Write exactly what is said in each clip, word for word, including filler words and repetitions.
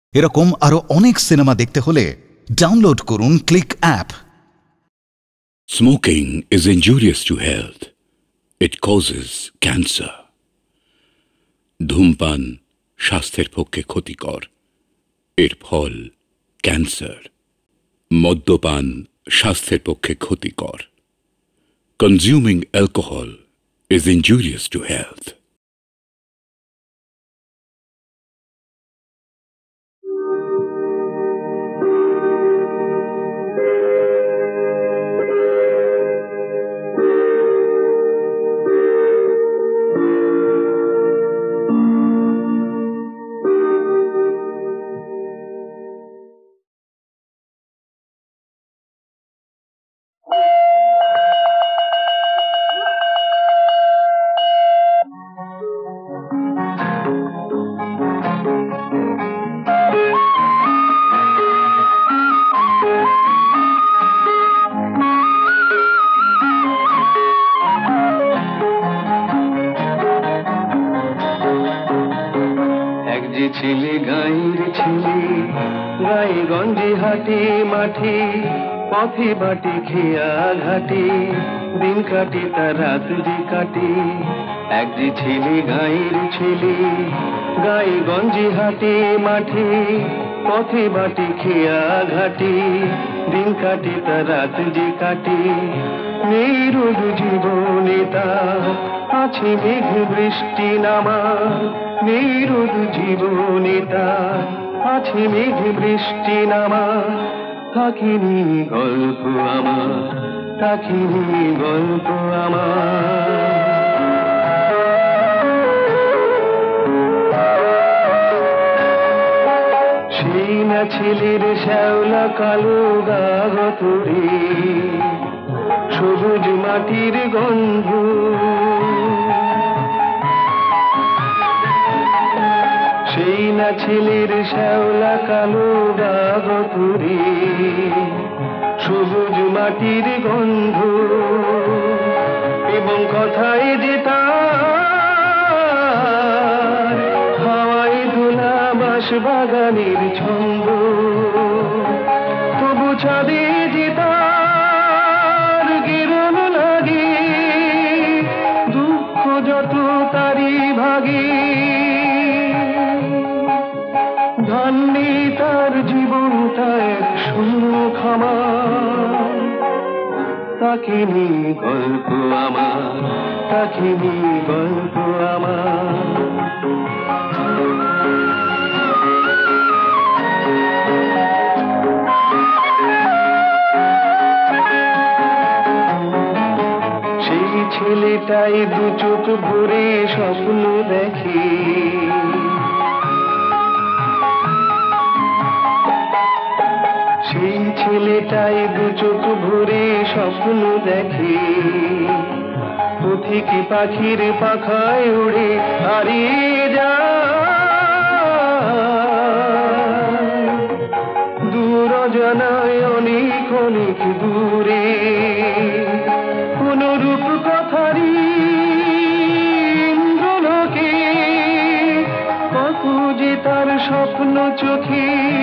এরকম আরো অনেক সিনেমা দেখতে হলে ডাউনলোড করুন click app. Smoking is injurious to health. It causes cancer. ধূমপান স্বাস্থ্যের পক্ষে ক্ষতিকর, এর ফল ক্যান্সার। মদ্যপান স্বাস্থ্যের পক্ষে ক্ষতিকর। Consuming alcohol is injurious to health. ছেলে গাঁয়ের ছেলে গায়ে গঞ্জে হাটে মাঠে পথে বাটে খেয়া ঘাটে দিন কাটে তার রাত যে কাটে। এক যে ছেলে গাঁয়ের ছেলে গায়ে গঞ্জে হাটে মাঠে পথে বাটে খেয়া ঘাটে দিন কাটে তার রাত যে কাটে। নেই রোগ জীবনে তার আছে মেঘ বৃষ্টি নামা, নেই রোগ জীবনে তার আছে মেঘ বৃষ্টি নামা। থাকিনি গল্প আমার, থাকিনি গল্প আমার। সেই না ছেলের শ্যাওলা কালো গাগতরে সবুজ মাটির গন্ধ, সেই না ছেলের শ্যাওলা কালো গাগতরে সবুজ মাটির গন্ধ। এবং কথায় যে তার হাওয়ায় দোলা বাঁশ বাগানের ছন্দ, তবু ছাদে যে তার গিরণ লাগে দুঃখ যত তারি ভাগে। ধান্যে তার জীবনটা এক শূন্য খামা, তাকে নিয়ে গল্প আমার, তাকে নিয়ে গল্প আমার। সেই ছেলেটাই দু চোখ ভরে স্বপ্ন দেখে, সেই ছেলেটাই দু চোখ ভরে স্বপ্ন দেখে। পথিক পাখির পাখায় উড়ে হারিয়ে যায় দূর অজানায় অনেক অনেক দূরে। অনুরূপ কথারই ইন্দ্রলোকে কত যে তার স্বপ্ন চোখে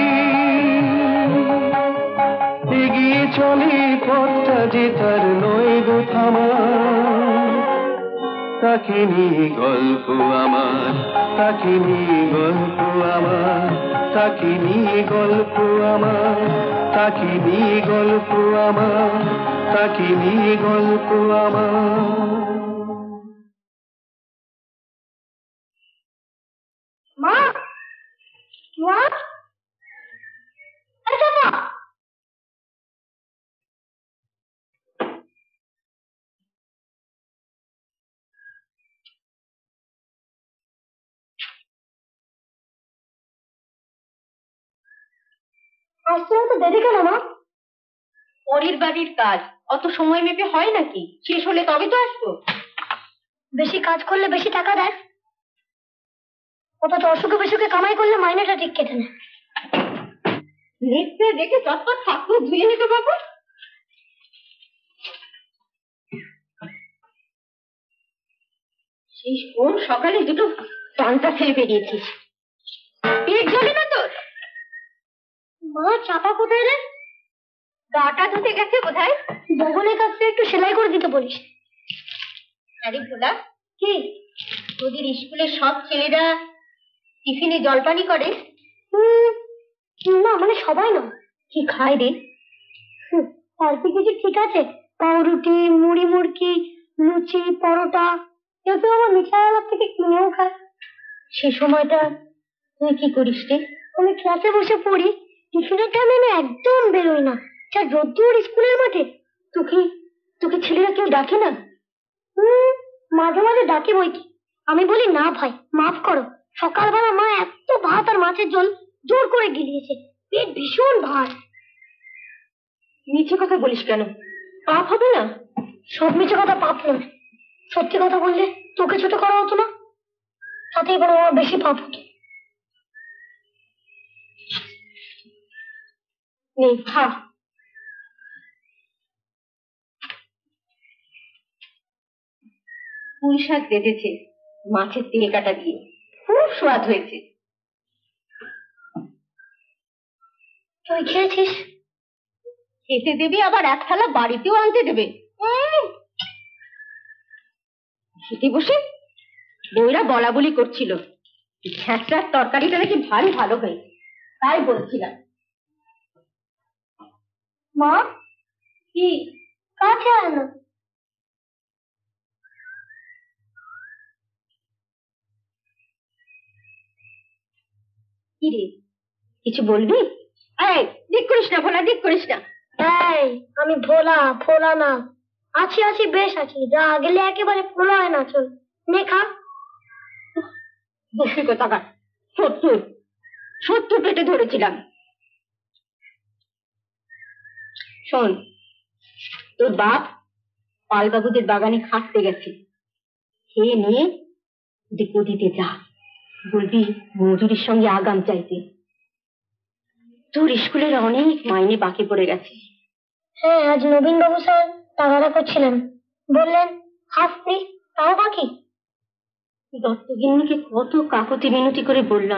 এগিয়ে চলে পথটা যে তার নয় গো থামা। তাকে নিয়ে গল্প আমার, তাকে নিয়ে গল্প আমার, তাকে নিয়ে গল্প আমার, তাকে নিয়ে গল্প আমার, তাকে নিয়ে গল্প আমার। মা, মা, আচ্ছা মা। আসতে এত দেরি কেন মা? পরের বাড়ির কাজ অত সময় মেপে হয় নাকি? শেষ হলে তবে তো আসবো। বেশি কাজ করলে বেশি টাকা দেয়, অথচ অসুখে বেসুখে কামাই করলে মাইনেটা ঠিক কেটে নেয়। লিফটে দেখে চটপট ঠাকুর ধুয়ে নিতে পারবো। সেই কোন সকালে দুটো পান্তা খেয়ে বেরিয়েছিস, পেট জ্বলে না তোর? আমার চাপা কোথায় রে? গাটা ধুতে গেছে বোধহয়। বগলের কাছে একটু সেলাই করে দিতে বলিস। আরে ভোলা, কি তোদের স্কুলের সব ছেলেরা টিফিনে জলপানি করে? হুম, না মানে সবাই না। কি খায় রে? হুম, অল্প কিছু ঠিক আছে, পাউরুটি, মুড়ি মুড়কি, লুচি, পরোটা, কেউ কেউ আমার মিঠাইওয়ালার থেকে কিনেও খায়। সে সময়টা তুই কি করিস রে? আমি ক্লাসে বসে পড়ি, টিফিনের টাইমে আমি একদম বেরোই না। যা রোদ্দুর স্কুলের মাঠে। তোকে তোকে ছেলেরা কেউ ডাকে না? হুম, মাঝে মাঝে ডাকে বই কি। আমি বলি না ভাই, মাফ করো। সকালবেলা মা এত ভাত আর মাছের ঝোল জোর করে গিলিয়েছে, পেট ভীষণ ভার। মিছে কথা বলিস কেন? পাপ হবে না? সব মিছে কথা পাপ নয়। সত্যি কথা বললে তোকে ছোট করা হতো না, তাতে এবার আমার বেশি পাপ হতো। নে খা। পুঁই শাক বেঁধেছে মাছের তেল কাটা দিয়ে, খুব স্বাদ হয়েছে। তুই খেয়েছিস? খেতে দেবে আবার এক থালা বাড়িতেও আনতে দেবে। খেতে বসে বউরা বলা বলি করছিল ছ্যাঁচড়ার তরকারিটা নাকি ভারী ভালো হয়েছে, তাই বলছিলাম। মা, কি কাছে আনো? কি রে, কিছু বলবি? এই দিক করিস না ভোলা, দিক করিস না। এই আমি ভোলা ফোলা না, আছি আছি বেশ আছি। যা গেলে একেবারে ফোলা হয় না। চল নে খা। বসবি কোথাকার? সত্তর সত্তর পেটে ধরেছিলাম। শোন, তোর বাপ পালবাবুদের বাগানে খাটতে গেছে, খেয়ে নিয়ে ডিপো দিতে যা, বলবি মজুরির সঙ্গে আগাম চাইতে। তোর স্কুলের অনেক মাইনে বাকি পড়ে গেছে। হ্যাঁ, আজ নবীন বাবু স্যার তাগাদা করছিলেন, বললেন হাফ ফ্রি, তাও বাকি। দত্তগিন্নিকে কত কাকতি মিনতি করে বললাম।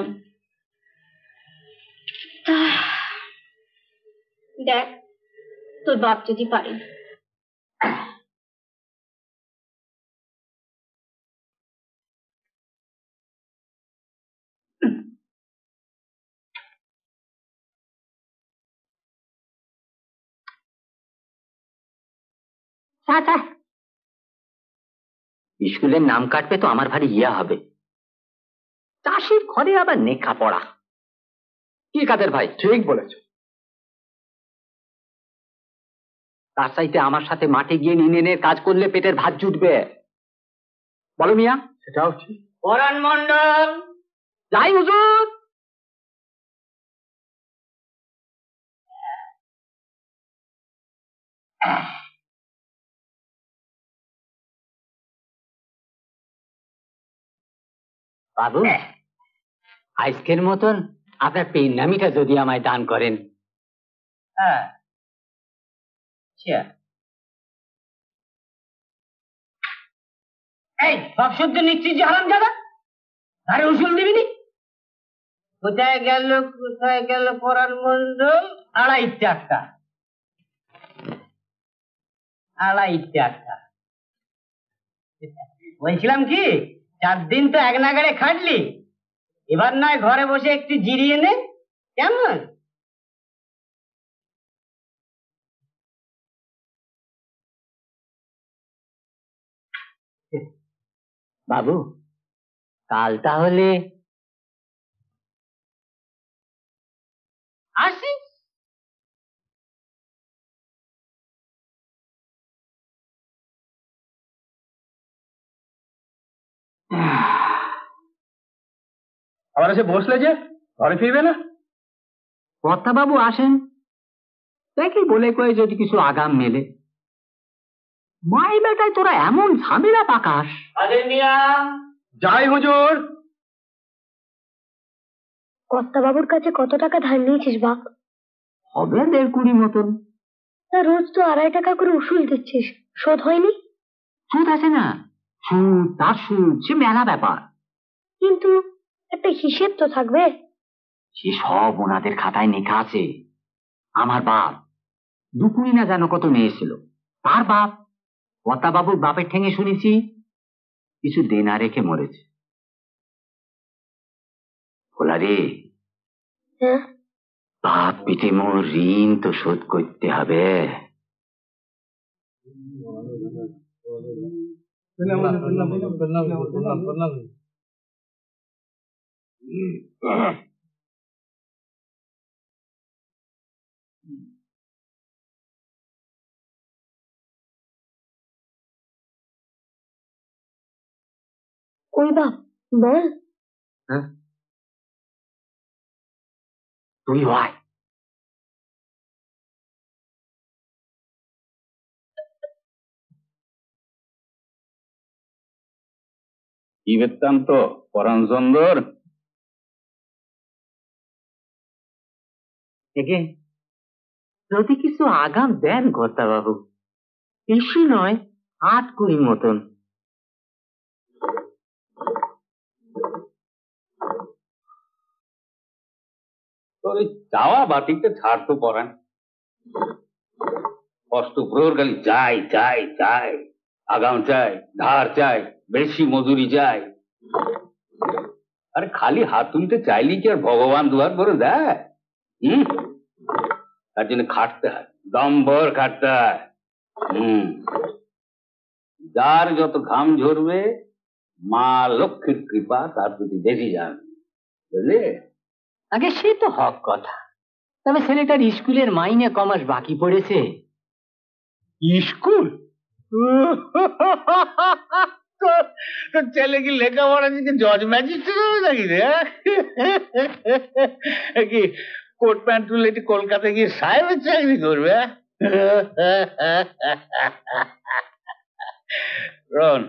দেখ তোর বাপ যদি পারে। স্কুলের নাম কাটবে তো আমার ভারী ইয়া হবে। চাষির ঘরে আবার নেখা পড়া। কি কাদের ভাই? ঠিক বলেছ। তার চাইতে আমার সাথে মাঠে গিয়ে নিনের কাজ করলে পেটের ভাত জুটবে। বলো মিয়া? সেটাও ঠিক। পরাণ মন্ডল, যাই হুজুর। বাবু, আজকের মতন আপনার পেন্নামিটা যদি আমায় দান করেন। হ্যাঁ, এই সব শুদ্ধ নিচ্ছি যে হারাম যাবা, আরে উসুল দিবিনি। কোথায় গেল কোথায় গেল পরাণ মন্ডল? আড়াই টাকা, আড়াই টাকা। বলছিলাম কি, চার দিন তো এক নাগারে খাটলি, এবার নয় ঘরে বসে একটু জিরিয়ে নে, কেমন? বাবু, কাল তাহলে আসি। আবার এসে বসলে যে, ঘরে ফিরবে না? কর্তা বাবু আসেন, দেখি বলে কয়ে যদি কিছু আগাম মেলে। মাই বেটায় তোরা এমন ঝামেলা পাকাস। যাই হুজুর। কর্তা বাবুর কাছে কত টাকা ধার নিয়েছিস বাপ? হবে দেড় কুড়ি মতন। তা রোজ তো আড়াই টাকা করে উসুল দিচ্ছিস, শোধ হয়নি? সুদ আছে না, সুদ তার সুদ, সে মেলা ব্যাপার। কিন্তু একটা হিসেব তো থাকবে। সে সব ওনাদের খাতায় লেখা আছে, আমার বাপ দুপুরি না জানো কত মেয়ে ছিল, তার বাপ পতা বাবুর বাপের ঠেঙে শুনেছি কিছু দেনা রেখে মরেছে। বলা রে, হ্যাঁ বাপ পিতে মোর ঋণ তো শোধ করতে হবে। কই বাপ বল। হ্যাঁ, তুই হয় কি বৃত্তান্ত পরাণ সুন্দর? এগে যদি কিছু আগাম দেন কর্তা বাবু, বেশি নয়, আট কুড়ি মতন। তোর এই চাওয়া বাতিকটা ছাড় তো পরাণ। কষ্ট প্রহর খালি চাই চাই চাই, আগাম চাই, ধার চাই, বেশি মজুরি চাই। আরে খালি হাত তুলতে চাইলি কি আর ভগবান দুয়ার করে দেয়? হম, তার জন্য খাটতে হয়, দম্বর খাটতে হয়। হম, যার যত ঘাম ঝরবে মা লক্ষ্মীর কৃপা তার প্রতি বেশি যাবে, বুঝলে? আগে সে তো হক কথা, তবে ছেলেটার স্কুলের মাইনে কমাস বাকি পড়েছে। স্কুল? তোর ছেলে কি লেখাপড়া থেকে জজ ম্যাজিস্ট্রেট হবে নাকি রে? কি কোট প্যান্ট তুলে কলকাতা গিয়ে সাহেবের চাকরি করবে? রন,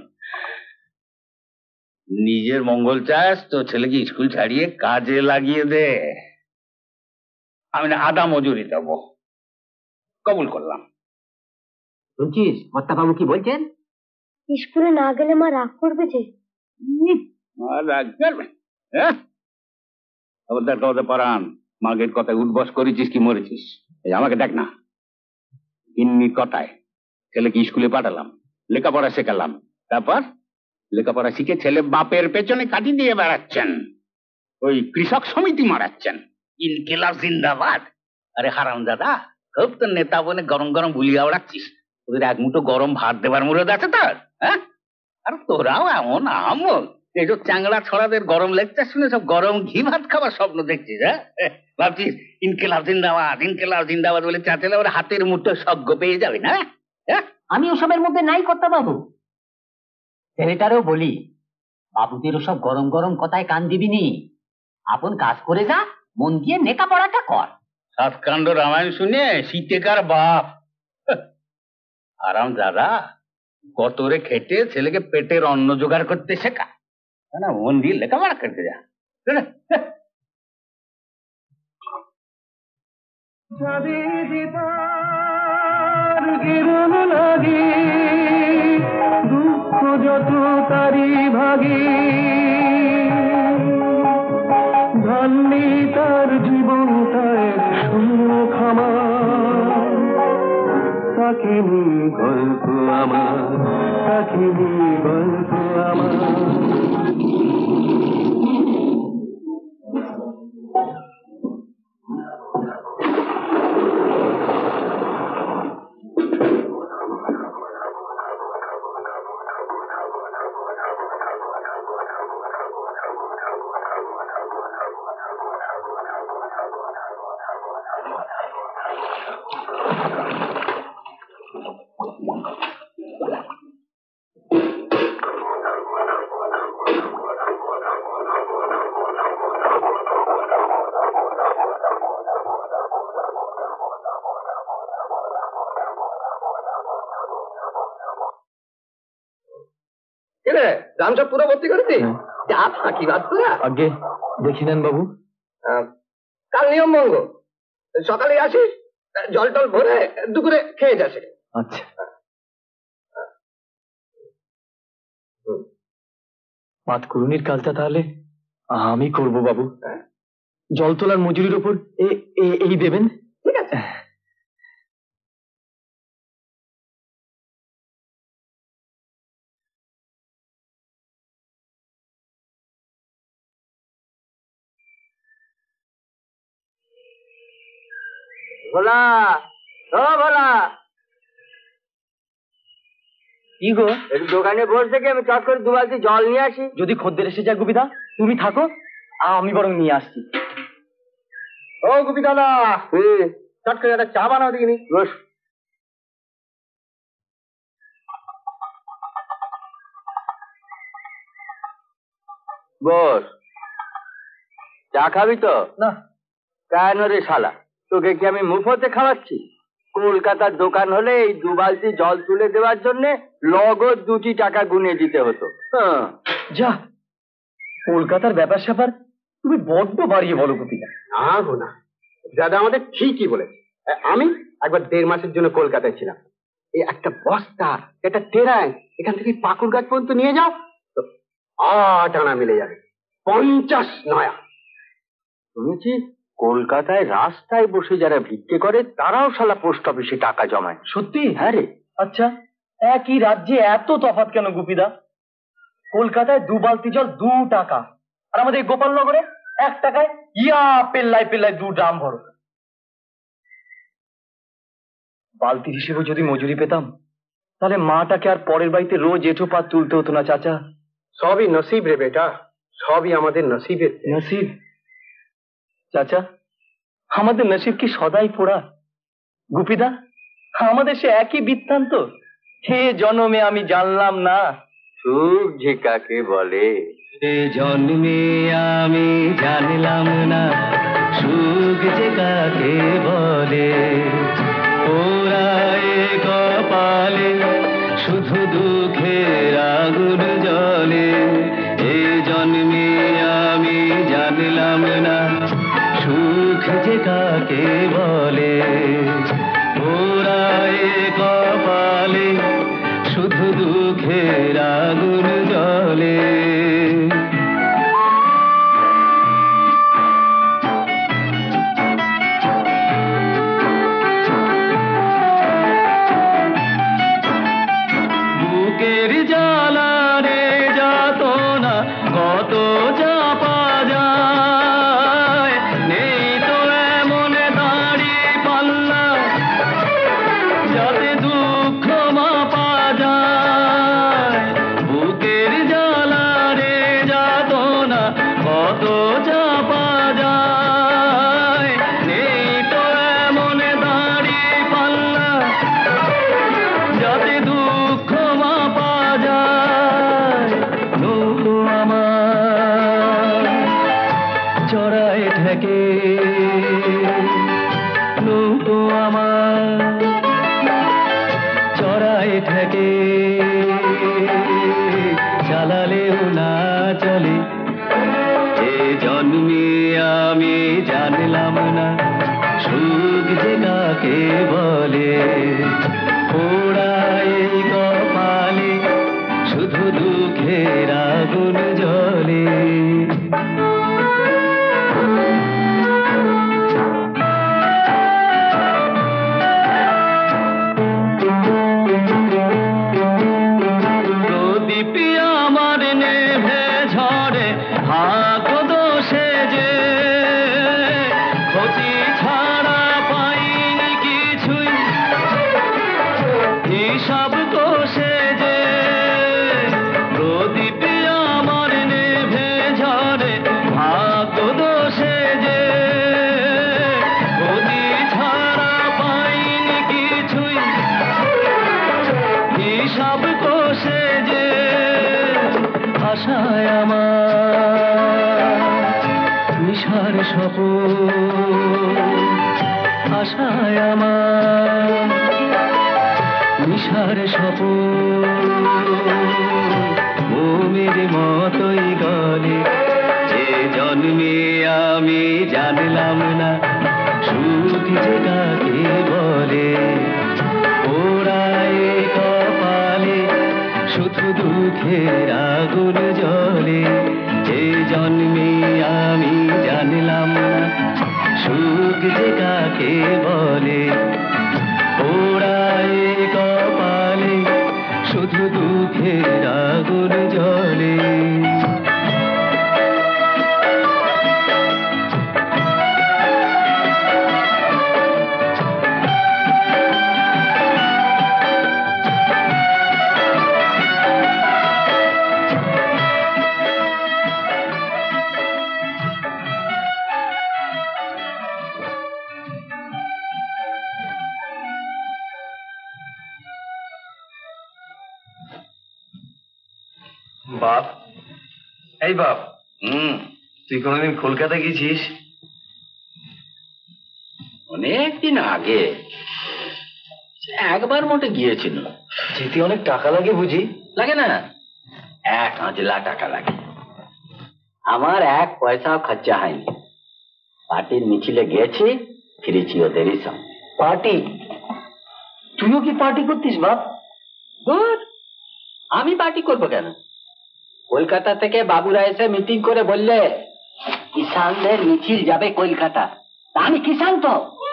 নিজের মঙ্গল চাস তো ছেলেকে স্কুল ছাড়িয়ে কাজে লাগিয়ে দে। আমি না আদা মজুরি দেবো, কবুল করলাম। শুনছিস কর্তা বাবু কি বলছেন? স্কুলে না গেলে মা রাগ করবে যে। আর রাগ করবে? হ্যাঁ, খবরদার খবরদার পরাণ, মাগের কথায় উঠবস করেছিস কি মরেছিস? এই আমাকে দেখ না, ইন্নির কথায় ছেলেকে স্কুলে পাঠালাম, লেখাপড়া শেখালাম, তারপর লেখাপড়া শিখে ছেলে বাপের পেছনে কাটি দিয়ে বেড়াচ্ছেন, ওই কৃষক সমিতি মারাচ্ছেন, ইনকিলাব জিন্দাবাদ। আরে হারাম দাদা, খুব তো নেতা বলে গরম গরম বুলিয়া ওড়াচ্ছিস, তোদের এক মুঠো গরম ভাত দেবার মুরদ আছে তোর? হ্যাঁ, আর তোরাও এমন আমল, এই যে চ্যাংড়া ছড়াদের গরম লেকচার শুনে সব গরম ঘি ভাত খাবার স্বপ্ন দেখছিস। হ্যাঁ, ভাবছিস ইনকিলাব জিন্দাবাদ ইনকিলাব জিন্দাবাদ বলে চাচালে ওর হাতের মুঠো সজ্ঞ পেয়ে যাবে না? হ্যাঁ, আমি ওসবের মধ্যে নাই কর্তা বাবু। ছেলেটারও বলি, বাবুদের ওসব গরম গরম কথায় কান দিবি নি, আপন কাজ করে যা, মন দিয়ে লেখাপড়াটা কর। সাতকাণ্ড রামায়ণ শুনে শীতেকার বাপ। আরাম দাদা, গতরে খেটে ছেলেকে পেটের অন্ন জোগাড় করতে শেখা, না মন দিয়ে লেখাপড়া করতে যা। দুঃখ যত তারি ভাগে, ধন্যী তার জীবনটায় শূন্য খামা, তাকে নিয়ে গল্প আমার, তাকে নিয়ে গল্প আমার। রামসব পুরো ভর্তি করেছি, যা ফাঁকি বাদ তোরা আগে দেখি নেন বাবু। কাল নিয়ম ভঙ্গ, সকালে আসিস, জল টল ভরে দুপুরে খেয়ে যাস। আচ্ছা, পাঁচ কুরুনির কাজটা তাহলে আমি করব বাবু। জল তোলার মজুরির উপর এই দেবেন? ঠিক আছে। ভোলা, ও ভোলা, কি গো একটু দোকানে বসে থেকে আমি চট করে দু বালতি জল নিয়ে আসি। যদি খদ্দের এসে যায় গুপিদা, তুমি থাকো, আমি বরং নিয়ে আসছি। ও গুপি দাদা, চট করে একটা চা বানাও দেখিনি। বস। বস, চা খাবি তো? না। কেন রে শালা, তোকে কি আমি মুফতে খাওয়াচ্ছি? কলকাতার দোকান হলে এই দু বালতি জল তুলে দেওয়ার জন্য নগদ দুটি টাকা গুনে দিতে হতো। হ্যাঁ, যা, কলকাতার ব্যাপার স্যাপার তুমি বড্ড বাড়িয়ে বলো গুপিদা। না গো না, দাদা আমাদের ঠিকই বলেছে। আমি একবার দেড় মাসের জন্য কলকাতায় ছিলাম। এই একটা বস্তা, একটা টেরাই এখান থেকে পাকুর গাছ পর্যন্ত নিয়ে যাও তো আট আনা মিলে যাবে, পঞ্চাশ নয়া। শুনেছি কলকাতায় রাস্তায় বসে যারা ভিক্ষে করে তারাও শালা পোস্ট অফিসে টাকা জমায়। সত্যি? হ্যাঁ রে। আচ্ছা, একই রাজ্যে এত তফাৎ কেন গুপিদা? কলকাতায় দু বালতি জল দু টাকা, আর আমাদের গোপালনগরে এক টাকায় ইয়া পেল্লাই পেল্লাই দু ড্রাম ভরো। বালতির হিসেবে যদি মজুরি পেতাম তাহলে মাটাকে আর পরের বাড়িতে রোজ এঁঠো পাত তুলতে হতো না। চাচা, সবই নসিব রে বেটা, সবই আমাদের নসিবের। নসিব? চাচা, আমাদের নসিব কি সদাই পোড়া? গুপিদা, আমাদের সে একই বৃত্তান্ত। হে জন্মে আমি জানলাম না সুখ যে কাকে বলে। এ জন্মে আমি জানলাম না সুখ যে কাকে বলে। ওরায় কপালে শুধু দুঃখের আগুন জ্বলে। এ জন্মে আমি জানলাম না সুখ যে কাকে বলে। ওরায় কপালে শুধু দুঃখের আগুন জ্বলে। বুকের জ্বালা রে যাতনা কত চাপা যায়। নেই তো এমন দাড়ি পাল্লা যাতে দুঃখ মাপা যায়। বুকের জ্বালা রে যাতনা কত চাপা যায়। নেই তো এমন দাড়ি পাল্লা যাতে দুঃখ মাপা যায়। নৌকো আমার চড়ায় ঠেকে, নৌকো আমার চড়ায় ঠেকে, চালালেও না চলে। এ জন্মে আমি জানলাম না সুখ যে কাকে বলে। পোড়ায় কপালে শুধু দুঃখের আগুন জ্বলে। প্রদীপ আমার নেভে ঝরে ভাগ দোষে যে, ক্ষতি ছাড়া পাইনি কিছুই হিসাব কোষে যে। প্রদীপ আমার নেভে ঝরে ভাগ দোষে যে, ক্ষতি ছাড়া পাইনি কিছুই হিসাব কোষে যে। আশায় আমার নিশার স্বপন, আশায় আমার নিশার স্বপন মোমের মতোই গলে। যে জন্মে আমি জানলাম না সুখ যে কাকে বলে। ওরায় কপালে শুধু দুঃখের আগুন জ্বলে। যে জন্মে আমি জানলাম না সুখ যে কাকে বলে। ওরায় কপালে শুধু দুঃখের আগুন জ্বলে। বাপ, এই বাপ, হুম, তুই কোনোদিন কলকাতা গেছিস? অনেকদিন আগে একবার মোটে গিয়েছিল। যেতে অনেক টাকা লাগে বুঝি? লাগে না, এক আঁচলা টাকা লাগে। আমার এক পয়সাও খরচা হয়নি। পার্টির মিছিলে গেছি, ফিরেছি ওদেরই সঙ্গে। পার্টি? তুইও কি পার্টি করতিস বাপ? ধুর, আমি পার্টি করবো কেন? কলকাতা থেকে বাবুরা এসে মিটিং করে বললে কিষানদের মিছিল যাবে কলকাতা, তা আমি কিষান তো।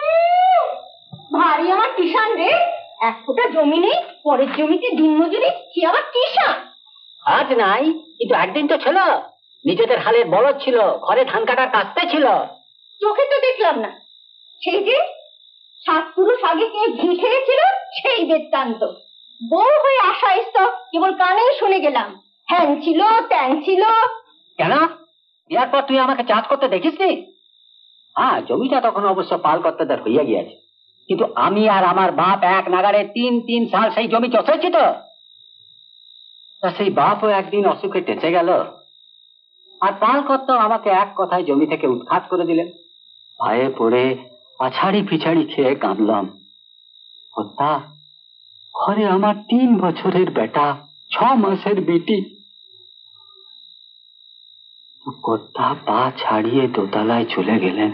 ভারী আমার কিষান রে, এক ফোঁটা জমি নেই, পরের জমিতে দিন মজুরি, সে আবার কিষান। আজ নাই, কিন্তু একদিন তো ছিল। নিজেদের হালের বলদ ছিল, ঘরে ধান কাটার কাজটা ছিল। চোখে তো দেখলাম না। সেই যে সাত পুরুষ আগে কে ঘি খেয়েছিল, সেই বৃত্তান্ত। বউ হয়ে আসা এসত, কেবল কানেই শুনে গেলাম। হ্যাং ছিল, ট্যাং ছিল। কেন, বিয়ার পর তুই আমাকে চাষ করতে দেখিস নি? হ্যাঁ, জমিটা তখন অবশ্য পাল কর্তাদের হইয়া গিয়েছে, কিন্তু আমি আর আমার বাপ এক নাগারে তিন তিন সাল সেই জমি চষেছি তো। তা সেই বাপও একদিন অসুখে টেচে গেল, আর পাল কর্তাও আমাকে এক কথায় জমি থেকে উৎখাত করে দিলেন। ভয়ে পড়ে আছাড়ি পিছাড়ি খেয়ে কাঁদলাম। কর্তা, ঘরে আমার তিন বছরের বেটা, ছ মাসের বেটি। কর্তা পা ছাড়িয়ে দোতলায় চলে গেলেন।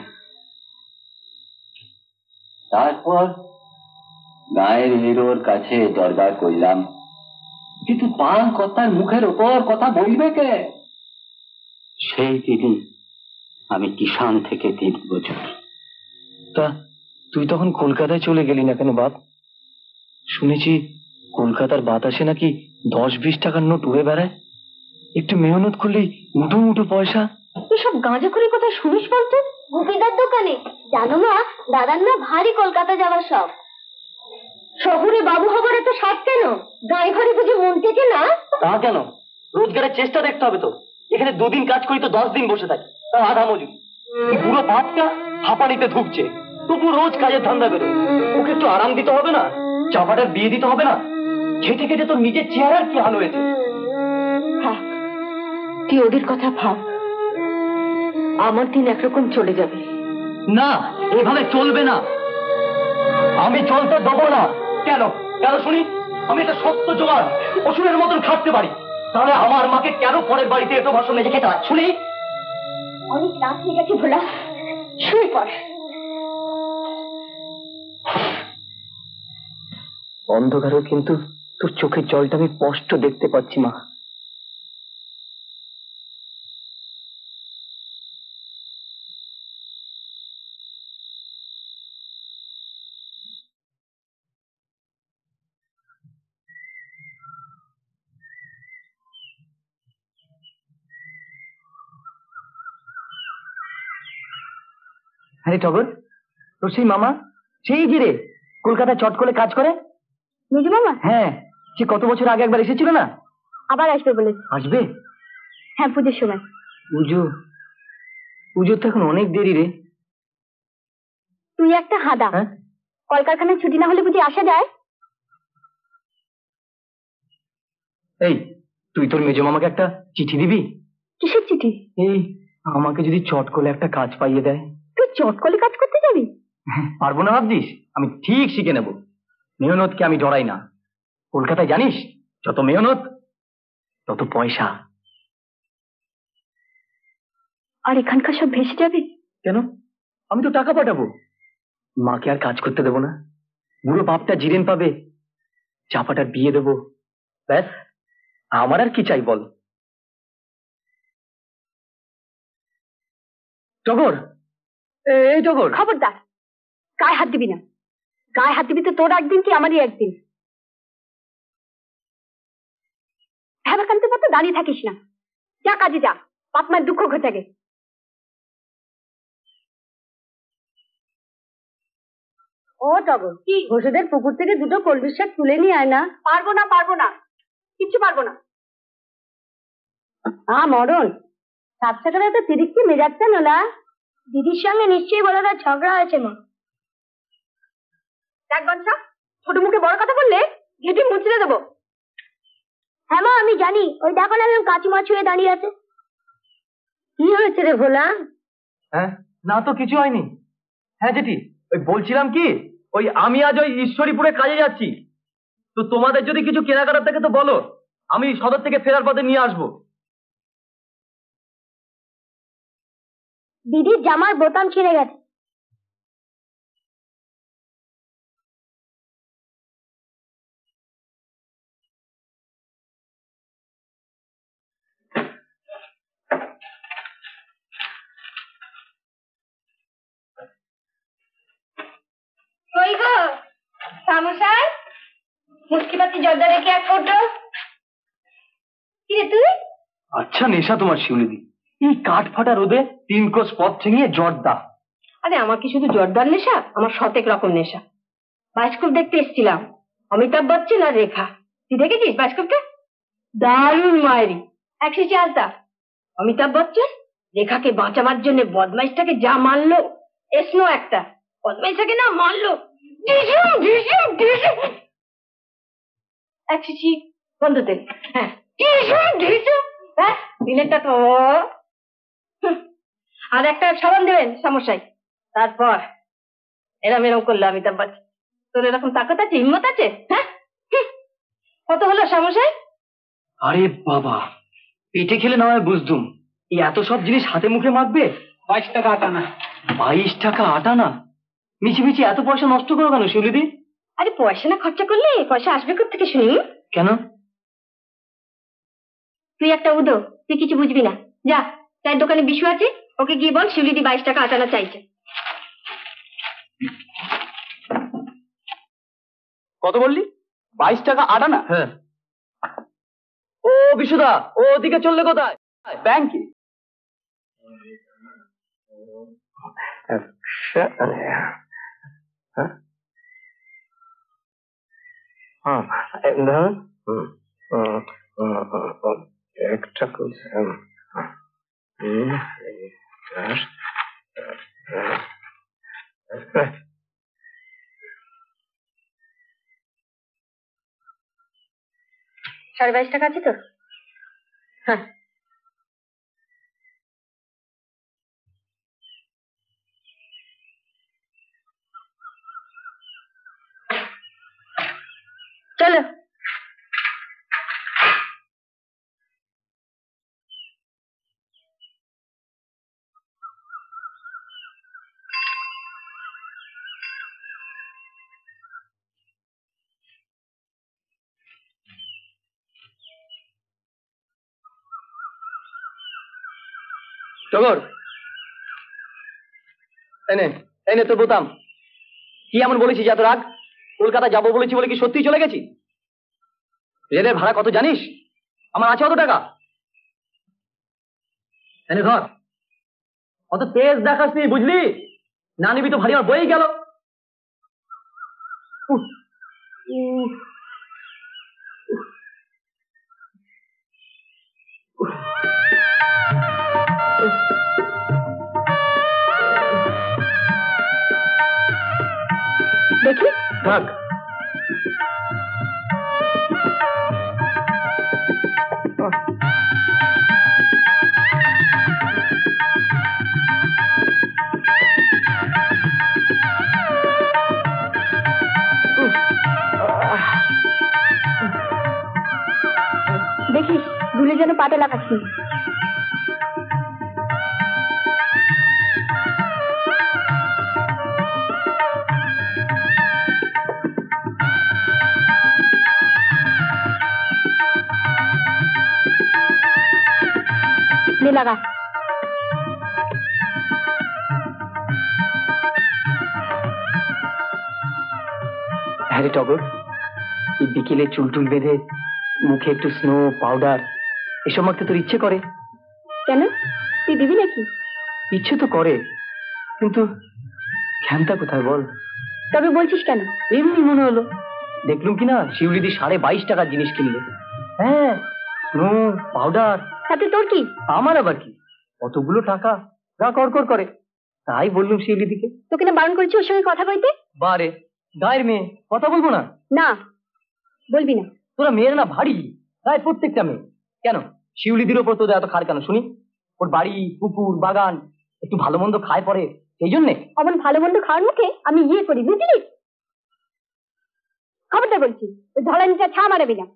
তারপর গায়ের হিরোর কাছে দরবার করলাম, কিন্তু পাল কর্তার মুখের ওপর কথা বলবে কে? সেই দিনই আমি কিষান থেকে তিন বছর। তা তুই তখন কলকাতায় চলে গেলি না কেন বাপ? শুনেছি কলকাতার বাতাসে নাকি দশ বিশ টাকার নোট উড়ে বেড়ায়। একটু মেহনত করলেই মুঠো মুঠো পয়সা। এসব গাঁজাখুরি কথা শুনিস বলতো? গুপিদার দোকানে জানো মা, দাদার না ভারী কলকাতা যাওয়ার সব। শহরে বাবু হবার এত সাত কেন? গায়ে ঘরে বুঝি মন থেকে না? তা কেন, রোজগারের চেষ্টা দেখতে হবে তো। এখানে দুদিন কাজ করি তো দশ দিন বসে থাকি, তার আধা মজুরি। পুরো বাপটা হাঁপানিতে ধুকছে, তবু রোজ কাজের ধান্দা বেরোয়। ওকে একটু আরাম দিতে হবে না? চাপাটার বিয়ে দিতে হবে না? খেটে খেটে তোর নিজের চেহারার কি হাল হয়েছে। তুই ওদের কথা ভাব, আমার দিন একরকম চলে যাবে। না, এভাবে চলবে না। আমি চলতে দেবো না। কেন কেন শুনি? আমি একটা সত্য জোগাড় অসুরের মতন খাটতে পারি, তাহলে আমার মাকে কেন পরের বাড়িতে এত ভাষণ মেজে খেতে হয় শুনি? অনেক রাত হয়ে গেছে ভোলা, শুয়ে পড়। অন্ধকারেও কিন্তু তোর চোখের জলটা আমি স্পষ্ট দেখতে পাচ্ছি মা। আরে টগর, তোর সেই মামা, সেই যে রে কলকাতায় চট করে কাজ করে। মেজো মামা? হ্যাঁ, সে কত বছর আগে একবার এসেছিল না? আবার আসবে বলে। আসবে? হ্যাঁ, পুজোর সময়। পুজো? পুজোর তো এখন অনেক দেরি রে। তুই একটা হাদা, হ্যাঁ? কলকারখানায় ছুটি না হলে বুঝি আসা যায়? এই, তুই তোর মেজো মামাকে একটা চিঠি দিবি। কিসের চিঠি? এই, আমাকে যদি চট করে একটা কাজ পাইয়ে দেয়। তুই চটকলে কাজ করতে যাবি? পারবো না ভাবছিস? আমি ঠিক শিখে নেব। মেহনতকে আমি ডরাই না। কলকাতায় জানিস, যত মেহনত তত পয়সা। আর এখানকার সব ভেসে যাবে। কেন? আমি তো টাকা পাঠাবো। মাকে আর কাজ করতে দেবো না। বুড়ো বাপটা জিরেন পাবে, চাপাটার বিয়ে দেবো। ব্যাস, আমার আর কি চাই বল? টগর, এই টগর, খবরদার, গায়ে হাত দিবি না। গায়ে হাত দিবি তো তোর একদিন কি আমারই একদিন। ভেবাকান্তের মতো দাঁড়িয়ে থাকিস না, যা কাজে যা, বাপ মায়ের দুঃখ ঘটে গে। ও টগর, কি ঘোষেদের পুকুর থেকে দুটো কলমির শাক তুলে নিয়ে আয় না। পারবো না, পারবো না, কিচ্ছু পারবো না। আ মরণ, সাত সকালে তো তিরিক্তি মেজাচ্ছে না। দিদির সঙ্গে নিশ্চয়ই বড় ঝগড়া হয়েছে মা। দেখ বংশা, ছোট মুখে বড় কথা বললে ঘেটে মুচড়ে দেবো। হ্যাঁ মা আমি জানি, ওই দেখো না একজন কাচিমা ছুঁয়ে দাঁড়িয়ে আছে। কি হয়েছে রে ভোলা? হ্যাঁ না তো কিছু হয়নি। হ্যাঁ জেঠি, ওই বলছিলাম কি, ওই আমি আজ ওই ঈশ্বরীপুরে কাজে যাচ্ছি, তো তোমাদের যদি কিছু কেনাকাটার থাকে তো বলো, আমি সদর থেকে ফেরার পথে নিয়ে আসবো। দিদির জামার বোতাম ছিঁড়ে গেছে। কই গো সামসাই, মুস্কিপাতি জর্দা রেখে এক ফটো। কি রে তুই? আচ্ছা নেশা তোমার শিউলিদি, এই কাঠ ফাটা রোদে তিন কোষ পথ ছিঙিয়ে জর্দা। আরে আমার কি শুধু জর্দার নেশা, আমার শতেক রকম নেশা। বায়োস্কোপ দেখতে এসেছিলাম, অমিতাভ বচ্চন আর রেখা। তুই দেখেছিস বায়োস্কোপটা? দারুণ মায়েরি, একশো চালতা। অমিতাভ বচ্চন রেখাকে বাঁচাবার জন্য বদমাইশটাকে যা মারলো, এসনো একটা বদমাইশটাকে না মারলো, ঢিসুম ঢিসুম ঢিসুম। একশো ছি বন্ধ তেল, হ্যাঁ ঢিসুম ঢিসুম। হ্যাঁ দিলেটা তো। আর একটা সাবান দেবেন সমস্যায়। তারপর এরম এরম করলো অমিতাভ বচ্চন। তোর এরকম তাকত আছে, হিম্মত আছে? হ্যাঁ কত হলো সমস্যায়? আরে বাবা, পেটে খেলে না হয় বুঝতুম, এই এত সব জিনিস হাতে মুখে মাখবে। বাইশ টাকা আটা না। বাইশ টাকা আটা না? মিছি মিছি এত পয়সা নষ্ট করো কেন শিউলিদি? আরে পয়সা না খরচা করলে পয়সা আসবে কোথেকে শুনি? কেন? তুই একটা উদো, তুই কিছু বুঝবি না। যা, চায়ের দোকানে বিশু আছে, ওকে গিয়ে বল শিউলিদি বাইশ টাকা আটানা চাইছে। কত বললি? বাইশ টাকা আটা না? হ্যাঁ। ও বিশুদা, ও ওদিকে চললে কোথায়? ব্যাংকে। একটা সাড়ে বাইশ টাকা আছে তো? হ্যাঁ চলো। টগর, এনে এনে তোর বোতাম। কি এমন বলেছি যে এত রাগ? কলকাতা যাবো বলেছি বলে কি সত্যি চলে গেছি? রেলের ভাড়া কত জানিস? আমার আছে অত টাকা? এনে ধর। অত তেজ দেখাস নি, বুঝলি? না নিবি তো ভারী আমার বই গেল। দেখি থাক। দেখিস ধুলে যেন পাতে লাগাচ্ছি। লাগা হ্যাঁ রে টগর, এই বিকেলে চুল টুল বেঁধে মুখে একটু স্নো পাউডার এসব মাখতে তোর ইচ্ছে করে? কেন, তুই দিবি নাকি? ইচ্ছে তো করে, কিন্তু ঘ্যামটা কোথায় বল? তবে বলছিস কেন? এমনি মনে হলো। দেখলুম কিনা শিউলিদি সাড়ে বাইশ টাকার জিনিস কিনলে। হ্যাঁ, স্নো পাউডার। তাতে তোর কি? আমার আবার কি, কতগুলো টাকা গা কড়কড় করে। তাই বললুম শিউলিদিকে। তোকে না বারণ করেছি ওর সঙ্গে কথা বলতে? বারে গায়ের মেয়ে, কথা বলবো না? না বলবি না। তোরা মেয়ের না ভারী, তাই প্রত্যেকটা মেয়ে। কেন শিউলিদির ওপর তোদের এত খার কেন শুনি? ওর বাড়ি পুকুর বাগান একটু ভালো মন্দ খায় পরে, সেই জন্যে? আমার ভালো মন্দ খাওয়ার মুখে আমি ইয়ে করি, বুঝলি? খবরটা বলছি, ওই ধরা নিচে ছা মারাবি না।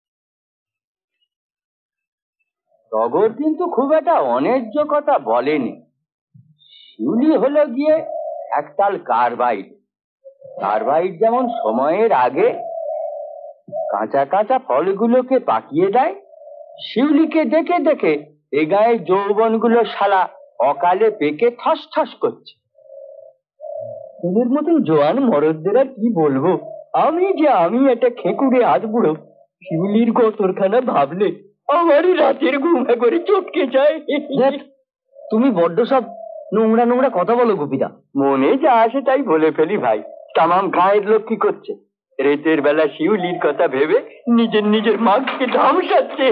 টগর কিন্তু খুব একটা অন্যায্য কথা বলেনি। শিউলি হলো গিয়ে একতাল কার্বাইড। কার্বাইড যেমন সময়ের আগে কাঁচা কাঁচা ফলগুলোকে পাকিয়ে দেয়, শিউলিকে দেখে দেখে এ গায়ে যৌবনগুলো শালা অকালে পেকে ঠস ঠস করছে। তোদের মতন জোয়ান মরদদের আর কি বলবো, আমি যে আমি একটা খেকুড়ে আজ বুড়ো, শিউলির গোতরখানা ভাবলে আমারই রাতের ঘুম করে চটকে যায়। তুমি বড্ড সব নোংরা নোংরা কথা বলো গোপীদা। মনে যা আসে তাই বলে ফেলি ভাই। তামাম গায়ের লোক কি করছে? রেতের বেলা শিউলির কথা ভেবে নিজের নিজের মাকে ধামসাচ্ছে।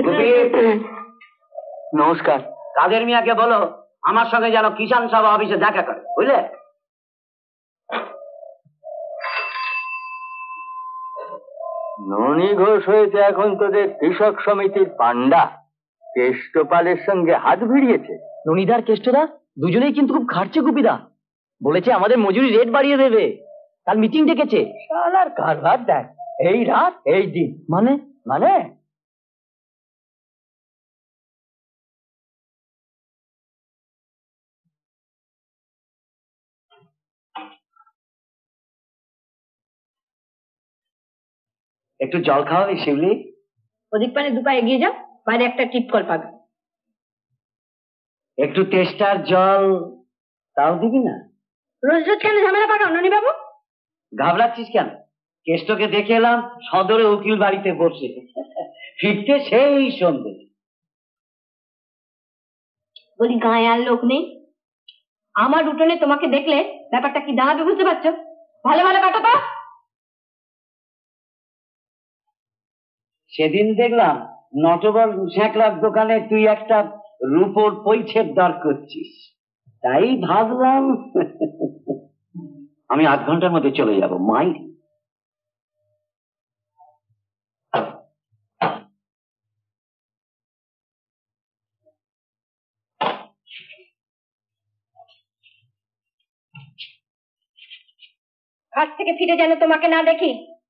নমস্কার। কাদের মিয়াকে বলো আমার সঙ্গে যেন কিষাণ সভা অফিসে দেখা করে, বুঝলে? ননি ঘোষ হয়েছে এখন তোদের কৃষক সমিতির পান্ডা। কেষ্টপালের সঙ্গে হাত ভিড়িয়েছে। ননিদার কেষ্টদা দুজনেই কিন্তু খুব খাটছে গোপীদা। বলেছে আমাদের মজুরি রেট বাড়িয়ে দেবে। কাল মিটিং ডেকেছে। শালার কারবার দেখ, এই রাত এই দিন। মানে মানে একটু জল খাওয়াবি শিউলি? ওদিক পানে দুপা এগিয়ে যাও, বাইরে একটা টিপ কল পাবে। একটু টেস্টার জল তাও দিবি না? রোজ রোজ কেন ঝামেলা পাকাও ননি বাবু? ঘাবড়াচ্ছিস কেন? কেষ্টকে দেখে এলাম সদরে উকিল বাড়িতে বসে, ফিরতে সেই সন্ধে। বলি গায়ে আর লোক নেই? আমার উঠোনে তোমাকে দেখলে ব্যাপারটা কি দাঁড়াবে বুঝতে পারছো? ভালো ভালো কাটো তো। সেদিন দেখলাম নটবর শেখলার দোকানে তুই একটা রূপোর পৈছের দর করছিস, তাই ভাবলাম আমি আধ ঘন্টার মধ্যে চলে যাব। মাই কাছ থেকে ফিরে যেন তোমাকে না দেখি।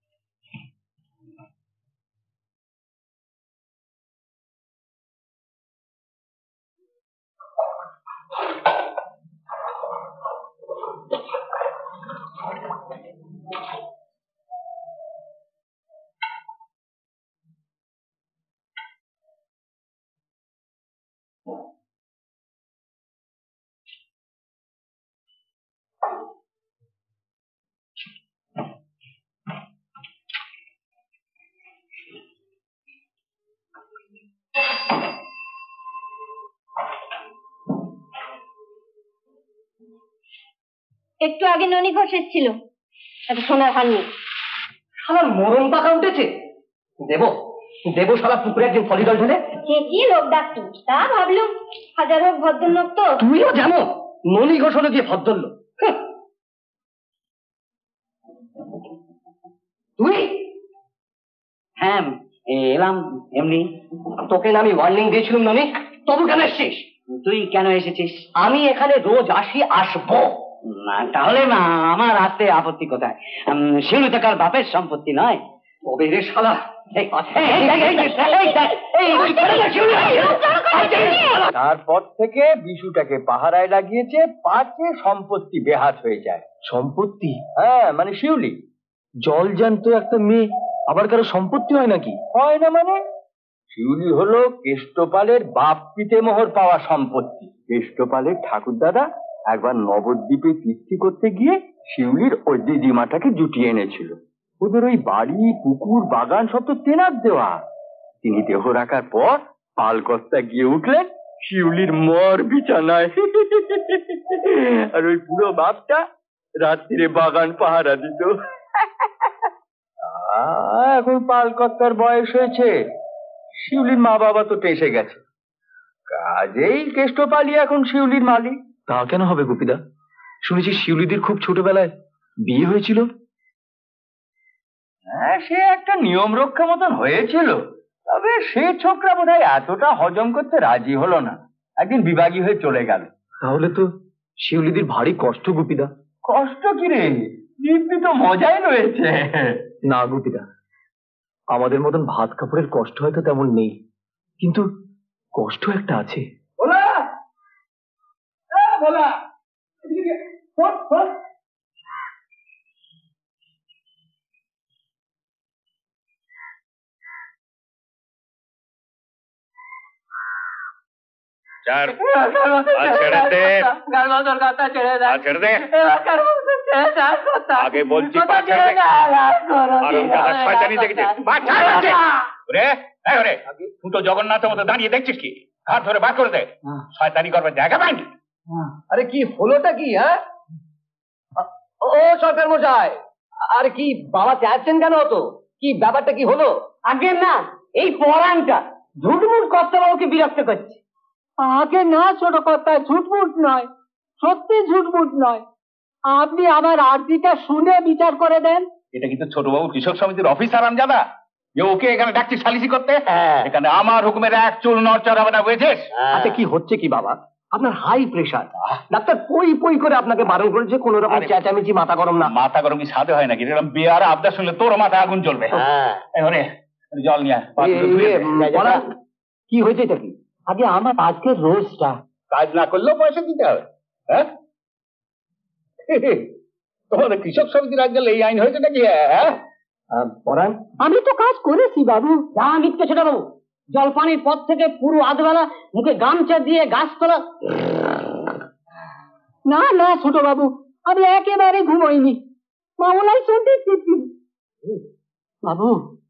একটু আগে ননি ঘোষ এসেছিল, একটা সোনার হার নিয়ে। শালার মরণ পাকা উঠেছে। দেবো দেবো শালা পুকুরে একদিন ফলিজল ঢেলে। চেঁচিয়ে লোক ডাকতো, তা ভাবলুম হাজার হোক ভদ্রলোক তো। তুমিও জানো ননি ঘোষ হলো গিয়ে ভদ্রলোক। তুই? হ্যাঁ এলাম এমনি। তোকে না আমি ওয়ার্নিং দিয়েছিলাম ননি, তবু কেন এসছিস? তুই কেন এসেছিস? আমি এখানে রোজ আসি, আসবো না তাহলে না, আমার আসতে আপত্তি কোথায়? শিউলি তো কার বাপের সম্পত্তি নয়। তবে রে শালা, তারপর থেকে বিশুটাকে পাহারায় লাগিয়েছে, পাঁচে সম্পত্তি বেহাত হয়ে যায়। সম্পত্তি? হ্যাঁ মানে শিউলি। জল জ্যান্ত একটা মেয়ে আবার কারো সম্পত্তি হয় নাকি? হয় না মানে? শিউলি হলো কেষ্টপালের বাপ পিতামহর পাওয়া সম্পত্তি। কেষ্টপালের ঠাকুর দাদা একবার নবদ্বীপে তীর্থি করতে গিয়ে শিউলির ওই দিদিমাটাকে জুটিয়ে এনেছিল। ওদের ওই বাড়ি পুকুর বাগান সব তো তেনার দেওয়া। তিনি দেহ রাখার পর পালকর্তা গিয়ে উঠলেন শিউলির মর বিছানায়, আর ওই পুরো বাপটা রাত্রিরে বাগান পাহারা দিত। এখন পালকর্তার বয়স হয়েছে, শিউলির মা বাবা তো টেসে গেছে, কাজেই কেষ্টপালি এখন শিউলির মালিক। তা কেন হবে গোপীদা? শুনেছি শিউলিদির খুব ছোটবেলায় বিয়ে হয়েছিল। হ্যাঁ সে একটা নিয়ম রক্ষা মতন হয়েছিল, তবে সে ছোকরা বোধহয় এতটা হজম করতে রাজি হলো না, একদিন বিভাগী হয়ে চলে গেল। তাহলে তো শিউলিদির ভারী কষ্ট গুপিদা। কষ্ট কি রে, দিব্যি তো মজাই রয়েছে। না গুপিদা, আমাদের মতন ভাত কাপড়ের কষ্ট হয়তো তেমন নেই, কিন্তু কষ্ট একটা আছে। ভোলা, এ ভোলা, ফোন, ফোন। চার ছেড়ে দে, ছেড়ে দে, আগে বলছি শয়তানি দেখেছিস? ফুটো জগন্নাথের মতো দাঁড়িয়ে দেখছিস কি? হাত ধরে বার করে দে, শয়তানি করবার জায়গা পাইনি। আরে কি হলোটা কি? হ্যাঁ ও সরকার মশাই, আরে কি বাবা চাচ্ছেন কেন? তো কি ব্যাপারটা কি হলো? আগে না, এই পরাণটা ঝুটমুট করতে বাবুকে বিরক্ত করছে। আগে না ছোট কথা, ঝুটমুট নয়, সত্যি ঝুটমুট নয়। আপনি আমার আর্জিটা শুনে বিচার করে দেন। এটা কিন্তু ছোটবাবু কৃষক সমিতির অফিসার আমজাদা, যে ওকে এখানে ডাকছি সালিসি করতে। এখানে আমার হুকুমের এক চুল নড়চড় হবে না, বুঝেছিস? আচ্ছা কি হচ্ছে কি বাবা? আপনার হাই প্রেশার, ডাক্তার পই পই করে আপনাকে বারণ করেছে কোন রকম চেঁচামেচি, মাথা গরম না। মাথা গরম কি সাধে হয় নাকি? এরকম বেয়ারা আবদার শুনলে তোর মাথায় আগুন জ্বলবে। এবারে জল নিয়ে আয়। কি হয়েছে এটা কি? আগে আমার আজকের রোজটা কাজ না করলেও পয়সা দিতে হবে। হ্যাঁ, তোমাদের কৃষক সমিতির আজকাল এই আইন হয়েছে নাকি? হ্যাঁ, পরাণ আমি তো কাজ করেছি বাবু। যা মিথ্যে ছোট বাবু, জলপানির পর থেকে পুরো আধবেলা মুখে গামছা দিয়ে গাছ তোলা। না না ছোট বাবু, আমি একেবারে ঘুমোইনি, মামলাই চলতে বাবু।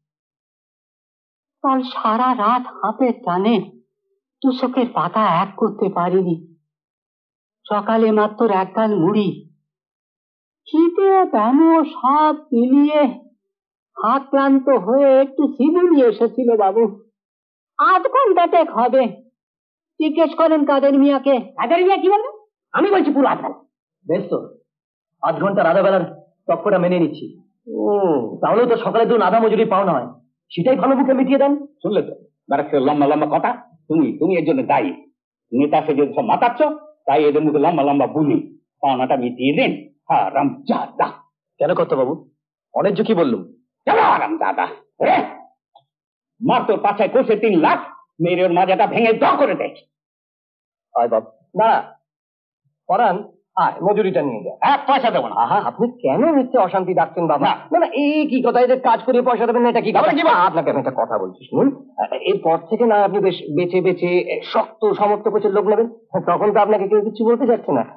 কাল সারা রাত হাতের টানে তুষকের পাতা এক করতে পারিনি। সকালে মাত্র এক গাল মুড়ি, শীতে কেন সব মিলিয়ে হাত ক্লান্ত হয়ে একটু সিবুনি এসেছিল বাবু। আধ ঘন্টা টেক হবে। জিজ্ঞেস করেন কাদের মিয়াকে। কাদের মিয়া কি বলবে? আমি বলছি পুরো আধ ঘন্টা। বেশ তো, আধ ঘন্টার আধা বেলার তক্কটা মেনে নিচ্ছি। ও তাহলে তো সকালে ধরুন আধা মজুরি পাও না হয়, সেটাই ভালো মুখে মিটিয়ে দেন। শুনলে তো ব্যারাকসের লম্বা লম্বা কথা। তুমি তুমি এর জন্য দায়ী। নেতা সে যে সব মাতাচ্ছ, তাই এদের মুখে লম্বা লম্বা বুলি। পাওনাটা মিটিয়ে দেন। হারাম জাদা। কেন কর্তা বাবু, অনেক কি বললুম? কেন হারাম দাদা? মার তোর পাছায় কোষে তিন লাখ, মেরে ওর মাজাটা ভেঙে দ করে দেয়। আয় বাবু না, পরাণ আয় মজুরিটা নিয়ে যায়। এক পয়সা দেবো না। আহা, আপনি কেন মিথ্যে অশান্তি ডাকছেন বাবা? না না, এই কি কথা? এদের কাজ করে পয়সা দেবেন না, এটা কি কথা? আপনাকে আমি একটা কথা বলছি শুনুন, এরপর থেকে না আপনি বেশ বেছে বেছে শক্ত সমর্থ কোচের লোক নেবেন, তখন তো আপনাকে কেউ কিছু বলতে যাচ্ছে না।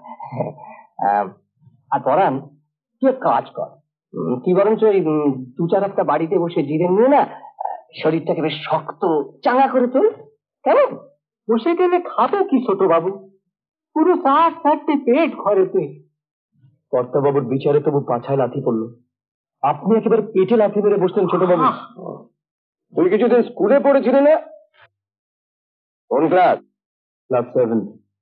আর পরাণ তুই এক কাজ কর, কি বরঞ্চ ওই দু চার একটা বাড়িতে বসে জিরে নিয়ে না শরীরটাকে বেশ শক্ত চাঙ্গা করে তোল। কেমন? বসে গেলে খাবে কি ছোট বাবু? পুরো ষাট ষাটটি পেট ঘরেতে। কর্তা বাবুর বিচারে তবু পাছায় লাথি পড়লো, আপনি একেবারে পেটে লাথি মেরে বসলেন ছোট বাবু। তুই কিছুদিন স্কুলে পড়েছিলি না? কোন ক্লাস? Class seven.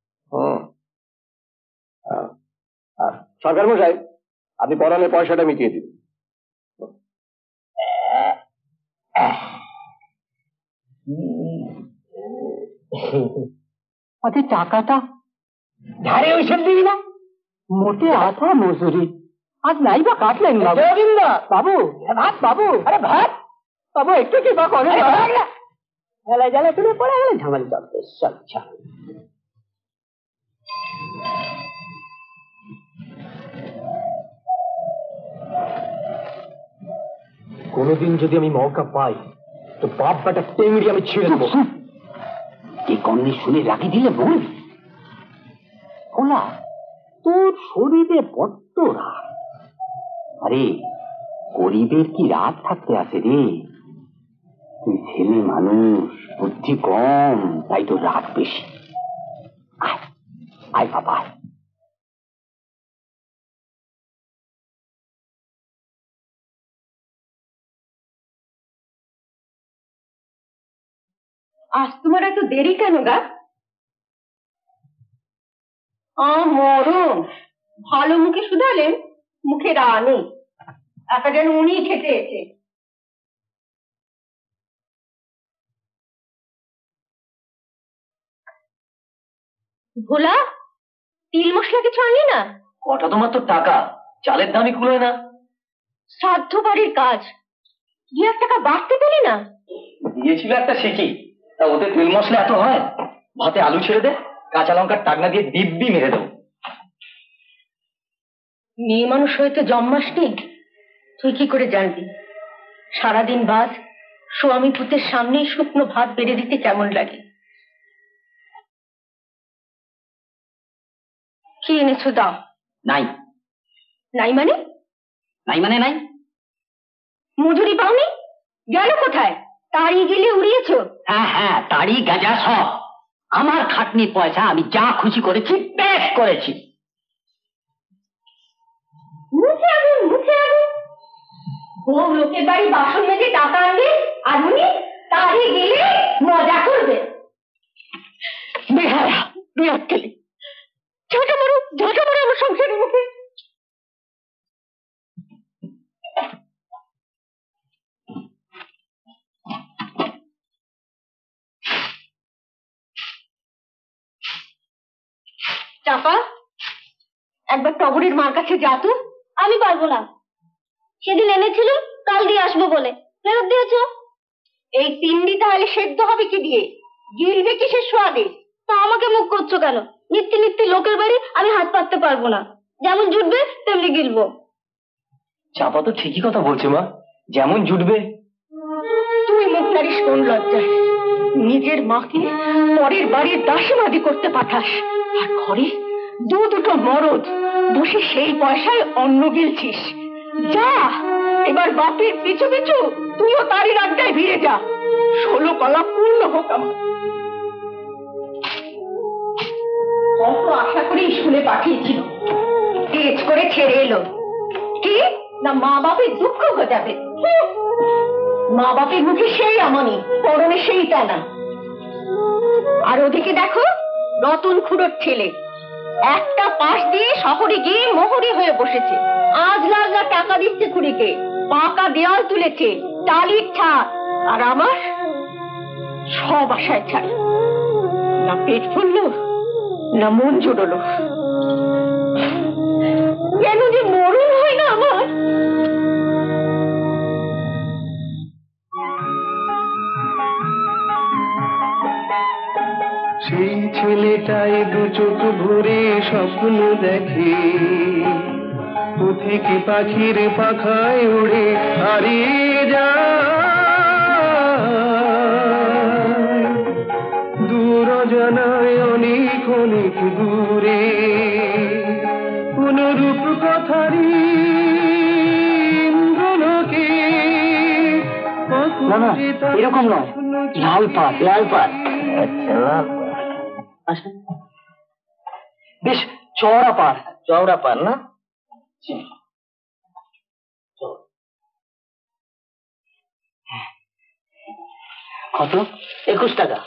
সরকার মশাই, আপনি পড়ালে পয়সাটা মিটিয়ে দিন। আচ্ছা টাকাটা ধারে ওইসব দিবি না? মোটে আধা মজুরি আজ নাই বা কাটলেন বাবু। বাবু ভাত বাবু, আরে ভাত বাবু একটু কি বা করে জ্বালা জ্বালা তুলে পড়ে গেলে ঝামালি চলবে। আচ্ছা কোনদিন যদি আমি মৌকা পাই তো বাপ বেটা টেঙ্গড়ি আমি ছিঁড়ে দেবো। এই কমনি শুনে রাখি দিলে বল। ওলা তোর শরীরে বড্ড রাগ। আরে গরিবের কি রাগ থাকতে আছে রে? তুই ছেলে মানুষ, বুদ্ধি কম, তাই তোর রাগ বেশি। আয় আয় বাবা আয়। আজ তোমার এত দেরি কেন গা? মরণ ভালো মুখে শুধালেন, মুখে রানি একা যেন উনি খেতে এসে। ভোলা, তিল মশলা কিছু আনলি না? কটা তোমার তো টাকা, চালের দামই কুলোয় না। শ্রাদ্ধ বাড়ির কাজ, দু এক টাকা বাড়তে পেলি না? দিয়েছিল একটা শিখি, তা ওতে তেল মশলা এত হয়? ভাতে আলু ছেড়ে দে, কাঁচা লঙ্কার টাকনা দিয়ে দিব্যি মেরে দেবো। মেয়ে মানুষ হয়তো জন্মাসনি, তুই কি করে জানবি সারাদিন বাদ স্বামী পুতের সামনেই শুকনো ভাত বেড়ে দিতে কেমন লাগে? কি এনেছো দাও। নাই। নাই মানে? নাই মানে নাই। মজুরি পাওনি? গেল কোথায়? তাড়ি গেলে উড়িয়েছো? হ্যাঁ হ্যাঁ, তাড়ি গাঁজা সব আমার খাটনির পয়সা, আমি যা খুশি করেছি বেশ করেছি। মুখে আগুন, মুখে আগুন। বউ লোকের বাড়ি বাসন মেজে টাকা আনবে আর উনি তাড়ি গেলে মজা করবে। বেহায়া, বেয়াক্কেলি, ঝাঁটা মারো, ঝাঁটা মারো আমার সংসারের মুখে। চাপা, একবার টগরের মার কাছে যা তো। আমি পারবো না, সেদিন এনেছিলাম কাল দিয়ে আসবো বলে ফেরত দিয়েছো। এই তিন্নি তাহলে সেদ্ধ হবে কি দিয়ে? গিলবে কিসের সোয়াদে? তা আমাকে মুখ করছো কেন? নিত্য নিত্য লোকের বাড়ি আমি হাত পাততে পারবো না, যেমন জুটবে তেমনি গিলবো। চাপা তো ঠিকই কথা বলছে মা, যেমন জুটবে। তুই মুখ নারিস কোন লজ্জায়? নিজের মাকে পরের বাড়ির দাসীমাদি করতে পাঠাস, আর ঘরে দু দুটো মরদ বসে সেই পয়সায় অন্ন গিলছিস। যা, এবার বাপের পিছু পিছু তুইও তারই আড্ডায় ভিড়ে যা। ষোলো কলা পূর্ণ হোক আমার। কত আশা করে স্কুলে পাঠিয়েছিল, তেজ করে ছেড়ে এলো। কি না মা বাপের দুঃখ ঘটাবে? মা বাপের মুখে সেই আমনি, পরনে সেই টানা। আর ওদিকে দেখো রতন খুড়োর ছেলে একটা পাশ দিয়ে শহরে গিয়ে মোহরি হয়ে বসেছে। আজ লাখ লাখ টাকা দিচ্ছে খুড়িকে, পাকা দেওয়াল তুলেছে, টালির ছাদ। আর আমার সব আশায় ছাড়, না পেট ফুললো না মন জুড়লো। কেন যে মরণ হয় না আমার। সেই ছেলেটাই দু চোখ ভরে স্বপ্ন দেখে, পথিক পাখির পাখায় উড়ে হারিয়ে যায় দূর জানায় অনেক অনেক দূরে। কোনরূপ কথারি ইন্দ্রলোকে না না, এরকম নয়, লাল পাত, লাল পাত। আচ্ছা, বেশ চওড়া পার, চওড়া পার না? কত? একুশ টাকা।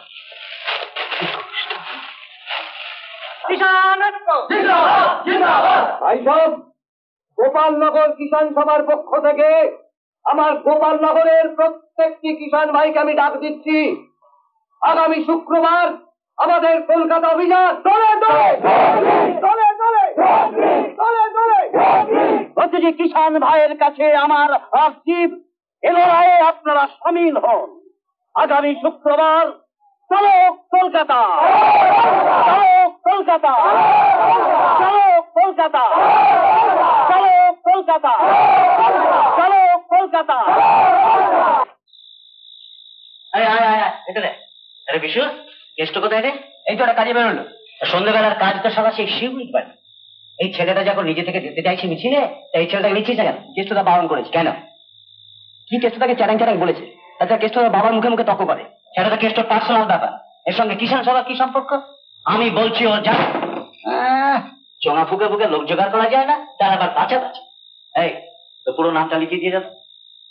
গোপালনগর কিষাণ সভার পক্ষ থেকে আমার গোপালনগরের প্রত্যেকটি কিষাণ ভাইকে আমি ডাক দিচ্ছি, আগামী শুক্রবার আমাদের কলকাতা অভিযান চলে চলে চলে চলে চলে চলে। প্রতিটি কিষাণ ভাইয়ের কাছে আমার আর্জিব, এ লড়াইয়ে আপনারা সামিল হন। আগামী শুক্রবার চলো কলকাতা, চলো কলকাতা, চলো কলকাতা, চলো কলকাতা, চলো কলকাতা। আরে আয় আয় আয়, এটা রে। আরে বিশু, কেষ্ট কোথায় রে? এই তো একটা কাজে বেরোলো। সন্ধ্যেবেলার কাজ তো সবার সেই শিউলির বাড়ি। এই ছেলেটা যখন নিজে থেকে যেতে চাইছে মিছিলে, এই ছেলেটাকে নিচ্ছিস না কেন? কেষ্টটা বারণ করেছে কেন? কি কেষ্টটাকে চ্যারাং চ্যারাং বলেছে? আচ্ছা, কেষ্টটা বাবার মুখে মুখে তর্ক করে, সেটা তো কেষ্টর পার্সোনাল ব্যাপার। এর সঙ্গে কিষাণ সভা কি সম্পর্ক? আমি বলছি ও যা, চোঙা ফুকে ফুকে লোক জোগাড় করা যায় না, তার আবার বাঁচা বাঁচা। এই তো পুরো নামটা লিখিয়ে দিয়ে যাবে।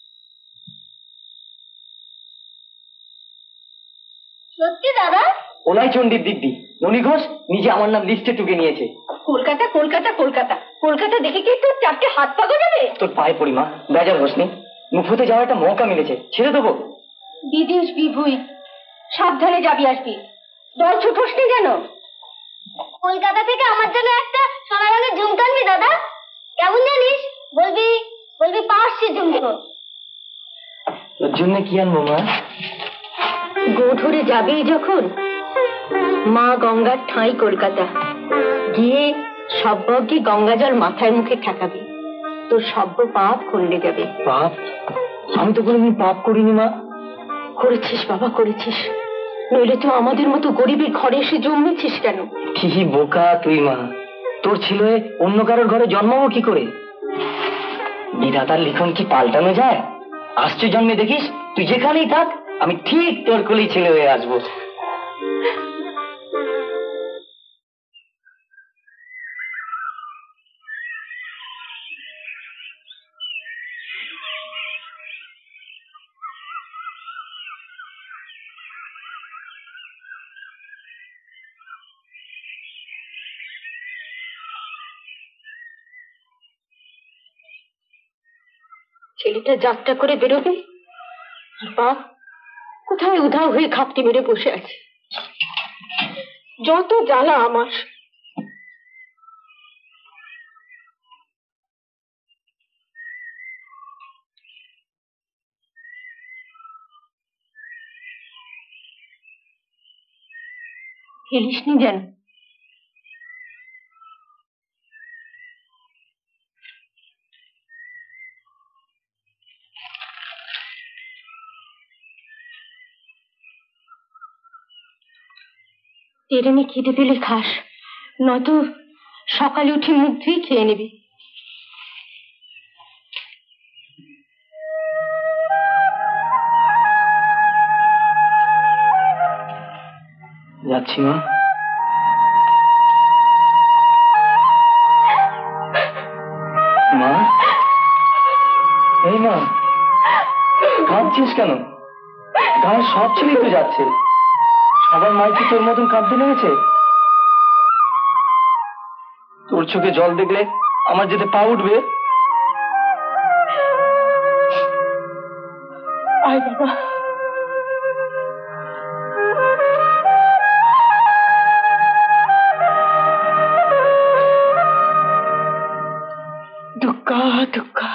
সত্যি দাদা? ওলাই চণ্ডীর দিব্যি ননী ঘোষ নিজে আমার নাম লিস্টে টুকে নিয়েছে। কলকাতা কলকাতা কলকাতা কলকাতা দেখে কি তোর চারটে হাত পা গজাবে? তোর পায়ে পড়ি মা, বেজার হোসনি, মুফুতে যাওয়ার একটা মৌকা মিলেছে, ছেড়ে দেবো? বিদেশ বিভুই, সাবধানে যাবি আসবি, দল ছুটোস নি যেন। কলকাতা থেকে আমার জন্য একটা সোনা রঙের ঝুমকো আনবি দাদা? কেমন জানিস? বলবি বলবি পার্সি ঝুমকো। তোর জন্য কি আনবো মা? গোধরে যাবি যখন, মা গঙ্গার ঠাঁই কলকাতা, গিয়ে সব্যকে গঙ্গা জল মাথায় মুখে ঠেকাবি, তোর সব্য পাপ খণ্ডে যাবে। পাপ? আমি তো কোনোদিন পাপ করিনি মা। করেছিস বাবা, করেছিস, নইলে তো আমাদের মতো গরিবের ঘরে এসে জন্মেছিস কেন? কি বোকা তুই মা, তোর ছেলে অন্য কারোর ঘরে জন্মাবো কি করে? বিধাতার লিখন কি পাল্টানো যায়? আসছে জন্মে দেখিস, তুই যেখানেই থাক আমি ঠিক তোর কোলেই ছেলে হয়ে আসবো। ছেলেটা যাত্রা করে বেরোবে, আর বাপ কোথায় উধাও হয়ে খাপটি মেরে বসে আছে। যত জ্বালা আমার। হেলিসনি যেন। তেরেনে খিদে পেলে খাস, নয়তো সকালে উঠে মুখ ধুয়ে খেয়ে নিবি। যাচ্ছি মা। মা, এই মা, কাঁদছিস কেন? গাঁয়ের সব ছেলেই তো যাচ্ছে, সবার মাই কি তোর মতন কাঁদতে লেগেছে? তোর চোখে জল দেখলে আমার যেতে পা উঠবে। আয় বাবা। দুঃখা দুঃখা।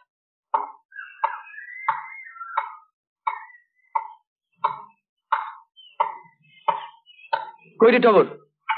কই রে টগর?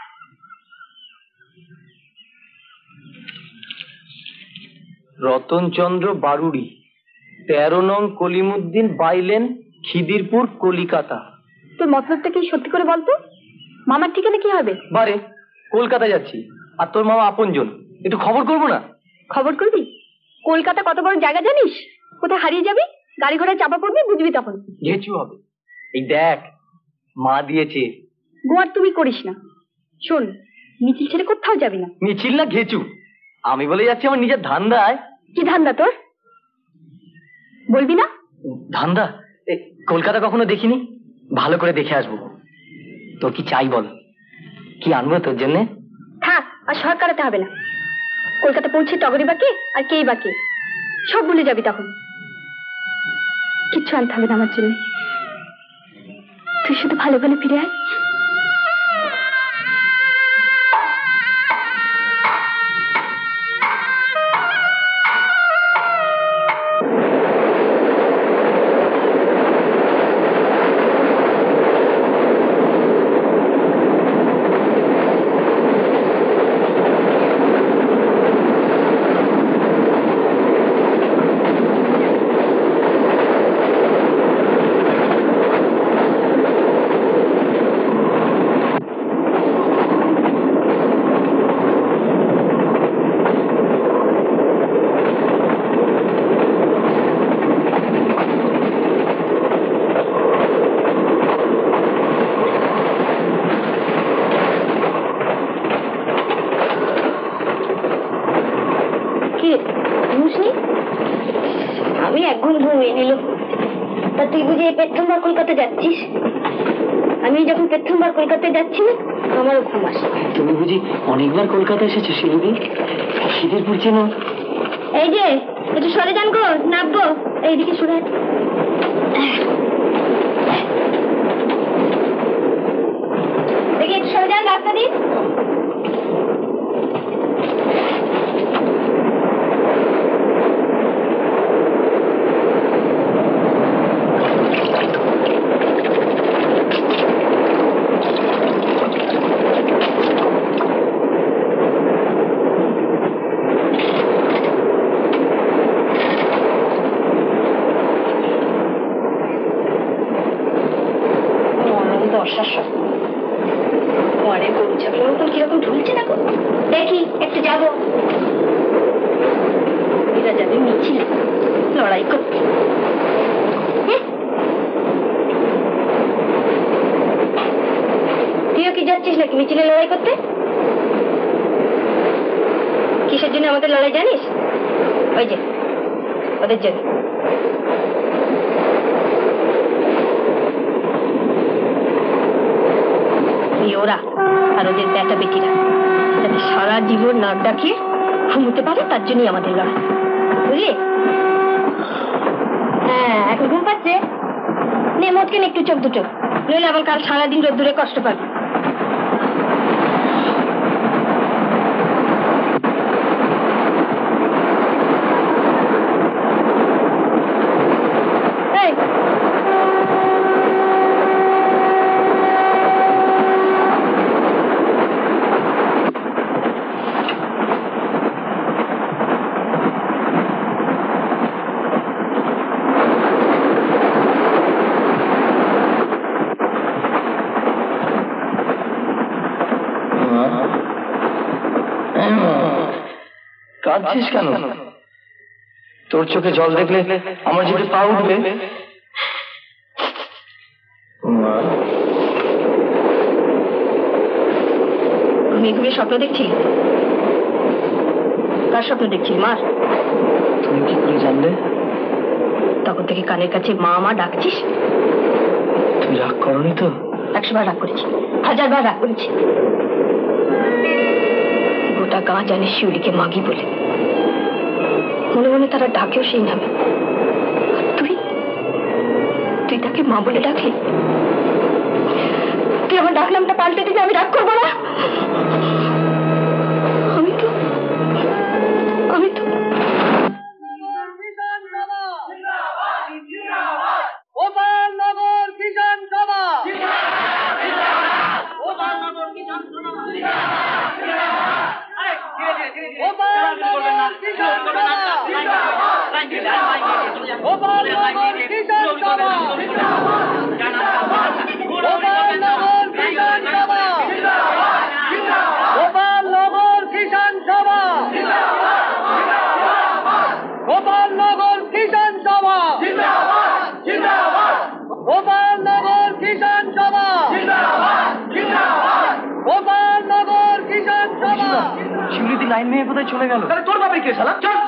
রতনচন্দ্র বারুড়ি, তেরো নং কলিমুদ্দিন বাইলেন, খিদিরপুর, কলিকাতা। তোর মতলবটা কি সত্যি করে বলতো? মামার ঠিকানা কি হবে? বারে কলকাতা যাচ্ছি, আর তোর মামা আপনজন, একটু খবর করবো না? খবর করবি? কলকাতা কত বড় জায়গা জানিস? কোথায় হারিয়ে যাবি, গাড়ি ঘোড়ায় চাপা পড়বি, বুঝবি তখন। ঘেচু হবে। এই দেখ, মা দিয়েছে। গোয়ার তুমি করিস না। শোন, মিছিল ছেড়ে কোথাও যাবি না। মিছিল না ঘেচু? আমি বলে যাচ্ছি আমার নিজের ধান্দায়। কি ধান্দা তোর? বলবি না? ধান্দা? কলকাতা কখনো দেখিনি, ভালো করে দেখে আসবো। তোর কি চাই বল, কি আনবো তোর জন্য? থাক, আর শহর কাটাতে হবে না। কলকাতা পৌঁছে টগরি বাকি আর কেই বাকি সব ভুলে যাবি তখন। কিচ্ছু আনতে হবে না আমার জন্য, তুই শুধু ভালো ভালো ফিরে আয়। আমি এক ঘুম ঘুমিয়ে নিল। তা তুই বুঝি এই প্রথমবার কলকাতা যাচ্ছিস? আমি যখন প্রথমবার কলকাতা যাচ্ছি আমারও ঘুম আসে। তুমি বুঝি অনেকবার কলকাতা এসেছো শিলিগুড়ি? খিদিরপুর চেন? এই যে একটু সরে যান গো, নামবো। এইদিকে সরে দেখি, একটু সরে যান, রাস্তা দিন। বর্ষার সময় পরে গরু ছাগলের মতন কিরকম ঝুলছে না, দেখি একটু যাবো। এরা যাবে মিছিলে লড়াই করতে। তুইও কি যাচ্ছিস নাকি মিছিলে লড়াই করতে? কিসের জন্য আমাদের লড়াই জানিস? ওই যে ওদের জন্য। ওরা আর ওদের বেটা বেটিরা যাতে সারা জীবন নাক ডাকিয়ে ঘুমোতে পারে, তার জন্যই আমাদের লড়াই, বুঝলি? হ্যাঁ, এখন ঘুম পাচ্ছে, নে মতকেন একটু চোখ দুটো, নইলে আবার কাল সারাদিন রোদ্দুরে কষ্ট পাবে। কাঁদছিস কেন? তোর চোখে জল দেখলে আমার যদি পা উঠবে। ঘুমিয়ে ঘুমিয়ে স্বপ্ন দেখছিলি? কার স্বপ্ন দেখছিলি? মার। তুমি কি করে জানলে? তখন থেকে কানের কাছে মা মা ডাকছিস। তুই রাগ করনি তো? একশো বার রাগ করেছি, হাজার বার রাগ করেছি। গোটা গাঁ জানে শিউলিকে মাগি বলে, মনে মনে তারা ডাকেও সেই নামে। তুই তুই তাকে মা বলে ডাকলি? তুই আমার ডাক নামটা পাল্টে দিবি, আমি রাগ করবো না? আমি তো আমি তো শিউলিদি লাইন মেয়ে কোথায় চলে গেল? তাহলে তোর বাবা কে শালা? চল।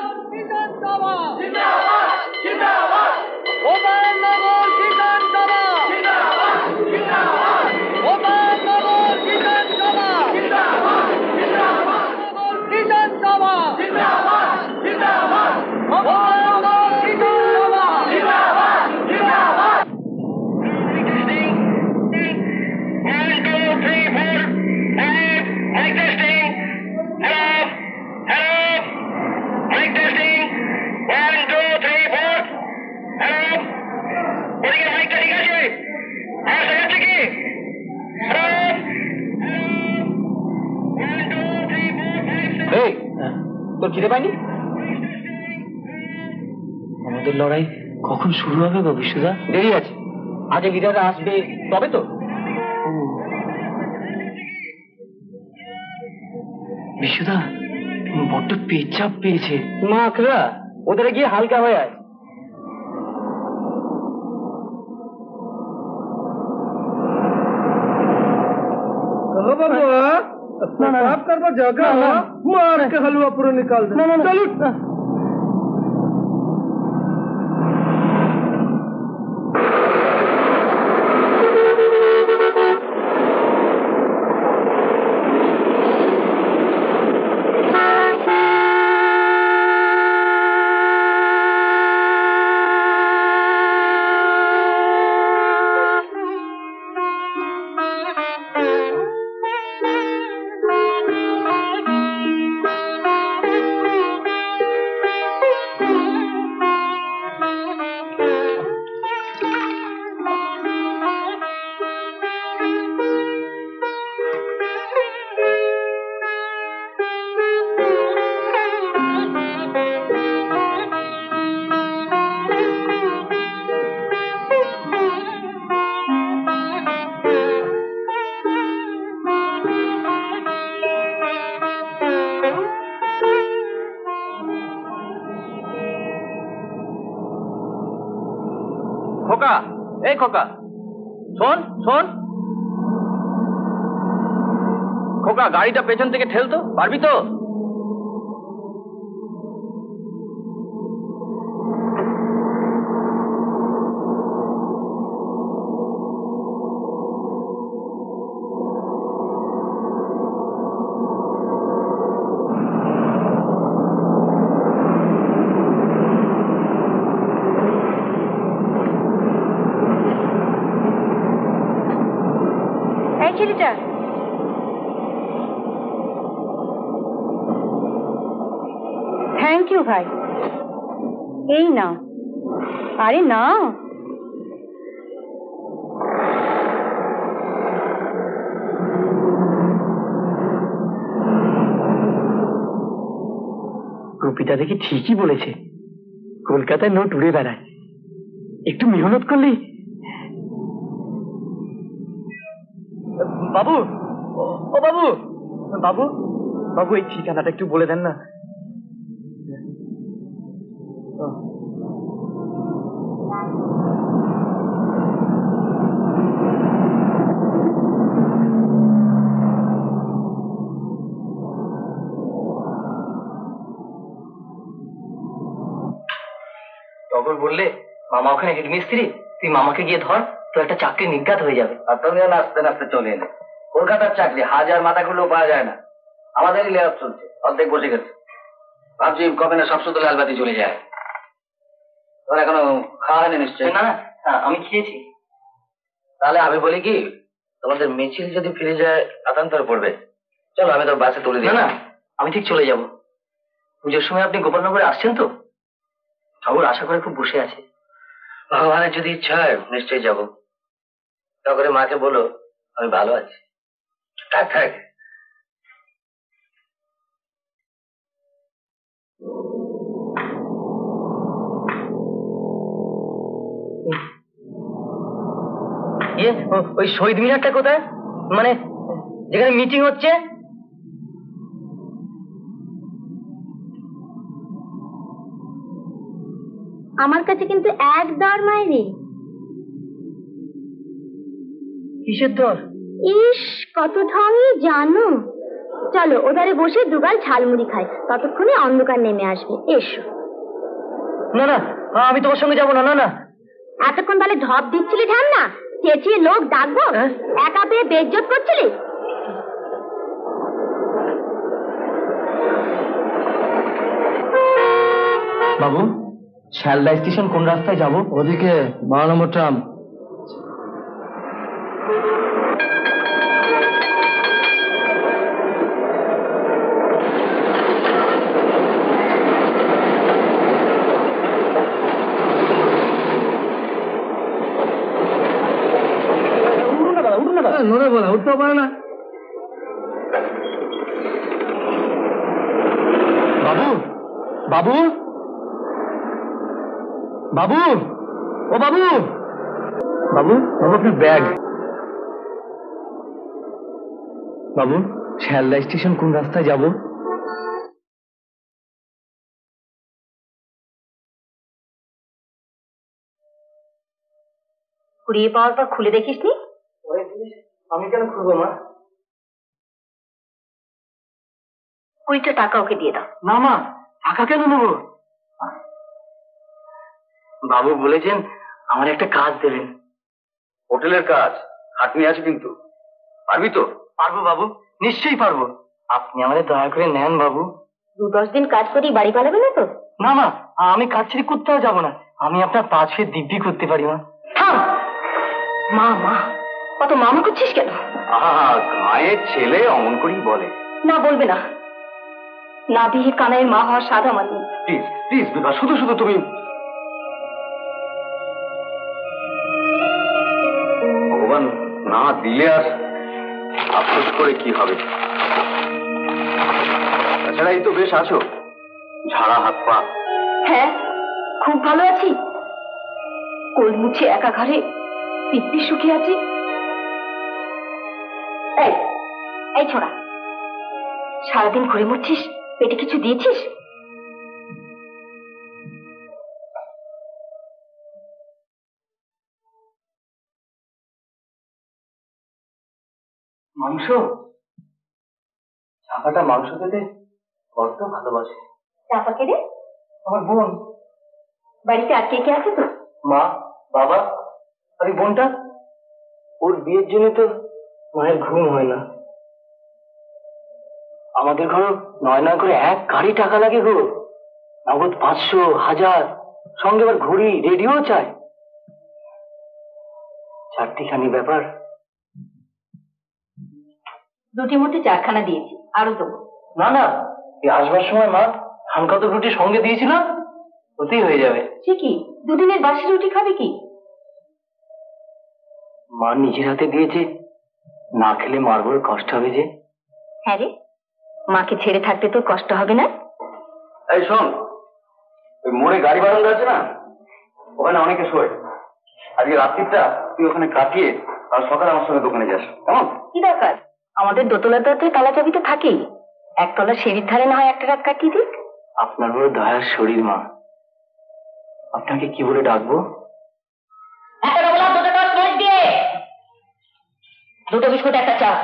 তোর খিদে পাইনি? আমাদের লড়াই কখন শুরু হবে গো বিশুদা? দেরি আছে, আগে লিডাররা আসবে তবে তো। বিশুদা বড্ড পেচ্ছাপ পেয়েছে। মা খেলা ওদের গিয়ে হালকা হয়ে আয়। पेशाब करवा जगह मार के हलवा पूरा निकाल दे। चलो এই খোকা, শোন শোন খোকা, গাড়িটা পেছন থেকে ঠেলতো, পারবি তো? এই ছেলেটা থ্যাংক ইউ ভাই, এই নাও। আরে নাও। গোপীটা দেখি ঠিকই বলেছে, কলকাতায় নোট উড়ে বেড়ায়, একটু মেহনত করলেই। বাবু, ও বাবু, বাবু বাবু এই ঠিকানাটা একটু বলে দেন না। টগর বললে মামা ওখানে হেডমিস্ত্রি, তুই মামাকে গিয়ে ধর, তো একটা চাকরি নিজ্ঞাত হয়ে যাবে। আর তুমি নাচতে নাচতে চলে এলে। কলকাতার চাকরি হাজার মাথাগুলো পাওয়া যায় না, আমাদেরই লে অফ চলছে, অর্ধেক বসে গেছে। ভাবছি কবে না সব শুধু লালবাতি চলে যায়। তোর এখনো খাওয়া হয়নি নিশ্চয়? না না, আমি খেয়েছি। তাহলে আমি বলি কি, তোমাদের মিছিল যদি ফিরে যায় আতান্তর পড়বে। চলো আমি তোর বাসে তুলে দিই। না না, আমি ঠিক চলে যাব। পুজোর সময় আপনি গোপালনগরে আসছেন তো? ঠাকুর আশা করে খুব বসে আছে। ভগবানের যদি ইচ্ছা হয় নিশ্চয়ই যাব। তারপরে মাকে বলো আমি ভালো আছি। থাক থাক। ওই শহীদ মিনারটা কোথায়, মানে যেখানে মিটিং হচ্ছে? আমার কাছে কিন্তু এক দর মাইনে। কিসের দর? ইস, কত ঢঙই জানো। চলো ওধারে বসে দুগাল ঝালমুড়ি খাই, ততক্ষণে অন্ধকার নেমে আসবে। এসো। না না, আমি তোমার সঙ্গে যাবো না। না না, এতক্ষণ তাহলে ঢপ দিচ্ছিলি ধ্যান না, চেঁচিয়ে লোক ডাকবো, একা পেয়ে বেজ্জত করছিলি। বাবু, শিয়ালদা স্টেশন কোন রাস্তায় যাব? ওদিকে বারো নম্বর ট্রাম। নড়ে বলা উঠতে পারে না। বাবু, বাবু, বাবু, ও বাবু, বাবু, বাবু আপনার ব্যাগ। বাবু, শিয়ালদা স্টেশন কোন রাস্তায় যাব? কুড়িয়ে পাওয়ার পর খুলে দেখিস নি? আমি কেন খুলবো মা? কুড়িটা টাকা ওকে দিয়ে দাও। না মা, টাকা কেন নেবো? বাবু বলেছেন আমার একটা কাজ দেবেন। হোটেলের কাজ, খাটনি আছে কিন্তু। পারবি তো? পারবো বাবু, নিশ্চয়ই পারবো। আপনি আমাদের দয়া করে নেন বাবু। দু দশ দিন কাজ করি বাড়ি পালাবে না তো? না মা, আমি কাজ ছেড়ে কোথাও যাবো না। আমি আপনার পা ছুঁয়ে দিব্যি করতে পারি মা। থাম। মা মা, কত মামা করছিস কেন? আহা, গায়ের ছেলে অমন করেই বলে। না, বলবে না। না বিয়ে কানাইয়ের মা হওয়ার স্বাদ আমার নেই। প্লিজ প্লিজ বিভা, শুধু শুধু তুমি। ভগবান না দিলে আর আফসোস করে কি হবে। তাছাড়া এই তো বেশ আছো, ঝাড়া হাত পা। হ্যাঁ, খুব ভালো আছি। কোল মুছে একা ঘরে পিপ্পি সুখে আছি। এই এই ছোড়া, সারাদিন ঘুরে মরছিস, পেটে কিছু দিয়েছিস? মাংস? চাপাটা মাংস খেতে বড্ড ভালোবাসে। চাপা খেলে? আমার বোন। বাড়িতে আর কে কে আছে তো? মা, বাবা আর এই বোনটা। ওর বিয়ের জন্য তো মায়ের ঘুম হয় না। আমাদের ঘরে নয় নয় করে এক গাড়ি টাকা লাগে গো। নগদ পাঁচশো, হাজার, সঙ্গে আবার ঘড়ি, রেডিও চাই। চারটিখানি ব্যাপার। রুটি মুটি চারখানা দিয়েছি, আরো দেবো। না না, এই আসবার সময় মা ধান কত রুটি সঙ্গে দিয়েছিল, ওতেই হয়ে যাবে। সে কি, দুদিনের বাসি রুটি খাবে কি? মা নিজের হাতে দিয়েছে, না খেলে মার বড় কষ্ট হবে যে। হ্যাঁ রে, মাকে ছেড়ে থাকতে তোর কষ্ট হবে না? এই শোন, ওই মোড়ে গাড়ি বারান্দা আছে না, ওখানে অনেকে শোয়। আজকে রাত্রিটা তুই ওখানে কাটিয়ে আর সকালে আমার সঙ্গে দোকানে যাস, কেমন? কি দরকার, আমাদের দোতলাতে তালা চাবি তো থাকেই। একতলা সিঁড়ির ধারে না হয় একটা রাত কাটিয়ে দিক। আপনার বড় দয়ার শরীর মা, আপনাকে কি বলে ডাকবো? দুটো বিস্কুট একটা চা।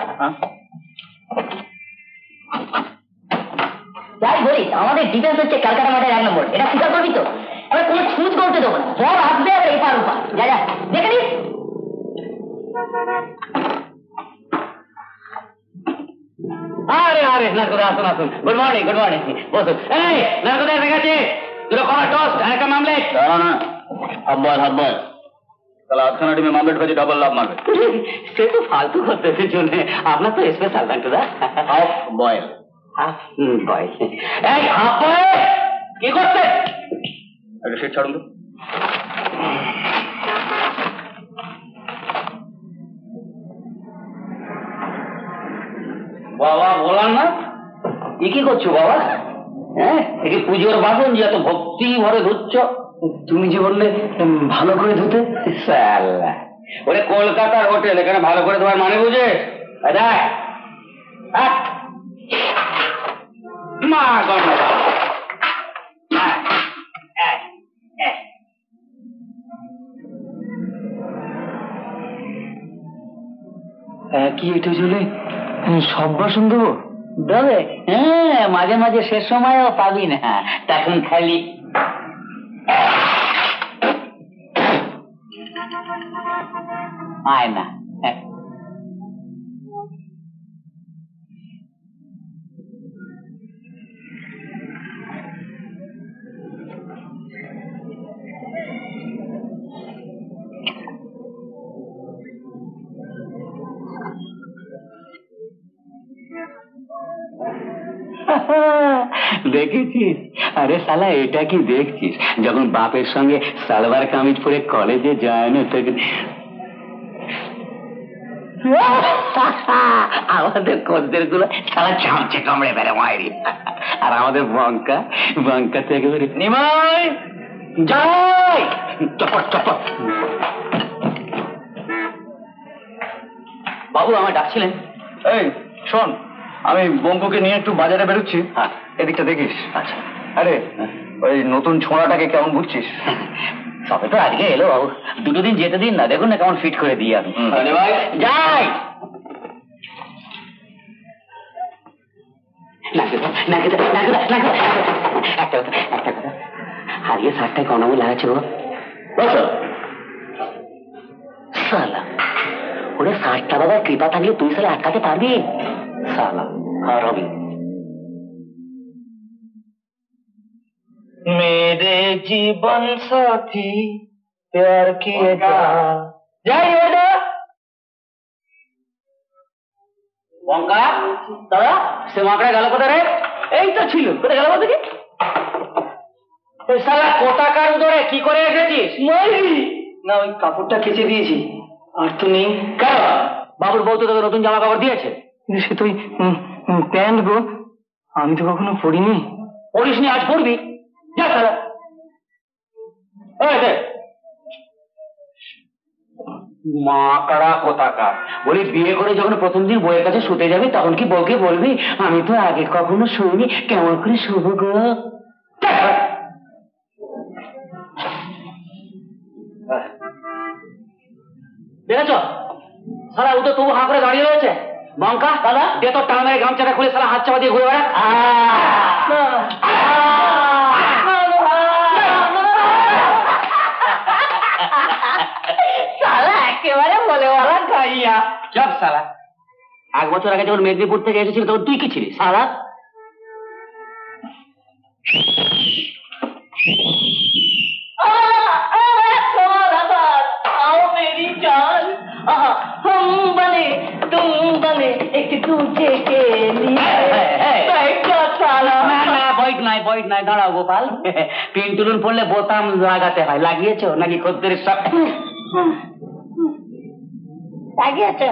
যাই বলি, আমাদের ডিফেন্স হচ্ছে ক্যালকাটা মাঠের এক নম্বর, এটা স্বীকার করবি তো? আমরা কোনো ছুঁচ করতে দেবো না, বল আসবে আর এপার ওপার। যা যা দেখে নিস। আরে আরে নারকোদা, আসুন আসুন। গুড মর্নিং, গুড মর্নিং, বসুন। এই নারকোদা এসে গেছে, দুটো কড়া টোস্ট আর একটা মামলেট। দাঁড়া না, হাফ বয়েল, হাফ বয়েল। তাহলে আধখানা ডিমে মামলেট ভেজে ডবল লাভ মারবে। সে তো ফালতু করতেছে জন্য, আপনার তো স্পেশাল নারকোদা। Half boil. Half boil. এই হাফ বয়েল কি করছে? একটা সিট ছাড়ুন তো। বাবা বলার না, এ কি করছো বাবা? হ্যাঁ, এটি পুজোর বাসন যে এত ভক্তি ভরে ধুচ্ছ। তুমি যে বললে ভালো করে ধুতে। সালা, ওরে কলকাতার হোটেল, এখানে ভালো করে ধোয়ার মানে বুঝে? মা গন্ডা একই এঁটো চলে সব বাসন দেবো? দেবে, হ্যাঁ, মাঝে মাঝে শেষ সময়ও পাবি না, তখন খালি আয় না। দেখেছিস? আরে শালা, এটা কি দেখছিস? যখন বাপের সঙ্গে সালোয়ার কামিজ পরে কলেজে যায় না, তখন আমাদের খদ্দের গুলো সারা চামচে কামড়ে বেড়ে মায়েরি, আর আমাদের বঙ্কা বঙ্কা থেকে নিমাই যাই চপট চপট। বাবু আমায় ডাকছিলেন? এই শোন, আমি বঙ্কুকে নিয়ে একটু বাজারে বেরোচ্ছি, এদিকটা দেখিস। আচ্ছা। আরে ওই নতুন ছোঁড়াটাকে কেমন বুঝছিস? সবে তো আজকে এলো বাবু, দুটো দিন যেতে দিন না, দেখুন না কেমন ফিট করে দিই আমি। যাই একটা কথা, একটা কথা, হারিয়ে শার্টটায় কনামো লাগাচ্ছে গো। বলছো সালা, ওরে শার্টটা বাবার কৃপা থাকলে তুই সালে আটকাতে পারবি? সালা আর রবি। मेरे जीवन साथी प्यार किए जा। যাই ওটা বঙ্কা দাদা, সে মাকড়া গেল কোথায় রে? এই তো ছিল, কোথায় গেল বলতে? কি সালা কোথাকার ধরে কি করে এসেছিস? না, ওই কাপড়টা কেচে দিয়েছি, আর তো নেই। কেন, বাবুর বউ তো তোকে নতুন জামা কাপড় দিয়েছে। কিন্তু সে তো প্যান্ট গো, আমি তো কখনো পরিনি। পড়িস নি, আজ পড়বি। যা সালা। মাকড়া কোথাকার, বলি বিয়ে করে যখন প্রথম দিন বউয়ের কাছে শুতে যাবি, তখন কি বউকে বলবি আমি তো আগে কখনো শুইনি, কেমন করে শুভ গো? দেখেছ সারা, ও তো তবু হাঁ করে দাঁড়িয়ে রয়েছে। বঙ্কা দাদা দে তো টানের গামছাটা খুলে সালা হাত চাপা দিয়ে ঘুরে বেড়া। সালা একেবারে বলে বলা গাইয়া। চপ সালা, এক বছর আগে যখন মেদিনীপুর থেকে এসেছিল তখন তুই কি ছিলিস সালা? দাঁড়াও গোপাল, পিন্টুলুন পড়লে বোতাম লাগাতে হয়, লাগিয়েছো নাকি খদ্দের সব লাগিয়েছো?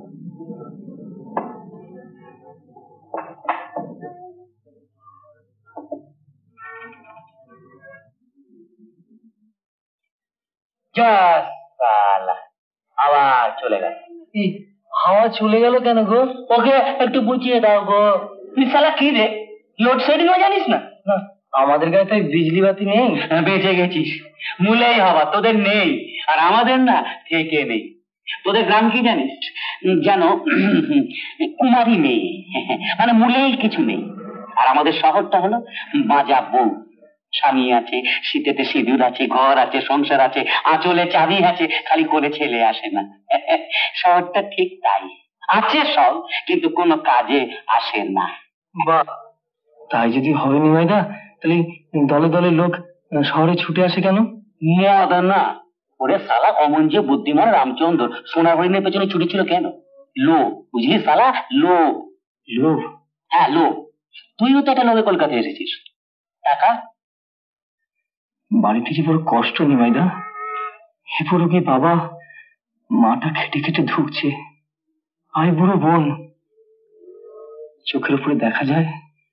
আবার চলে গেল। হাওয়া চলে গেল কেন গো? ওকে একটু বুঝিয়ে দাও গো। তুই শালা কি রে, লোডশেডিং ও জানিস না? আমাদের গায়ে তাই বিজলি বাতি নেই। বেঁচে গেছিস, মূলেই হওয়া তোদের নেই, আর আমাদের না থেকে নেই। তোদের গ্রাম কি জানিস? জানো, কুমারী নেই, মানে মূলেই কিছু নেই। আর আমাদের শহরটা হলো বাজা বউ, স্বামী আছে, শীতেতে সিঁদুর আছে, ঘর আছে, সংসার আছে, আঁচলে চাবি আছে, খালি করে ছেলে আসে না। শহরটা ঠিক তাই, আছে সব, কিন্তু কোনো কাজে আসে না। বাহ, তাই যদি হবে নিমাইদা, তাহলে দলে দলে লোক শহরে ছুটে আসে কেন? মদা না, ওরে সালা অমন যে বুদ্ধিমান রামচন্দ্র সোনা হরিণের পেছনে ছুটেছিল কেন? লোভ, বুঝলি সালা, লোভ। লোভ? হ্যাঁ লোভ। তুইও তো একটা লোভে কলকাতায় এসেছিস। টাকা বাড়ি থেকে বড় কষ্ট নিমাইদা। এ পুরো কি বাবা মাটা খেটে খেটে ধুকছে, আই বুড়ো বোন, চোখের উপরে দেখা যায়।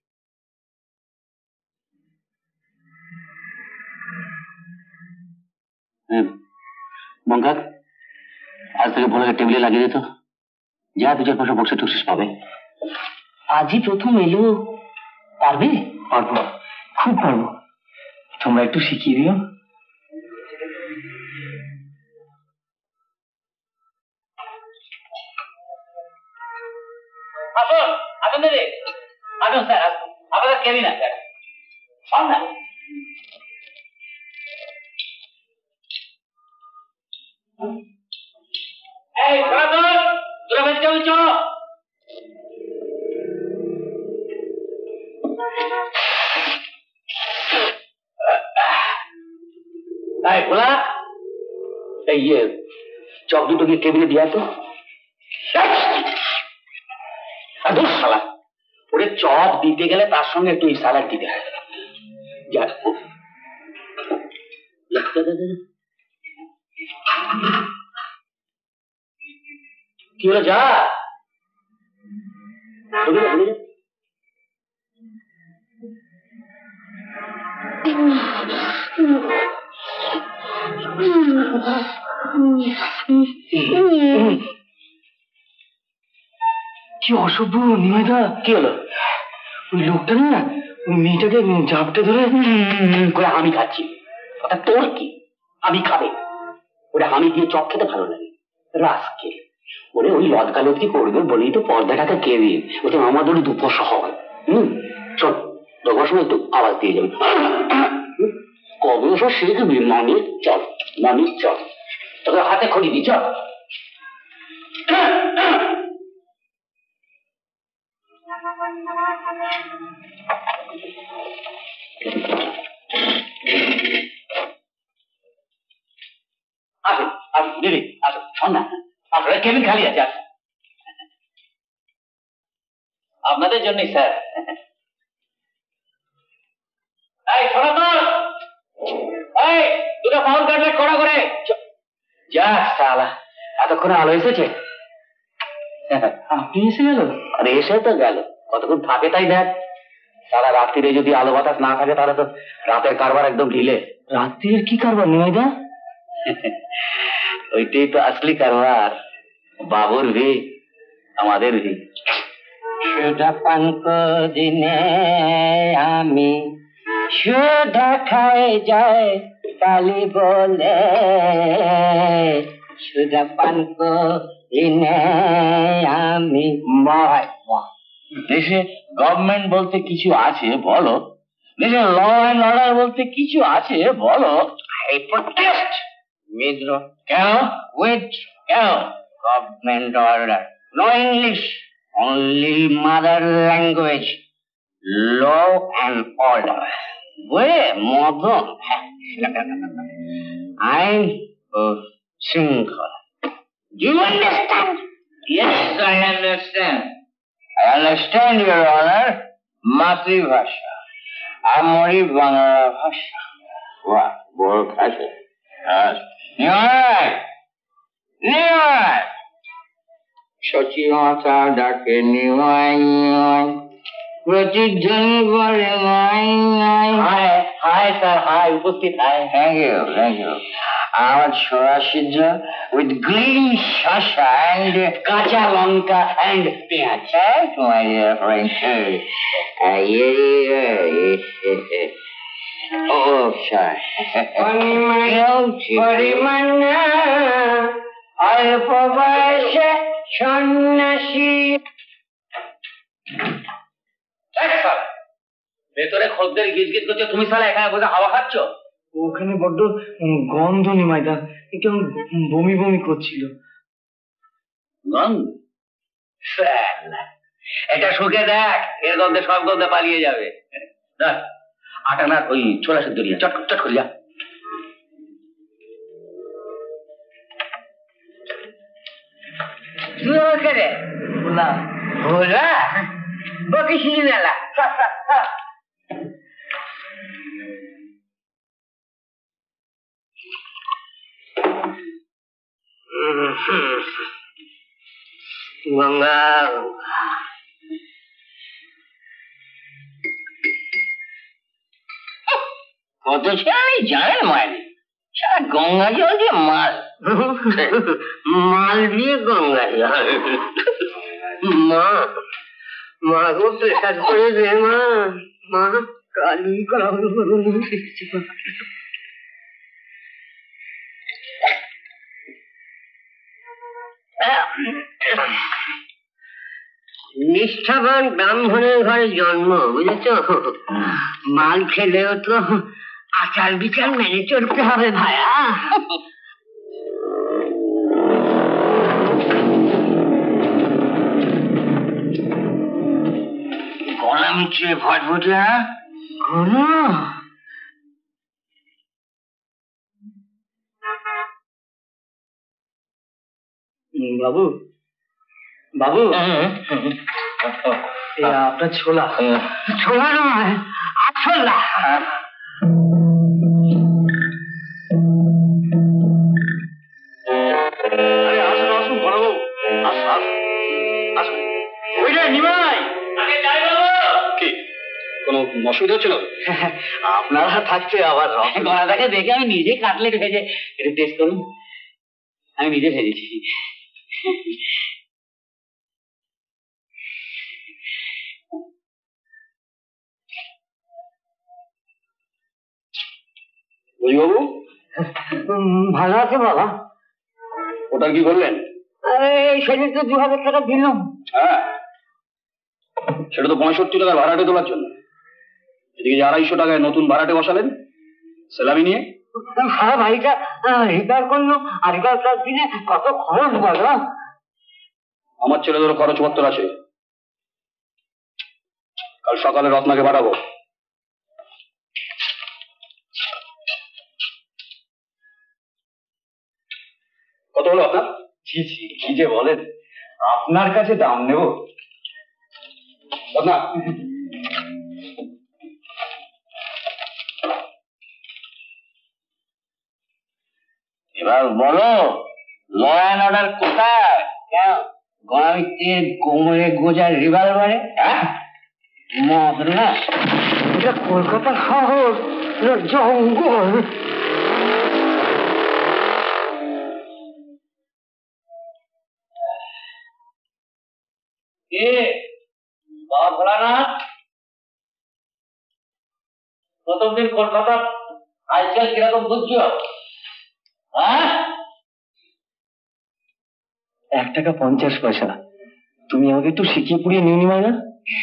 বঙ্কা, আজ থেকে বলে টেবিলে লাগিয়ে দিত, যা দু চার পয়সা বক্সে টুকসিস পাবে। আজই প্রথম এলো, পারবে? পারবো, খুব পারবো, তোমরা একটু শিখিয়ে দিও। আসুন, আসুন দিদি, আসুন স্যার, আসুন, আপনাদের কেবিন আছে। না এই বরাবর তোরা বেঁচে যাবি, চলো। তাই ভোলা, এই ইয়ে চক দুটো গিয়ে কেবিনে দিয়া তো। শালা, ওরে চপ দিতে গেলে তার সঙ্গে একটু স্যালাড দিতে হয়। যা কি হলো, যা কি অসভ্য নিমাইদা। কি হলো? ওই লোকটা না ওই মেয়েটাকে জাপটে ধরে করে আমি খাচ্ছি, ওটা তোর কি? আমি খাবে ওটা, আমি দিয়ে চপ খেতে ভালো লাগে, রাস্কে। ওরে ওই লদকালতি করবে বলেই তো পর্দাটাকে কে দিয়ে, ওটা আমাদের দুপোষ হয়। হম চল, দোকার সময় একটু আওয়াজ দিয়ে যাবে। কবে ওসব শিখবি? মানিস চল, মানিস চল, তোকে হাতে খড়ি দি, চল। আসুন আসুন দিদি, আসুন, শোন না, আসলে কেবিন খালি আছে, আসুন। আপনাদের জন্যই স্যার। এই শোনো তো, এই দুটো ফাউল কাটলেট কড়া করে। যা সালা, এতক্ষণে আলো এসেছে। আপনি এসে গেল? আরে এসে তো গেল, কতক্ষণ থাকে তাই দেখ। সারা রাত্রিরে যদি আলো বাতাস না থাকে তাহলে তো রাতের কারবার একদম ঢিলে। রাত্রির কি কারবার নিমাইদা? ওইটাই তো আসলি কারবার, বাবুর ভি, আমাদের ভি। সুধা পান দিনে আমি সুধা খাই যায় কালি বলে, সুধা পান দিনে আমি বাহ ভাই বাহ। দেশে গভর্নমেন্ট বলতে কিছু আছে বলো, দেশে ল অ্যান্ড অর্ডার বলতে কিছু আছে বলো। এই প্রোটেস্ট বিদ্রোহ কেন? উইথ কেন? Government order, no English, only mother language, law and order. বুঝে মদন আইন ও শৃঙ্খলা। Do you understand? Yes, I understand. I understand, Your Honor. মাতৃভাষা আমারই বাংলা ভাষা। বাহ, বড় খাসে। সচিবতা ডাকে নিমাই নিমাই, প্রতিধ্বনি বলে নাই নাই। হাই হাই স্যার, হাই উপস্থিত। Hi, thank you thank you. আমার ছোড়া সিদ্ধ উইথ গ্রিন শসা অ্যান্ড কাঁচা লঙ্কা অ্যান্ড পেঁয়াজ। মাই ডিয়ার ফ্রেন্ড, ও পরিমাণ অল্প বয়সে সন্ন্যাসী। ভেতরে খদ্দের গিজ গিজ করছে, তুমি সালা এখানে বসে হাওয়া খাচ্ছ? ওখানে বড্ড গন্ধ নিমাইদা, কেমন বমি বমি করছিল। গন্ধ? এটা শুকে দেখ, এর গন্ধে সব গন্ধে পালিয়ে যাবে। আটা না ওই ছোলা সেদ্ধ নিয়ে চট চট করে যা। তুই আমাকে রে ভোলা ভোলা বকিস মেলা। গঙ্গা কত ছেলে জানেন মায়ের সারা গঙ্গা জল দিয়ে মাল মাল দিয়ে গঙ্গা জল। মা মা গো প্রেসার করে দে মা, মা কালি করা নিষ্ঠাবান ব্রাহ্মণের ঘরে জন্ম, বুঝেছ? মাল খেলেও তো আচার বিচার মেনে চলতে হবে ভাইয়া। গলা মিচিয়ে ভটভটিয়া কোন বাবু বাবু আপনার ছোলা। ছোলা নয়, ছোলা। আসুন আসুন বড়বাবু, আসুন আসুন। ওইটা নিমাই কি কোনো অসুবিধা হচ্ছিল? আপনারা থাকতে আবার গলাটাকে দেখে আমি নিজে কাটলেট ভেজে একটু টেস্ট করুন। আমি নিজে ভেজেছি। বাবু ভালো আছে বাবা? ওটা কি করলেন? আরে সেদিন তো দু হাজার টাকা দিলাম। হ্যাঁ, সেটা তো পঁয়ষট্টি টাকার ভাড়াটে তোলার জন্য। এদিকে যে আড়াইশো টাকায় নতুন ভাড়াটে বসালেন সেলামি নিয়ে। সারা বাড়িটা রিপেয়ার করলো, আর রিপেয়ার করার দিনে কত খরচ বলো? আমার ছেলেদেরও খরচপত্র আছে। কাল সকালে রত্নাকে পাঠাবো। কত হলো আপনার? জি জি কি যে বলেন, আপনার কাছে দাম নেব রত্না? এবার বলো ল অ্যান্ড অর্ডার কোথায়? কেন গণামিত্রে কোমরে গোজার রিভলভারে? হ্যাঁ মদ না, এটা কলকাতা শহর জঙ্গল। কে বাবা ভোলানাথ? প্রথম দিন কলকাতা আজকাল কিরকম বুঝছো? হ্যাঁ, এক টাকা পঞ্চাশ পয়সা। তুমি আমাকে একটু শিখিয়ে পুড়িয়ে নিও নি মাইনা।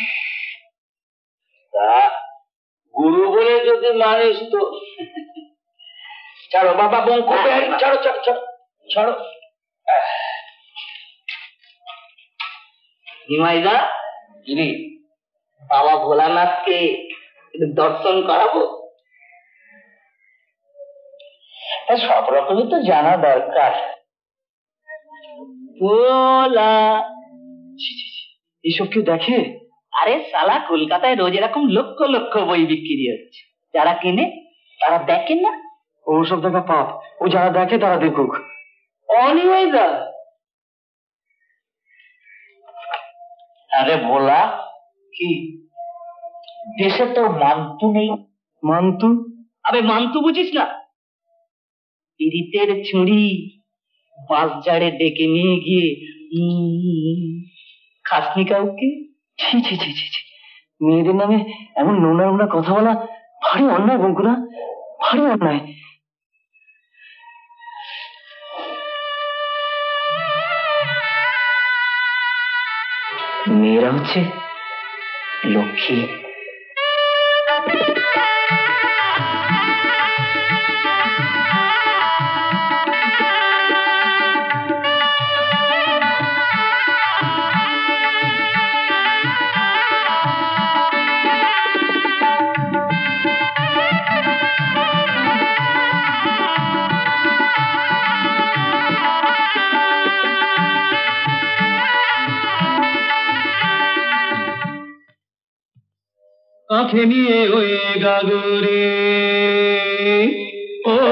তা গুরু বলে যদি মানিস তো ছাড়ো বাবা বঙ্কু ছাড়ো ছাড়ো ছাড়ো ছাড়ো। নিমাইদা জি বাবা ভোলানাথকে একটু দর্শন করাবো। সব রকমই তো জানা দরকার। ভোলা এসব কেউ দেখে? আরে সালা কলকাতায় রোজ এরকম লক্ষ লক্ষ বই বিক্রি হচ্ছে, যারা কিনে তারা দেখেন না। ওসব দেখা পাপ, ও যারা দেখে তারা দেখুক। অনিমাইদা আরে ভোলা কি দেশে তো মান্তু নেই? মান্তু? আবে মান্তু বুঝিস না? পিরিতের ছুরি বাস জাড়ে ডেকে নিয়ে গিয়ে খাসনি কাউকে? ছি ছি ছি ছি ছি, মেয়েদের নামে এমন নোংরা নোংরা কথা বলা ভারী অন্যায় বঙ্কুরা, ভারী অন্যায়। মেয়েরা হচ্ছে লক্ষ্মী। কাঁখে নিয়ে ওই গাগরে ও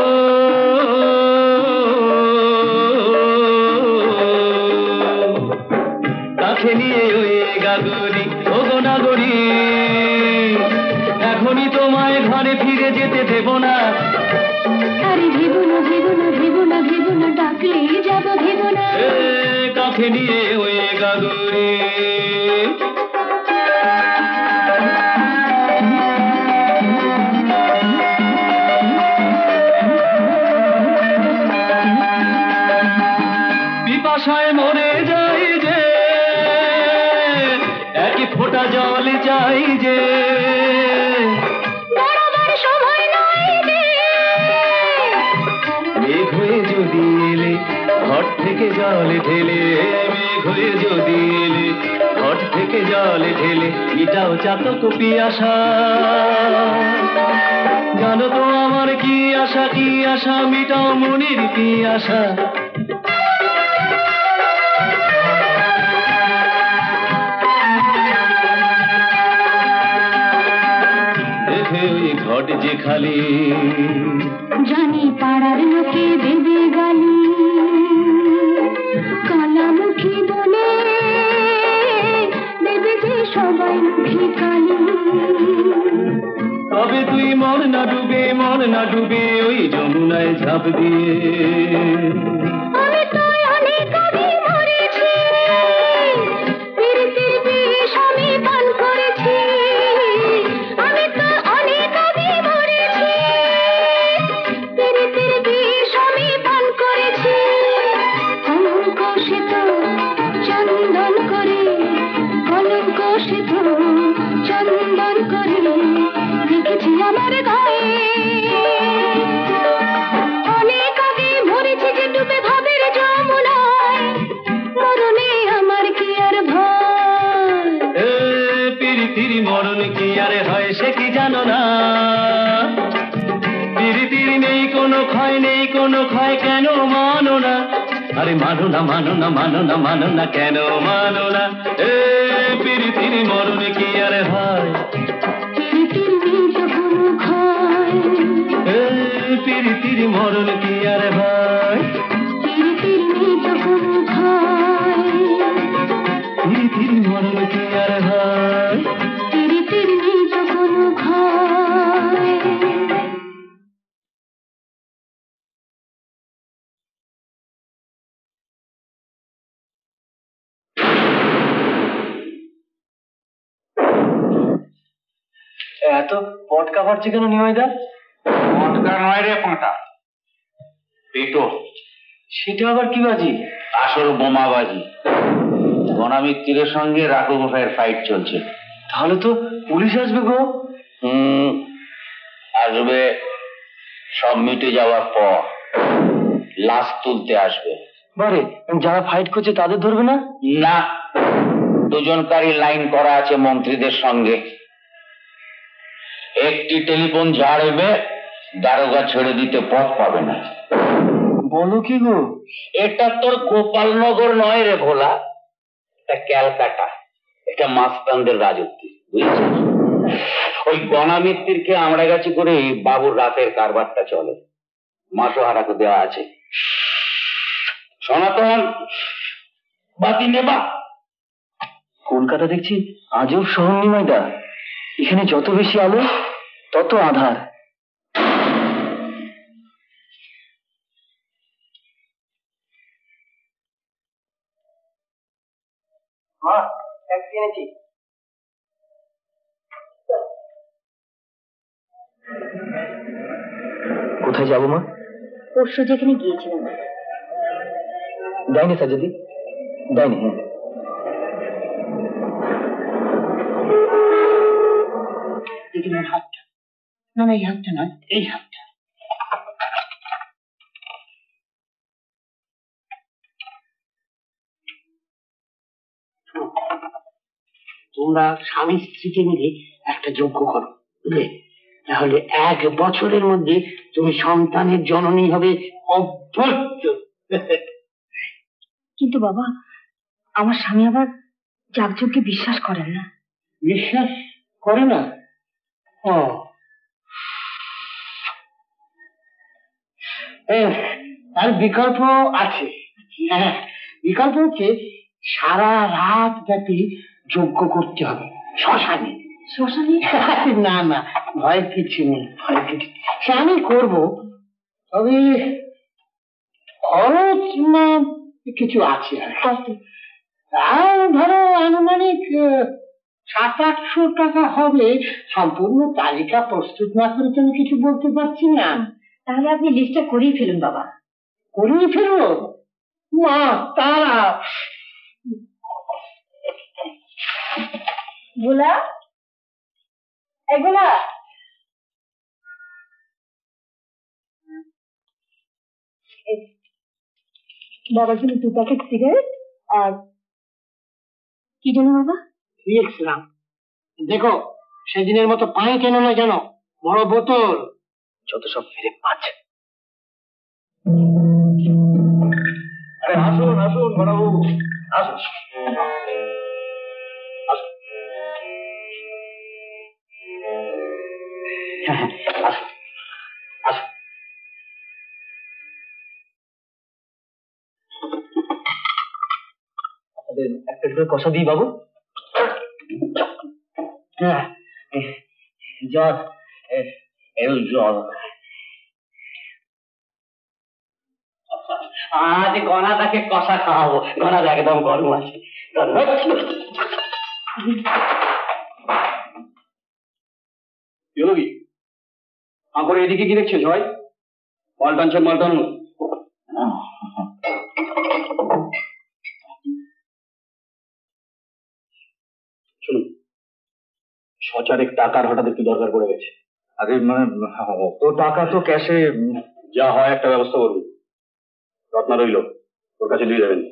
কাঁখে নিয়ে ওই গাগরি ও গো নাগরি, এখনই তোমায় ঘরে ফিরে যেতে দেব না। আরে ভেবো না ভেবো না ভেবো না ভেবো না, ডাকলে যাব ভেবো না। কাঁখে নিয়ে ওই গাগরে পিপাসায় মরে যাই যে, একই ফোঁটা জল চাই যে, সময় নয় যে। মেঘ হয়ে যদি এলে ঘট থেকে জল ঢেলে, মেঘ হয়ে যদি এলে ঘট থেকে জল ঢেলে, মিটাও চাতক পিয়াসা। জানো তো আমার কি আশা, কি আশা, মিটাও মনের পিয়াসা। ঘট যে খালি, জানি পাড়ার লোকে দেবে গালি, কালামুখী বলে দেবে যে সবাই মুখে কালি। তবে তুই মর না ডুবে, মর না ডুবে ওই যমুনায় ঝাঁপ দিয়ে। আমি তো অনেক আগে মরেছি, প্রীতির বিষ আমি পান করেছি। আমি তো অনেক আগে মরেছি, প্রীতির বিষ আমি পান করেছি। কলঙ্ক সে তো চন্দন করে, কলঙ্ক সে তো চন্দন করে দেখেছি আমার গায়ে। অনেক আগে মরেছি যে ডুবে ভাবের যমুনায়, মরণে আমার কি আর ভয়। এ পিরিতির মরণ কি আরে হয় সে কি জানো না? পিরিতির নেই কোনো ক্ষয়, নেই কোনো ক্ষয়, কেন মানো না? আরে মানো না মানো না মানো না মানো না, কেন মানো না? এ পিরিতির মরণ কি আরে হয়? প্রীতির নেই তো কোনো ক্ষয়, এ পিরিতির মরণ কি আরে হয়? প্রীতির নেই তো কোনো ক্ষয়, পিরিতির মরণ কি আরে হয়? প্রীতির নেই তো কোনো ক্ষয়। এত পটকা ফাটছে কেন নিমাইদা? পটকা নয় রে পাঁটা, পেটো। সেটা আবার কি বাজি? আসল বোমাবাজি। গণামিত্রের সঙ্গে রাঘব ভাইয়ের ফাইট চলছে। তাহলে তো পুলিশ আসবে গো। হুম, আসবে। সব মিটে যাওয়ার পর লাশ তুলতে আসবে। বারে, যারা ফাইট করছে তাদের ধরবে না? না, দুজনকারই লাইন করা আছে মন্ত্রীদের সঙ্গে। একটি টেলিফোন ঝাড়বে, দারোগা ছেড়ে দিতে পথ পাবে না। বলো কি গো? এটা তোর গোপালনগর নয় রে ভোলা, এটা ক্যালকাটা। এটা মাস্তানদের রাজত্ব, বুঝেছিস? ওই গণামিত্তিরকে আমরা গাছি করে বাবুর রাতের কারবারটা চলে। মাসোহারাকে দেওয়া আছে। সনাতন বাতি নেবা। কলকাতা দেখছি আজব শহর নিমাইদা। এখানে যত বেশি আলো তত আধার। মা, ট্যাক্সি এনেছি। কোথায় যাবো মা? পরশু যেখানে গিয়েছিলাম। দেয়নি সাজাদি, দেয়নি। হ্যাঁ, দিদিমার হাতটা। না না, এই হাতটা না, এই হাতটা। তোমরা স্বামী স্ত্রীকে মিলে একটা যজ্ঞ করো, বুঝলে? তাহলে এক বছরের মধ্যে তুমি সন্তানের জননী হবে অভ্যর্থ। কিন্তু বাবা, আমার স্বামী আবার যাগযজ্ঞে বিশ্বাস করেন না। বিশ্বাস করে না? ও, তার বিকল্প আছে। হ্যাঁ, বিকল্প হচ্ছে সারা রাত ব্যাপী যজ্ঞ করতে হবে শ্মশানে। শ্মশানে? না না, ভয় কিছু নেই, ভয় কিছু। সে আমি করবো, তবে খরচ না কিছু আছে। আর ধরো আনুমানিক সাত আটশো টাকা হবে। সম্পূর্ণ তালিকা প্রস্তুত না করে তো আমি কিছু বলতে পারছি না। তাহলে আপনি লিস্টটা করিয়ে ফেলুন বাবা। করিয়ে ফেলবো? মা, তারা ভোলা, এই ভোলা, বাবার জন্য দু প্যাকেট সিগারেট আর কি জন্য বাবা? দিয়েছিলাম। দেখো, সেদিনের মতো পানি কেন না, জানো, বড় বোতল। যত সব ফিরে পাচ্ছে। আরে আসুন আসুন বড়বাবু, আসুন আসুন। আসুন আসুন। আপনাদের একটা করে কষা দিই বাবু। জল, জল। আজ গনাটাকে কষা খাওয়াবো। গনাটা একদম গরম আছে। কি আঁকড়ে এদিকে কি দেখছে সবাই? মাল টানছেন, মাল টানুন। শুনুন, সচারেক টাকার হঠাৎ একটু দরকার পড়ে গেছে। আরে মানে তো টাকা তো ক্যাশে যা হয় একটা ব্যবস্থা করবো। রত্না রইল, ওর কাছে দিয়ে যাবেন।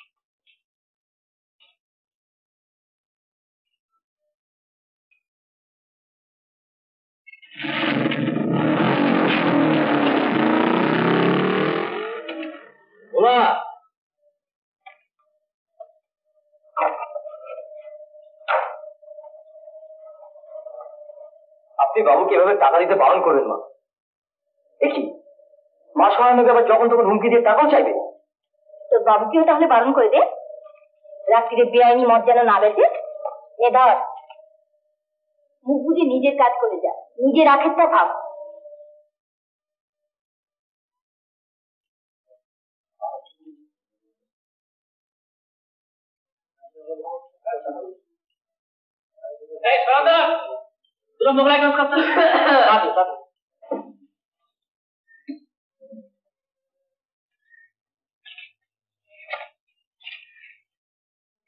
ওলা, আপনি বাবুকে এভাবে টাকা দিতে বারণ করবেন না। দেখি মা সরানোকে আবার যখন তখন হুমকি দিয়ে টাকাও চাইবে। তো বাবুকেও তাহলে বারণ করে দে, রাত্রিরে বেআইনি মদ যেন না বেঁচে। এ ধর, মুখ বুঝে নিজের কাজ করে যা, নিজের আখেরটা ভাব।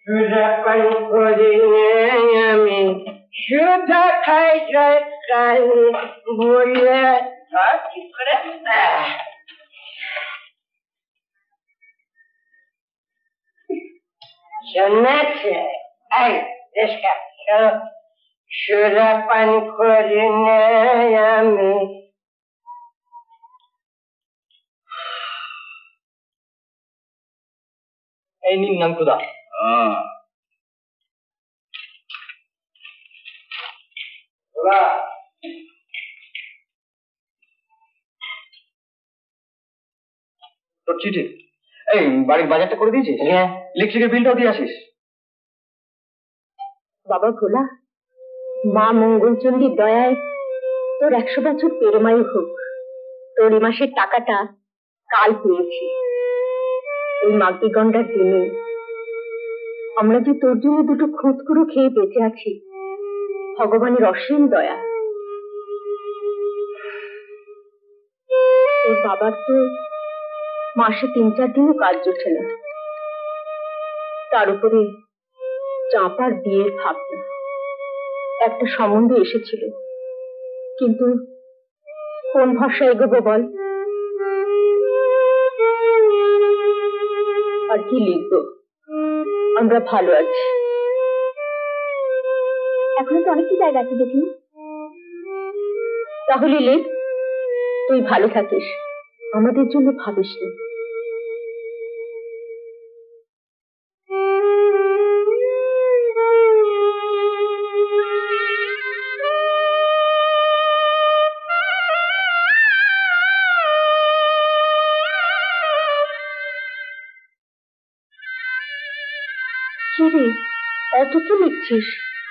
সুধা পান করি আমি সুধা খাই যাই কালি বলে কি করে শুনেছে এই দেশকা সুধা পান করি আমি এই নিন নামকুদা তোর চিঠি এই বাড়ির বাজারটা করে দিয়েছিস হ্যাঁ ইলেকট্রিকের বিলটাও দিয়ে আসিস বাবা ভোলা মা মঙ্গলচণ্ডীর দয়ায় তোর একশো বছর পেরমায়ু হোক তোর এই মাসের টাকাটা কাল পেয়েছি এই মাঘী গন্ডার দিনে আমরা যে তোর জন্য দুটো খুঁতকুড়ো খেয়ে বেঁচে আছি ভগবানের অসীম দয়া তোর বাবার তো মাসে তিন চার দিনও কাজ জোটে না তার উপরে চাঁপার বিয়ের ভাবনা একটা সম্বন্ধ এসেছিল কিন্তু কোন ভাষা এগোবো বল আর কি লিখবো আমরা ভালো আছি এখনো তো অনেকটা জায়গা আছে দেখি তাহলে লেখ তুই ভালো থাকিস আমাদের জন্য ভাবিস না কি রে অত কি লিখছিস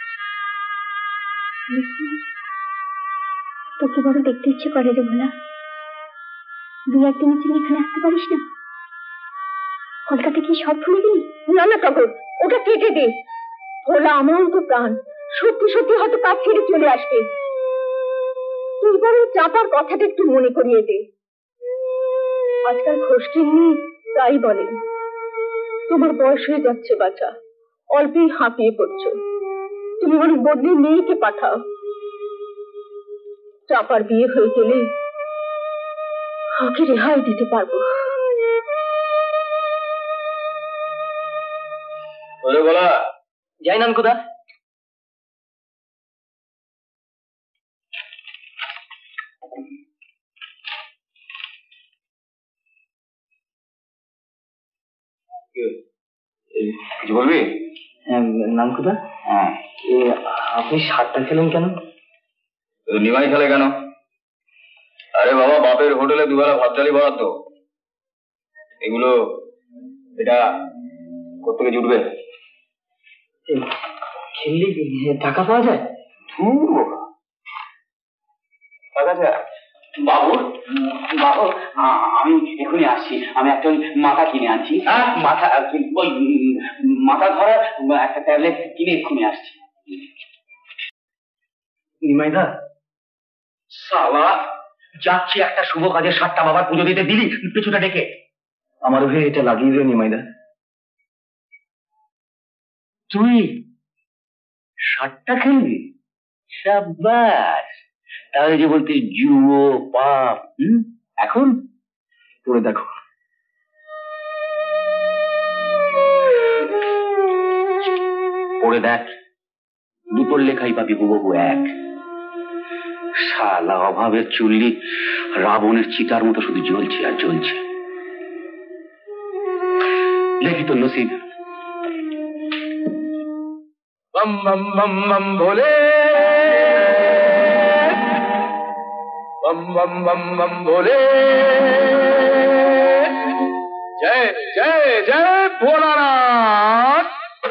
তোকে বড় দেখতে ইচ্ছে করে রে ভোলা দু একদিনের জন্য এখানে আসতে পারিস না কলকাতা কি সব ভুলে গেলি না না টগর ওটা কেটে দে ভোলা আমার তো প্রাণ সত্যি সত্যি হয়তো কাজ ছেড়ে চলে আসবে তুই বরং চাপার কথাটা একটু মনে করিয়ে দে আজকাল খোঁজকিন্নি তাই বলে তোমার বয়স হয়ে যাচ্ছে বাচ্চা অল্পেই হাঁপিয়ে পড়ছো তুমি বরং বদলে মেয়েকে পাঠাও চাপার বিয়ে হয়ে গেলে ওকে রেহাই দিতে পারবো বলা যাই নানকুদা কিছু বলবি নানকুদা হ্যাঁ আপনি সাতটা খেলেন কেন নিমাই খেলে কেন আরে বাবা বাপের হোটেলে দুবেলা ভাত ডালি বরাদ্দ এগুলো এটা কোথেকে জুটবে খেললে টাকা পাওয়া যায় টাকা যায় বাবু বাবু আমি এখনই আসছি আমি একটা মাথা কিনে আনছি মাথা ওই মাথা ধরার একটা ট্যাবলেট কিনে এক্ষুনি আসছি নিমাইদা সালা যাচ্ছি একটা শুভ কাজে সাতটা বাবার পুজো দিতে দিলি পেছুটা ডেকে আমার হয়ে এটা লাগিয়ে দিও নিমাইদা তুই সাতটা খেলবি সাব্বাস তাহলে যে বলতে জুয়ো পাপ হম এখন পড়ে দেখো পড়ে দেখ দুটোর লেখাই পাবি হুবহু এক শালা অভাবের চুল্লি রাবণের চিতার মতো শুধু জ্বলছে আর জ্বলছে লেখি তো নসিব বম বম বম বম ভোলে বম বম বম বম ভোলে জয় জয় জয় ভোলানাথ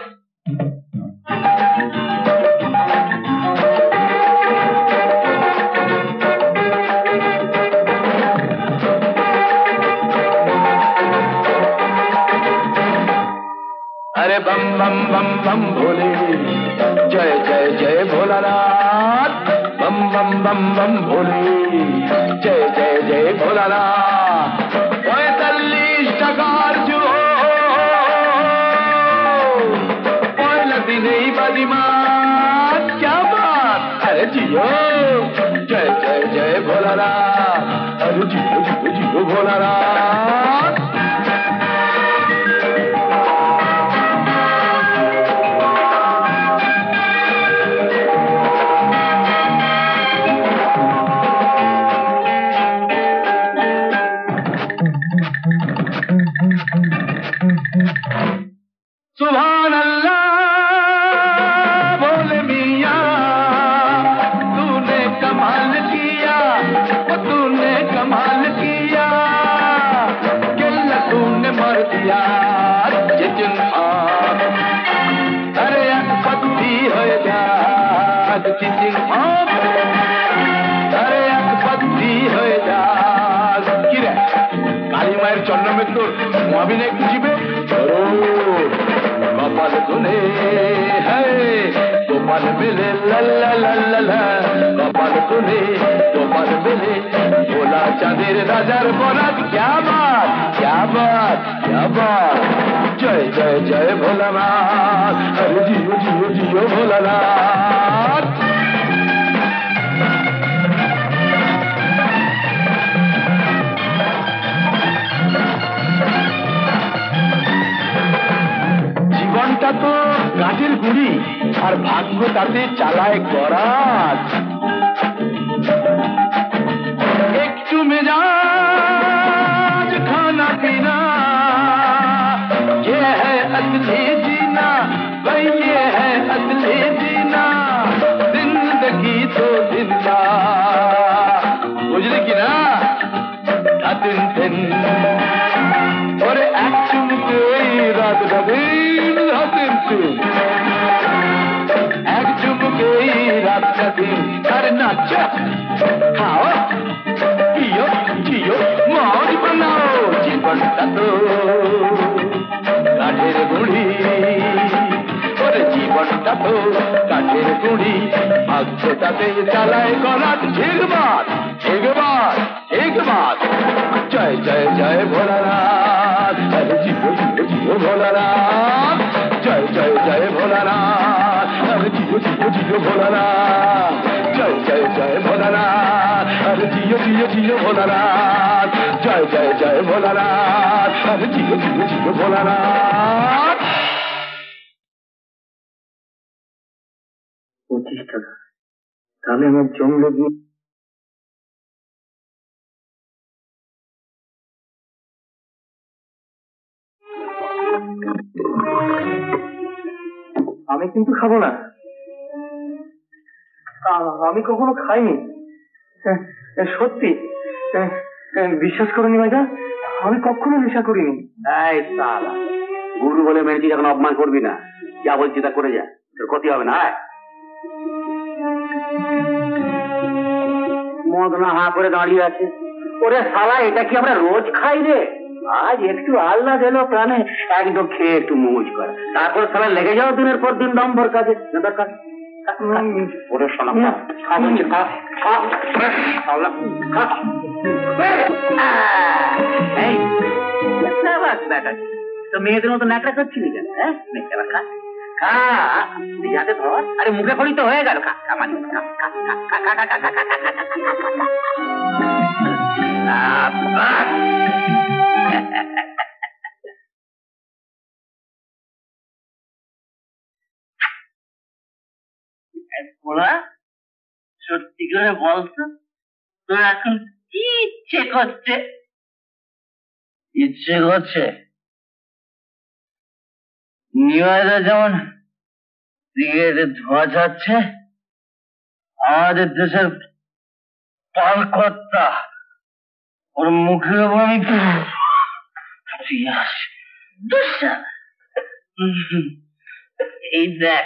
अरे बम बम बम बम भोले जय जय जय भोलानाथ बम बम बम बम भोले जय जय जय भोलानाथ पैंतालीस टकार जो नहीं बाजीमात क्या बात अरे जियो जय जय जय भोलानाथ अरे जियो जियो जियो भोलानाथ सुभान अल्लाह बोले मियाँ तूने कमाल किया तूने कमाल किया किल्ला तूने मर दिया जिन अरे पत्ती हो जा जिन अरे पत्ती हो जा कि रे काली मायर चन्न में तो अभिनय खुजिबे कपाल सुने है गोपाल मिले लल्ला लल्ला ला कपाल सुने गोपाल मिले भोला चांदेर राजार बोला क्या बात क्या बात क्या बात जय जय जय भोलानाथ अरे जियो जियो जियो भोलानाथ জীবনটা তো কাঠের গুড়ি আর ভাগ্য তাতে চালায় করাত একটু মেজাজ খানা পিনা ये है असली जीना भाई ये है असली जीना जिंदगी तो जिंदा बुझले কি না दिन दिन और एक चुमके रात दिन दिन एक चुमके रात दिन करना चक खाओ पियो जियो मौज बनाओ जीवनটা তো কাঠের গুঁড়ি ওরে জীবনটা তো কাঠের গুঁড়ি ভাগ্যটাতে চালায় করাত ঠিকবাদ ঠিকবাদ ঠিকবাদ जय जय जय भोलानाथ अरे जियो जियो जियो भोलानाथ जय जय जय भोलानाथ अरे जियो जियो जियो भोलानाथ जय जय जय भोलानाथ अरे जियो जियो जियो भोलानाथ जय जय जय भोलानाथ अरे जियो जियो जियो भोलानाथ পঁচিশ টাকা তাহলে আমার জমলো গিয়ে আমি কিন্তু খাবো না আমি কখনো খাইনি সত্যি বিশ্বাস করুন ভাইদা আমি কখনো নেশা করিনি এই সালা গুরু বলে মেরেছি যখন অপমান করবি না যা বলছি তা করে যা তোর ক্ষতি হবে না মদ না হা করে দাঁড়িয়ে আছে ওরে শালা এটা কি আমরা রোজ খাই রে আজ একটু আল্লাহ দিল প্রাণে একদম খেয়ে একটু মৌজ করে তারপর শালা লেগে যাও দিনের পর দিন দম্বর কাজে দরকার ওরে শোনা খা বলছি খা খা খা এই তো মেয়েদের মতো নাকড়া করছিলি কেন হ্যাঁ খা খা যাতে ধর আরে মুখে করি তো হয়ে গেল খা খা মানে খা খা খা খা খা খা খা সত্যি করে বলতো তোর এখন কি ইচ্ছে করছে ইচ্ছে করছে নিউইয়ারে যেমন সিগারেটের ধোঁয়া যাচ্ছে আমাদের দেশের পালকর্তা ওর মুখের উপর আমি এই দেখ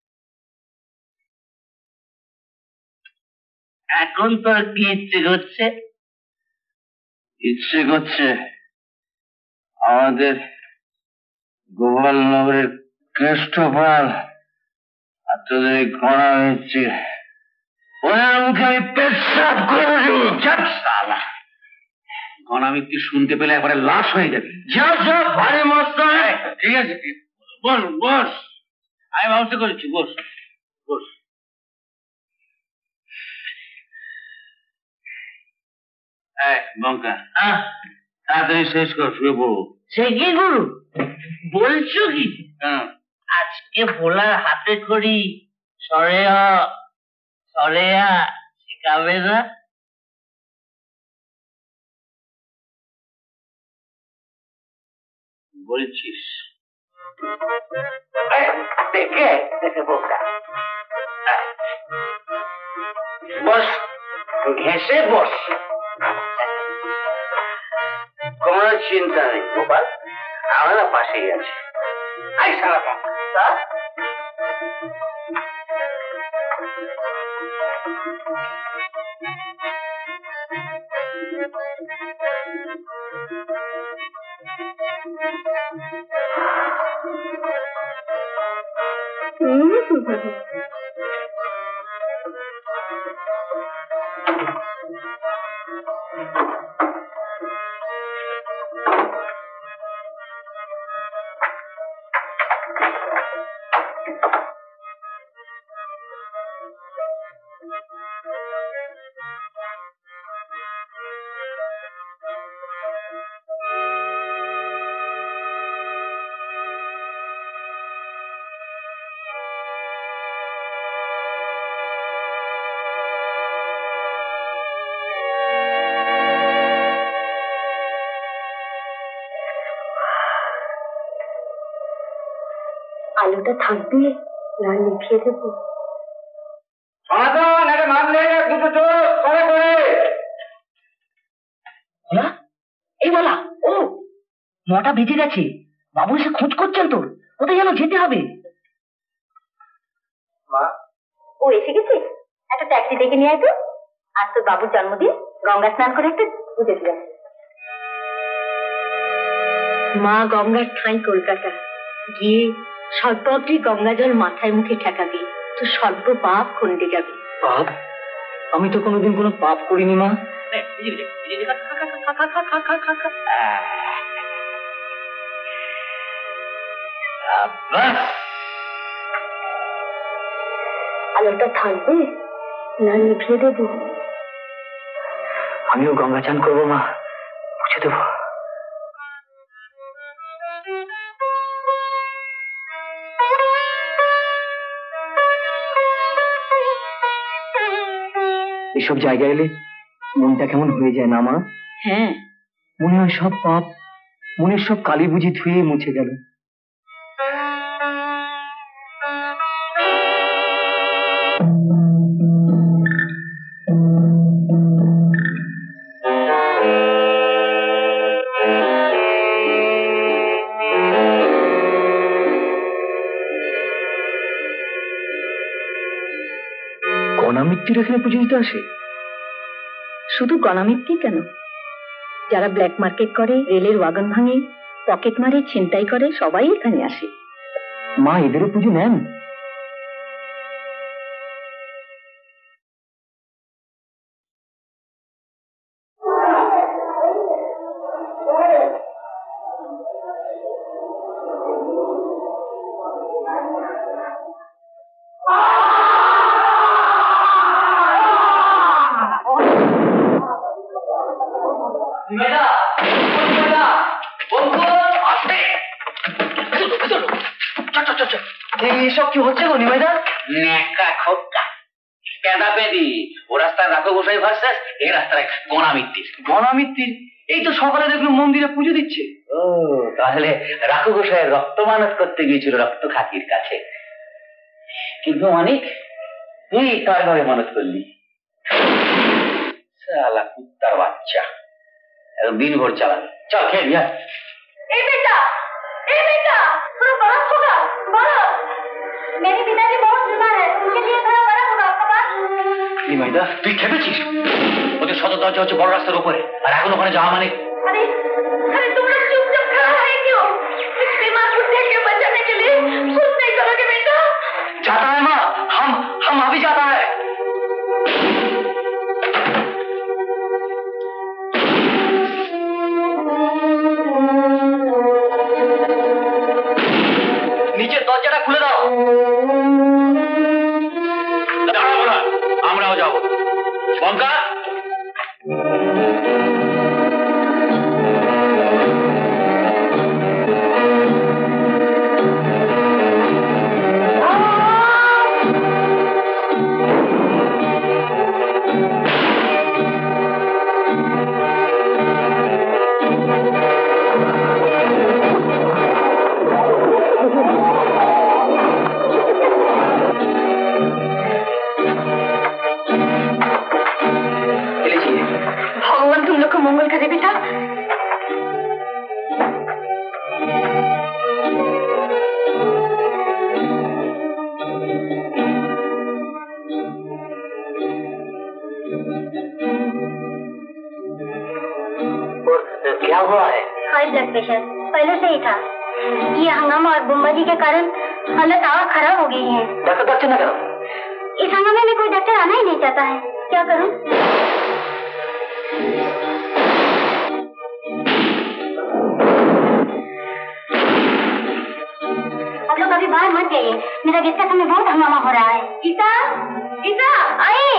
এখন তোর কি ইচ্ছে করছে ইচ্ছে করছে আমাদের গোপালনগরের কেষ্টপাল আর তোদের ঘোড়া হচ্ছে ওনার মুখে আমি পেশাব করে ঘনামি তুই শুনতে পেলে একবারে লাশ হয়ে যাবে যা যা ভারী মস্ত ঠিক আছে বল বস আমি ব্যবস্থা করেছি, বস বস। বঙ্কা, তাড়াতাড়ি শেষ কর, শুয়ে পড়বো। সে কি গুরু বলছো কি? আজকে ভোলার হাতে করি সরেয়া সরেয়া শেখাবে না? বলছিস দেখে দেখে বোকা বস, ঘেসে বস, কোনো চিন্তা নেই গোপাল, আমরা পাশেই আছি। আই সারা বঙ্কা, আলোটা থাকবে না লিখিয়ে দেবো? এই বলা, ও নটা বেজে গেছে, বাবু এসে খোঁজ করছেন তোর, কোথায় যেন যেতে হবে। মা, ও এসে গেছে, একটা ট্যাক্সি ডেকে নিয়ে আয় তো। আজ তোর বাবুর জন্মদিন, গঙ্গা স্নান করে একটা পুজো দিয়ে আসে। মা গঙ্গার ঠাঁই কলকাতা, গিয়ে সর্বগ্রী গঙ্গা জল মাথায় মুখে ঠেকাবি, তো সর্ব পাপ খণ্ডে যাবে। পাপ? আমি তো কোনোদিন কোনো পাপ করিনি মা। আলোটা থাকবে না লিখিয়ে দেবো? আমিও গঙ্গা চান করবো মা, মুছে দেবো। এসব জায়গায় এলে মনটা কেমন হয়ে যায় না মা? হ্যাঁ, মনে হয় সব পাপ, মনের সব কালি বুঝি ধুয়ে মুছে গেল। গণামিত্তির এখানে পুজো দিতে আসে? শুধু গণামিত্তি কেন, যারা ব্ল্যাক মার্কেট করে, রেলের ওয়াগন ভাঙে, পকেট মারে, ছিনতাই করে, সবাই এখানে আসে। মা এদেরও পুজো নেন? এসব কি হচ্ছে গো নিমাইদা? ন্যাকা খোকা কেদা পেদি, ও রাস্তায় রাখো গোসাই ভার্সেস এই রাস্তায় গণামিত্তির। গণামিত্তির? এই তো সকালে দেখলাম মন্দিরে পুজো দিচ্ছে। ও তাহলে রাখো গোসাইয়ের রক্ত মানত করতে গিয়েছিল রক্ত খাকির কাছে। কিন্তু অনেক তুই কার ঘরে মানত করলি? শালা কুত্তার বাচ্চা, দিন ভোর চালাবে। চল খেয়ে দিয়া। ए बेटा, ए बेटा, थोड़ा बर्फ होगा, बर्फ। मेरे पिताजी बहुत बीमार है, उनके लिए थोड़ा बर्फ होगा आपके पास? নিমাইদা তুই খেপেছিস? ওদের সদর দরজা হচ্ছে বড় রাস্তার উপরে, আর এখন ওখানে যাওয়া মানে? अरे अरे तुम लोग चुपचाप खड़ा है क्यों? इस बीमार बुढ़े के बचाने के लिए कुछ नहीं करोगे बेटा? जाता है माँ, हम हम अभी जाता है। नीचे दरजाটা খুলে দাও। ब्लड प्रेशर पहले से ही था। ये हंगामा और बमबाजी के कारण हालत और खराब हो गई है। डॉक्टर डॉक्टर ना करो। इस हंगामे में कोई डॉक्टर आना ही नहीं चाहता है, क्या करूं? आप लोग अभी बाहर मत जाइए, मेरा गेट का समय बहुत हंगामा हो रहा है। गीता, गीता आए।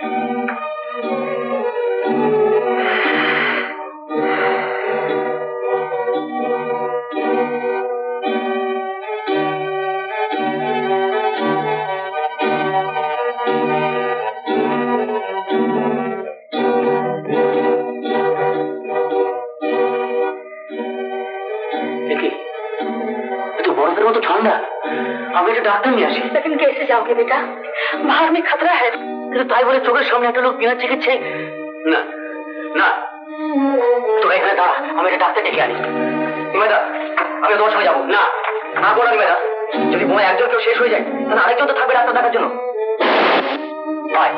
तो ठंडा, अब एक डॉक्टर नहीं आसे। लेकिन कैसे जाओगे बेटा, बाहर में खतरा है। তাই বলে চোখের সামনে একটা লোক বিনা চিকিৎসায় না না তোরা এখানে দাঁড়া, আমি একটা ডাক্তার ডেকে আনি। নিমেদা, আমি তোমার সঙ্গে যাবো। না না বলো নিমেদা, যদি বই একজন কেউ শেষ হয়ে যায় তাহলে আরেকজন তো থাকবে ডাক্তার দেখার জন্য। বাই।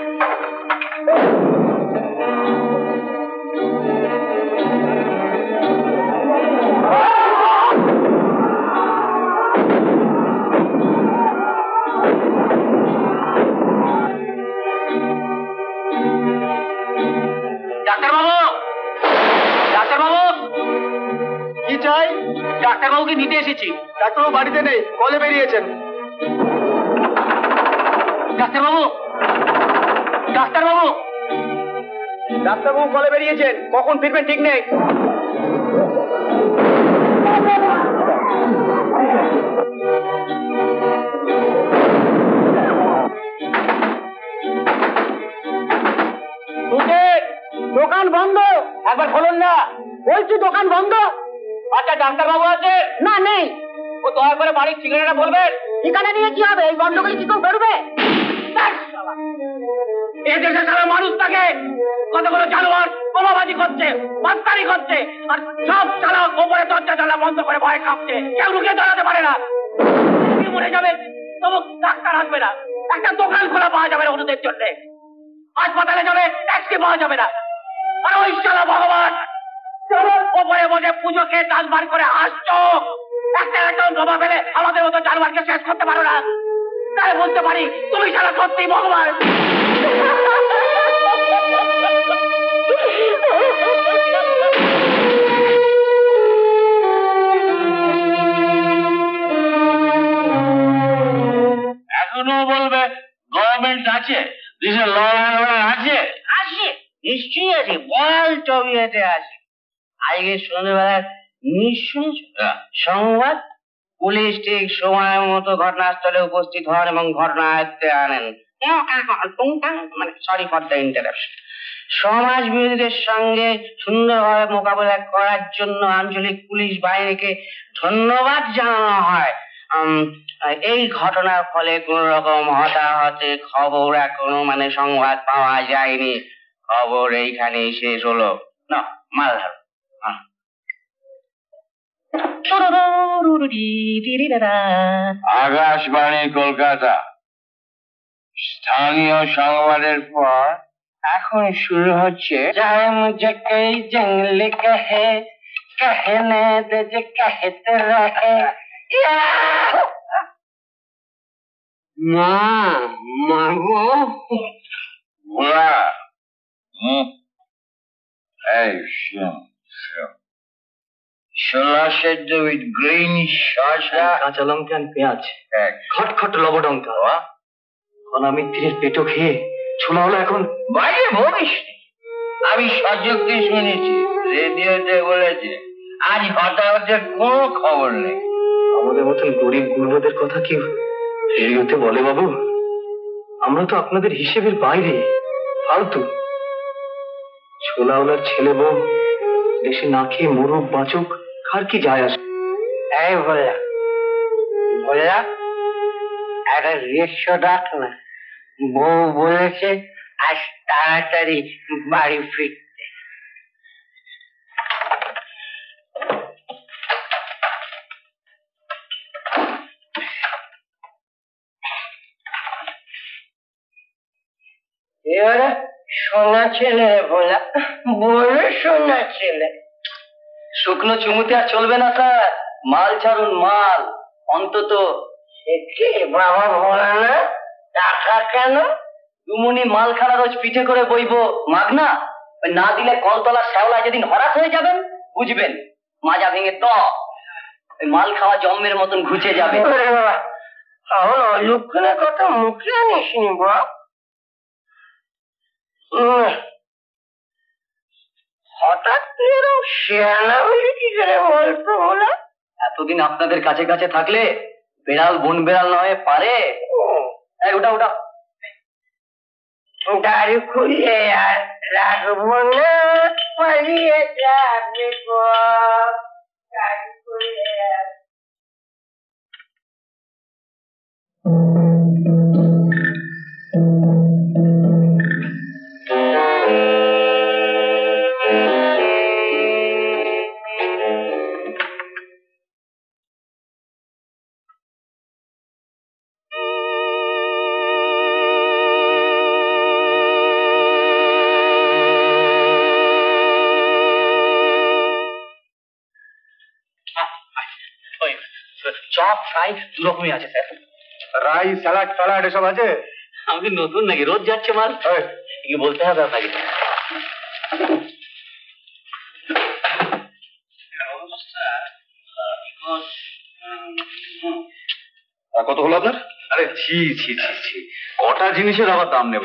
ডাক্তারবাবুকে নিতে এসেছি। ডাক্তারবাবু বাড়িতে নেই, কলে বেরিয়েছেন। ডাক্তারবাবু ডাক্তারবাবু ডাক্তারবাবু কলে বেরিয়েছেন, কখন ফিরবেন ঠিক নেই। দোকান বন্ধ, একবার খোলুন না। বলছি দোকান বন্ধ। আচ্ছা ডাক্তারবাবু আছে? না নেই। ও দয়া করে বাড়ির ঠিকানাটা বলবেন। ঠিকানা নিয়ে কি হবে, এই গন্ডগোলে কি কেউ বেরোবে? এই দেশে সারা মানুষ থাকে, কতগুলো জানোয়ার বোমাবাজি করছে, মাস্তানি করছে, আর সব চালা গোপরে দরজা জ্বালা বন্ধ করে ভয় খাচ্ছে, কেউ রুখে দাঁড়াতে পারে না। মরে যাবে তবু ডাক্তার আসবে না, একটা দোকান খোলা পাওয়া যাবে না ওদের জন্য, হাসপাতালে যাবে ট্যাক্সি পাওয়া যাবে না। আর ওই শালা ভগবান ওপরে বসে পুজো খেয়ে দাস বার করে আসছো, একটা একটা জমা ফেলে আমাদের মতো জানোয়ারকে শেষ করতে পারো না। তাই বলতে পারি তুমি সারা সত্যি ভগবান। এখনো বলবে গভর্নমেন্ট আছে, দেশে ল আছে? আছে, নিশ্চয়ই আছে, বল টবিয়াতে আছে। আজকে সন্ধ্যেবেলা নিশ্চয় সংবাদ, পুলিশ ঠিক সময় মতো ঘটনাস্থলে উপস্থিত হন এবং ঘটনা আয়ত্তে আনেন। মানে সরি ফর দ্য ইন্টারাপশন। সমাজ বিরোধীদের সঙ্গে সুন্দরভাবে মোকাবিলা করার জন্য আঞ্চলিক পুলিশ বাহিনীকে ধন্যবাদ জানানো হয়। এই ঘটনার ফলে কোন রকম হতাহতের খবর এখনো মানে সংবাদ পাওয়া যায়নি। খবর এইখানেই শেষ হলো। না মাল ধরো। আকাশবাণী কলকাতা, স্থানীয় সংবাদের পর এখন শুরু হচ্ছে চাহে মুঝে কই জঙ্গলে কহে कहने दे जे कहते रहे। माँ मांगो बोला। Hey, shum, shum. Shola সেদ্ধ with green শসা, কাঁচা লঙ্কা আর পেঁয়াজ, খটখট লবডঙ্কা। অনামিক তীরের পেটো খেয়ে ছোলা হলো এখন বাইরে বলিস। আমি সযুক্তি শুনেছি, রেডিওতে বলেছে আজ হতাহতের কোনো খবর নেই। আমাদের মতন গরিব গুরুদের কথা কি রেডিওতে বলে বাবু? আমরা তো আপনাদের হিসেবের বাইরে, ফালতু। ছোলাওয়ালার ছেলে বউ দেশে না খেয়ে মরুক বাঁচুক, কার কি যায় আসে? এই বললা বললা একটা রিক্সা ডাক না, বউ বলেছে আজ তাড়াতাড়ি বাড়ি ফিরতে। এবারে সোনা ছেলে বলা, বড় সোনা ছেলে। শুকনো চুমুতে আর চলবে না স্যার, মাল ছাড়ুন মাল অন্তত। বাবা বলে না টাকা কেন? দুমুনি মাল খাড়া রোজ পিঠে করে বইবো মাগনা, না দিলে কলতলা শ্যাওলা যেদিন হরাস হয়ে যাবেন বুঝবেন মাজা ভেঙে ত মাল খাওয়া জম্মের মতন ঘুচে যাবে। লক্ষণের কথা মুখে আনিস নি বাপ। হঠাৎ এরকম শেয়ানা হলে কি করে বলতো বলো? এতদিন আপনাদের কাছে কাছে থাকলে বেড়াল বন বেড়াল নয় পারে। ওটা ওটা দাড়ি খুলে আর রাখবো না, পালিয়ে যাবে গো। দাড়ি খুলে চপ ফ্রাই দু রকমই আছে স্যার। রাই স্যালাড ফ্যালাড এসব আছে? আমি নতুন নাকি রোজ যাচ্ছে মাল, কি বলতে হবে আপনাকে। কত হলো আপনার? আরে ছি ছি ছি ছি, কটা জিনিসের আবার দাম নেব?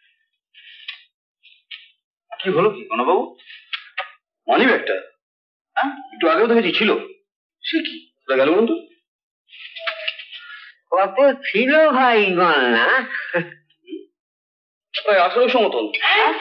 কি হলো কি বাবু? মানি ব্যাগটা হ্যাঁ একটু আগেও দেখেছি ছিল, সে কি গেল বলুন তো? কত ছিল ভাই গণনা? আঠারোশো মতন। হ্যাঁ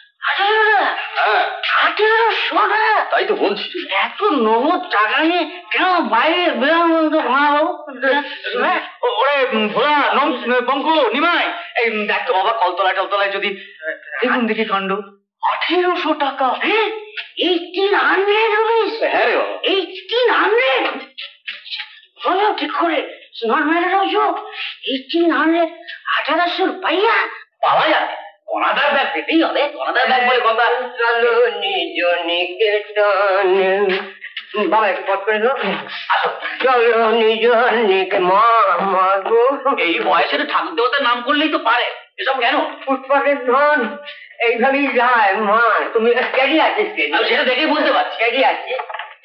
আঠেরোশো টাকা? তাই তো বলছি। এত নগদ টাকা নিয়ে কেন বাইরে বেরোনো তো বাবু? ওরে ভোলা বঙ্কু নিমাই, এই দেখ তো বাবা কলতলায় টলতলায় যদি দেখুন দেখি কাণ্ড। আঠেরোশো টাকা? হ্যাঁ এইটিন হান্ড্রেড রুপিস? হ্যাঁ রে এইটিন হান্ড্রেড হলো ঠিক করে? Not matter of eighteen hundred আঠারোশো রুপাইয়া পাওয়া যাবে। কনাদার ব্যাগ পেতেই হবে, কনাদার ব্যাগ বলে কথা। চলো নিজ নিকেতনে বাবা একটু পট করে দাও। আসো চলো নিজ নিকে মা মা গো। এই বয়সে ঠাকুর দেবতার নাম করলেই তো পারে, এসব কেন? ফুটপাতের ধন এইভাবেই যায় মা। তুমি স্টেডি আছিস? সেটা দেখেই বুঝতে পারছি স্টেডি আছি।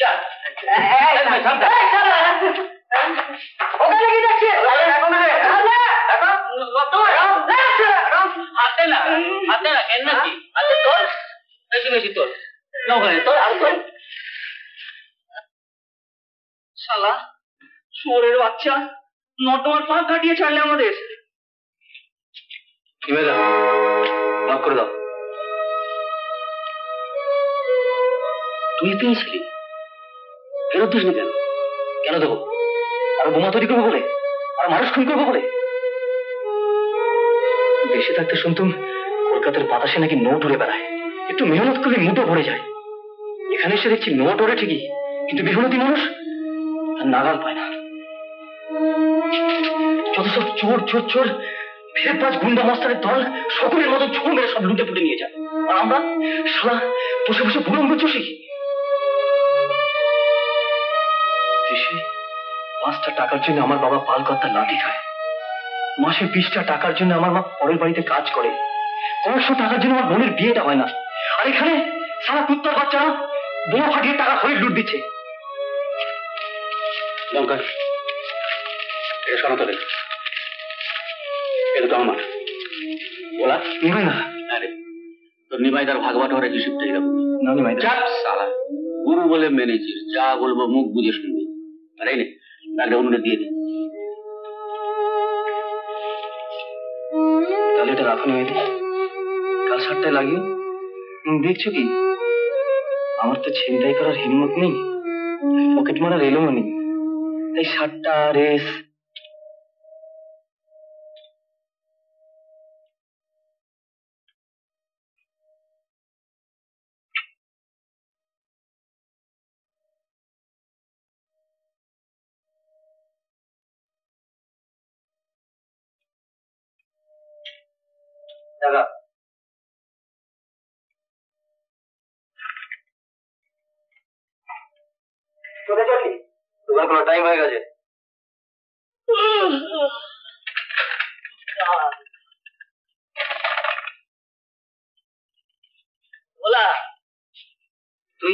ওখানে কি যাচ্ছে? হাতে না হাতে না কেন নাকি হাতে তোর বেশি বেশি তোর ওখানে তোর আর তোর শালা শুয়োরের বাচ্চা নটমার পা কাটিয়ে ছাড়লে আমাদের। কি মেলা মাফ করে দাও। তুই পেয়েছিলি ফেরত দিসনি কেন? কেন দেবো? আরো বোমা তৈরি করবো বলে? আর মানুষ খুন করবো বলে? দেশে থাকতে শুনতুম কলকাতার বাতাসে নাকি নোট উড়ে বেড়ায়, একটু মেহনত করলে মুঠো ভরে যায়। এখানে এসে দেখছি নোট ওড়ে ঠিকই, কিন্তু মেহনতি মানুষ তার নাগাল পায় না। যত সব চোর চোর চোর ফেরবাজ গুন্ডা মাস্টারের দল সকলের মতো ছোট মেরে সব লুটে ফুটে নিয়ে যায়, আর আমরা শালা বসে বসে বুড়ম্ব চষি। দেশে পাঁচটা টাকার জন্য আমার বাবা পালকত্তার লাঠি খায়, মাসে বিশটা টাকার জন্য আমার মা পরের বাড়িতে কাজ করে, কয়েকশো টাকার জন্য আমার বোনের বিয়েটা হয় না। আর এখানে সারা কুত্তার বাচ্চারা বোমা ফাটিয়ে টাকা খরিদ লুট দিচ্ছে। লঙ্কার এটা সনাতন, এটা তো আমার বলা নিমাই না। আরে তোর নিমাই তার ভাগবাট হরে হিসেবটা এরকম না নিমাই চাপ সালা গুরু বলে মেনেছিস, যা বলবো মুখ বুঝে শুনবি। আর এই নে গাড়িটা উনুনে দিয়ে দে। তাহলে এটা রাখো নিয়ে কাল সারটায় লাগিও। দেখছো কি আমার তো ছিনতাই করার হিম্মত নেই, পকেট মারার এলোও নেই, তাই সারটা রেস দাদা। চলে চলি দোকান খোলা টাইম হয়ে গেছে। বলা তুই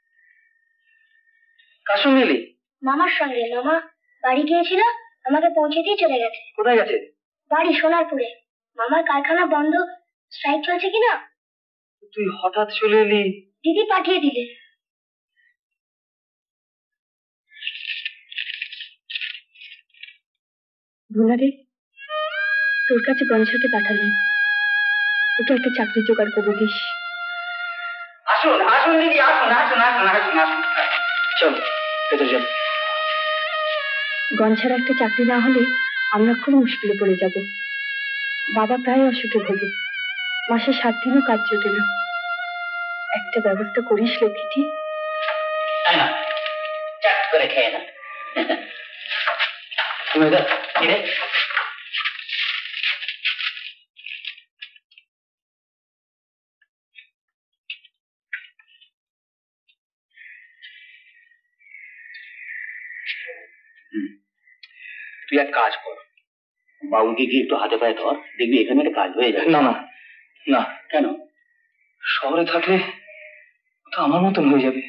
কার সঙ্গে এলি? মামার সঙ্গে। মামা বাড়ি গিয়েছিল, আমাকে পৌঁছে দিয়ে চলে গেছে। কোথায় গেছে? বাড়ি সোনারপুরে। মামার কারখানা বন্ধ, স্ট্রাইক চলছে কিনা। তুই হঠাৎ চলে এলি? দিদি পাঠিয়ে দিলে। ভোলা রে, তোর কাছে গণেশকে পাঠালেন, ওকে একটা চাকরি জোগাড় করে দিস। আসুন আসুন দিদি, আসুন আসুন আসুন আসুন আসুন চল ভেতর চল। গঞ্ছার একটা চাকরি না হলে আমরা খুব মুশকিলে পড়ে যাব। বাবা প্রায় অসুখে ভোগে, মাসে সাত দিনও কাজ জোটে না। একটা ব্যবস্থা করিস লক্ষ্মীটি। চাক করে খেয়ে না। তুমি এটা কি রে? তুই এক কাজ কর, বাবুকে গিয়ে একটু হাতে পায়ে ধর, দেখবি এখানে একটা কাজ হয়ে যাবে। না না না। কেন? শহরে থাকলে তো আমার মতন হয়ে যাবে।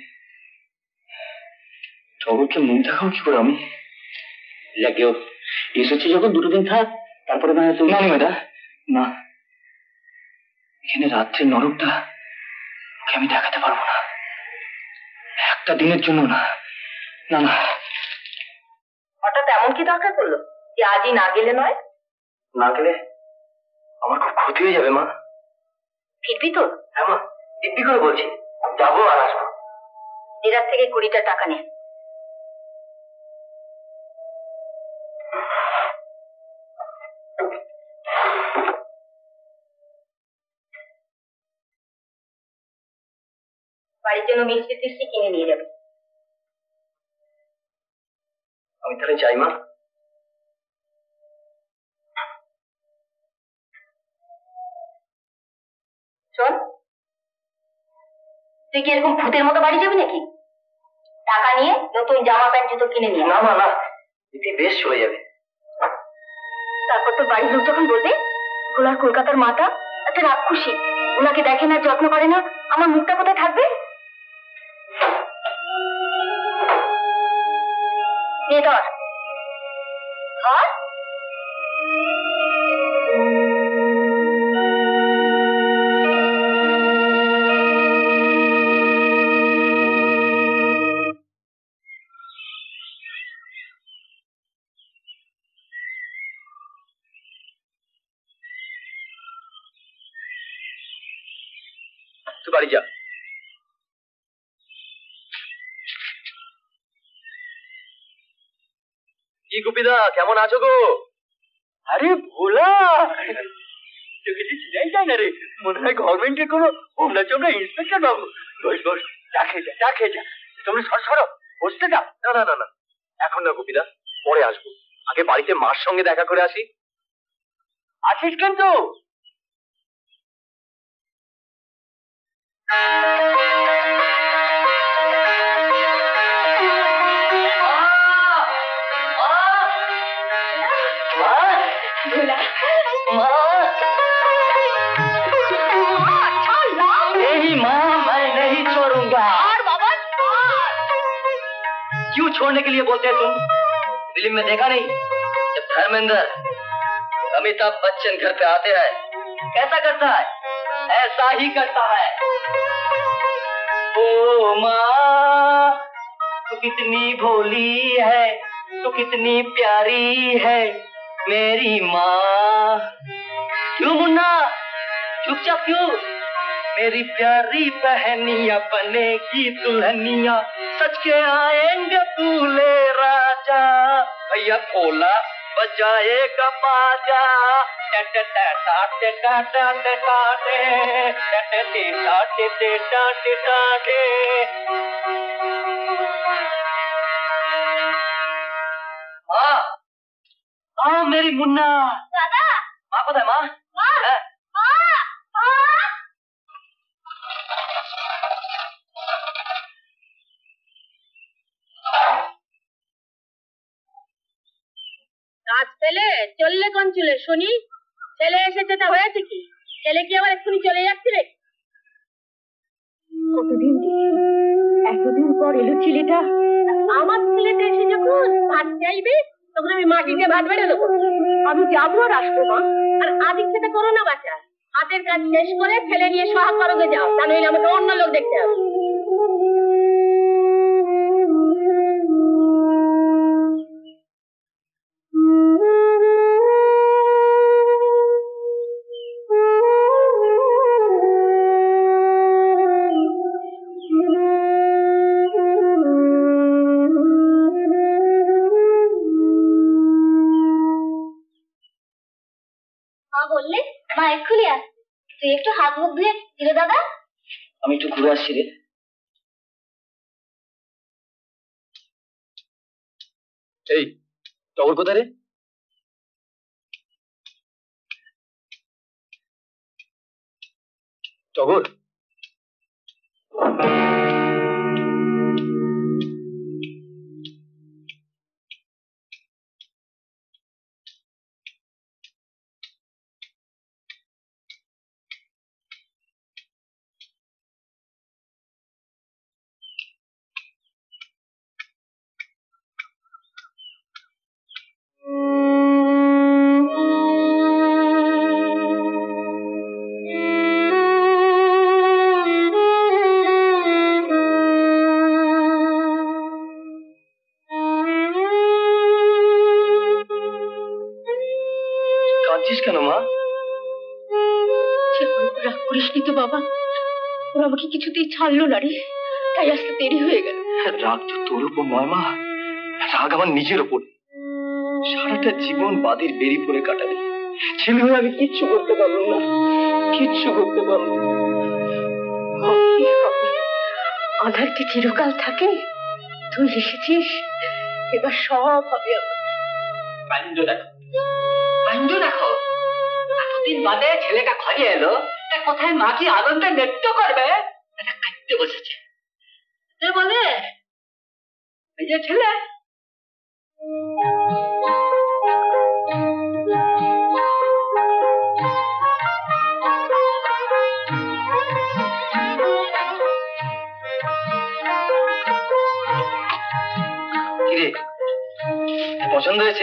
টগরকে মুখ দেখাও কি করে আমি? লাগেও এসেছে যখন দুটো দিন থাক, তারপরে না তুই। না মেয়েটা না, এখানে রাত্রে নরকটা ওকে আমি দেখাতে পারবো না, একটা দিনের জন্য না। না না। হঠাৎ এমন কি দরকার পড়লো যে আজই না গেলে নয়? না গেলে আমার খুব ক্ষতি হয়ে যাবে মা। ফিরবি তো? হ্যাঁ মা, দিব্যি করে বলছি, যাবো আর আসবো। দিদার থেকে কুড়িটা টাকা নে। বাড়ির জন্য মিষ্টি টিষ্টি কিনে নিয়ে যাবে। আমি তাহলে যাই মা। শোন, তুই কি এরকম ভূতের মতো বাড়ি যাবি নাকি? টাকা নিয়ে নতুন জামা প্যান্ট জুতো কিনে নিয়ে। না মা না, দিদি বেশ চলে যাবে। তারপর তোর বাড়ির লোক যখন বলবে ভোলার কলকাতার মাতা একটা রাক্ষসী, ওনাকে দেখে না, যত্ন করে না, আমার মুখটা কোথায় থাকবে? নে ধর ধর। তুই বাড়ি যা। কি গুপিদা, কেমন আছো গো? আরে ভোলা, তোকে যে চিনাই যায় না রে, মনে হয় গভর্নমেন্টের কোনো ওমরা চোমরা ইন্সপেক্টর বাবু। বস বস, চা খেয়ে যা, চা খেয়ে যা। তোমরা সর সরো, বসতে যাও। না না না না, এখন না গুপিদা, পরে আসবো। আগে বাড়িতে মার সঙ্গে দেখা করে আসি। আসিস কিন্তু। नहीं माँ, मैं नहीं छोड़ूंगा। क्यों छोड़ने के लिए बोलते हैं तुम? फिल्म में देखा नहीं, जब धर्मेंद्र अमिताभ बच्चन घर पे आते हैं कैसा करता है? ऐसा ही करता है। ओ माँ, तू कितनी भोली है, तू कितनी प्यारी है मेरी माँ। क्यों मुन्ना, चुपचाप क्यों? मेरी प्यारी बहनिया बनेगी दुल्हनिया, सच के आएंगे दूल्हे राजा। भैया भोला बजाएगा बाजा। माँ, माँ मेरी मुन्ना। दादा, माँ को दे माँ। माँ, है? माँ, माँ। কাজ পেলে চললে কোন চলে শুনি। ছেলে এসেছে, তা হয়েছে কি? ছেলে কি আবার এক্ষুনি চলে যাচ্ছে রে? কতদিন এতদিন পর এলো ছেলেটা। আমার ছেলেটা এসে যখন ভাত চাইবে তখন আমি মাটিতে ভাত বেড়ে দেবো। আমি যাবো আর আসবো মা। আর আদিক খেতে করো না বাচ্চা। হাতের কাজ শেষ করে ছেলে নিয়ে সোহাগ পারকে যাও, তা নইলে আমাকে অন্য লোক দেখতে হবে। বললে মা এক্ষুনি আস, তুই একটু হাত মুখ ধুয়ে দিলে দাদা। আমি একটু ঘুরে আসছি রে। এই টগর কোথায় রে? টগর কেন মা? রাগ করিস নি তো বাবা, ওরা আমাকে কিছুতেই ছাড়লো না রে, তাই আসতে দেরি হয়ে গেল। রাগ তো তোর উপর নয় মা, রাগ আমার নিজের ওপর। সারাটা জীবন বাদির বেরি পরে কাটাবে, ছেলে হয়ে আমি কিচ্ছু করতে পারলাম না, কিচ্ছু করতে পারলাম না। আধার কি চিরকাল থাকে? তুই এসেছিস, এবার সব হবে আমার। কাণ্ড দেখো, কাণ্ড দেখো, এতদিন বাদে ছেলেটা ঘরে এলো, কোথায় মা কি আনন্দে নৃত্য করবে, এটা কাঁদতে বসেছে। বলে এই যে ছেলে কিরে পছন্দ হয়েছে?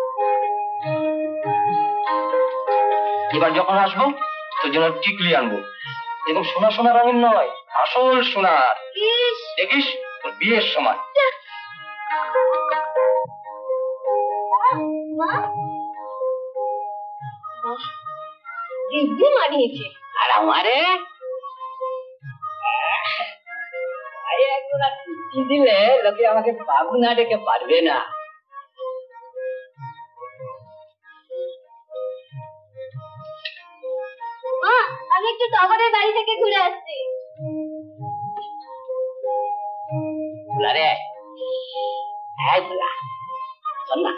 এবার যখন আসবো তোর জন্য টিকলি আনবো, এরকম সোনা সোনা রঙের নয়, আসল সোনার। দেখিস তোর বিয়ের সময়। দিব্যি মানিয়েছে। আর আমারে দিলে লোকে আমাকে বাবু না ডেকে পারবে না। আমি একটু টগরের বাড়ি থেকে ঘুরে আসছি। ভোলা রে, হ্যাঁ ভোলা, শোন না,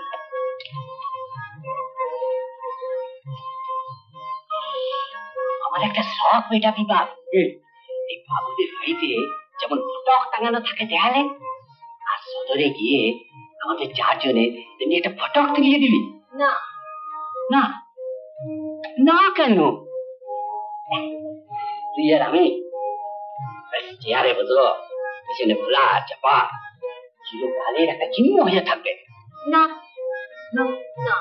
আমার একটা শখ মেটাবি বাপ। এই বাবুদের বাড়িতে যেমন ফটক টাঙানো থাকে দেয়ালে, আর সদরে গিয়ে আমাদের চারজনে তেমনি একটা ফটক তুলিয়ে দিবি। না না না কেন? তুই আর আমি চেয়ারে বসো, পেছনে ভোলা চাপা, চিরকালের একটা চিহ্ন হয়ে থাকবে। না না না,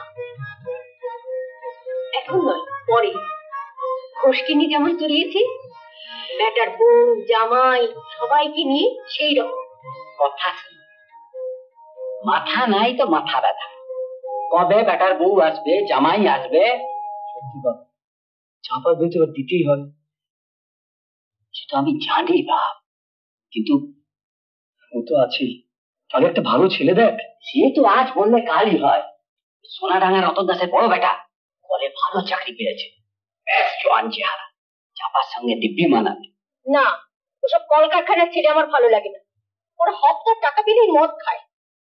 এখন নয়, পরে। খোসকিনি যেমন তুলিয়েছি, বেটার বউ জামাই সবাইকে নিয়ে সেই রকম। কথা শুন, মাথা নাই তো মাথা ব্যথা। কবে বেটার বউ আসবে, জামাই আসবে? সত্যি বাপ, চাপা বেঁচে দিতেই হবে। সেটা আমি জানি বাপ, কিন্তু ও তো আছেই, তাহলে একটা ভালো ছেলে দেখ। সে তো আজ বললে কালই হয়। সোনাডাঙ্গার রতন দাসের বড় বেটা বলে ভালো চাকরি পেয়েছে, বেশ জোয়ান চেহারা, চাপার সঙ্গে দিব্যি মানাবে। না, ওসব কলকারখানার ছেলে আমার ভালো লাগে না। ওরা হপ্তার টাকা পেলেই মদ খায়।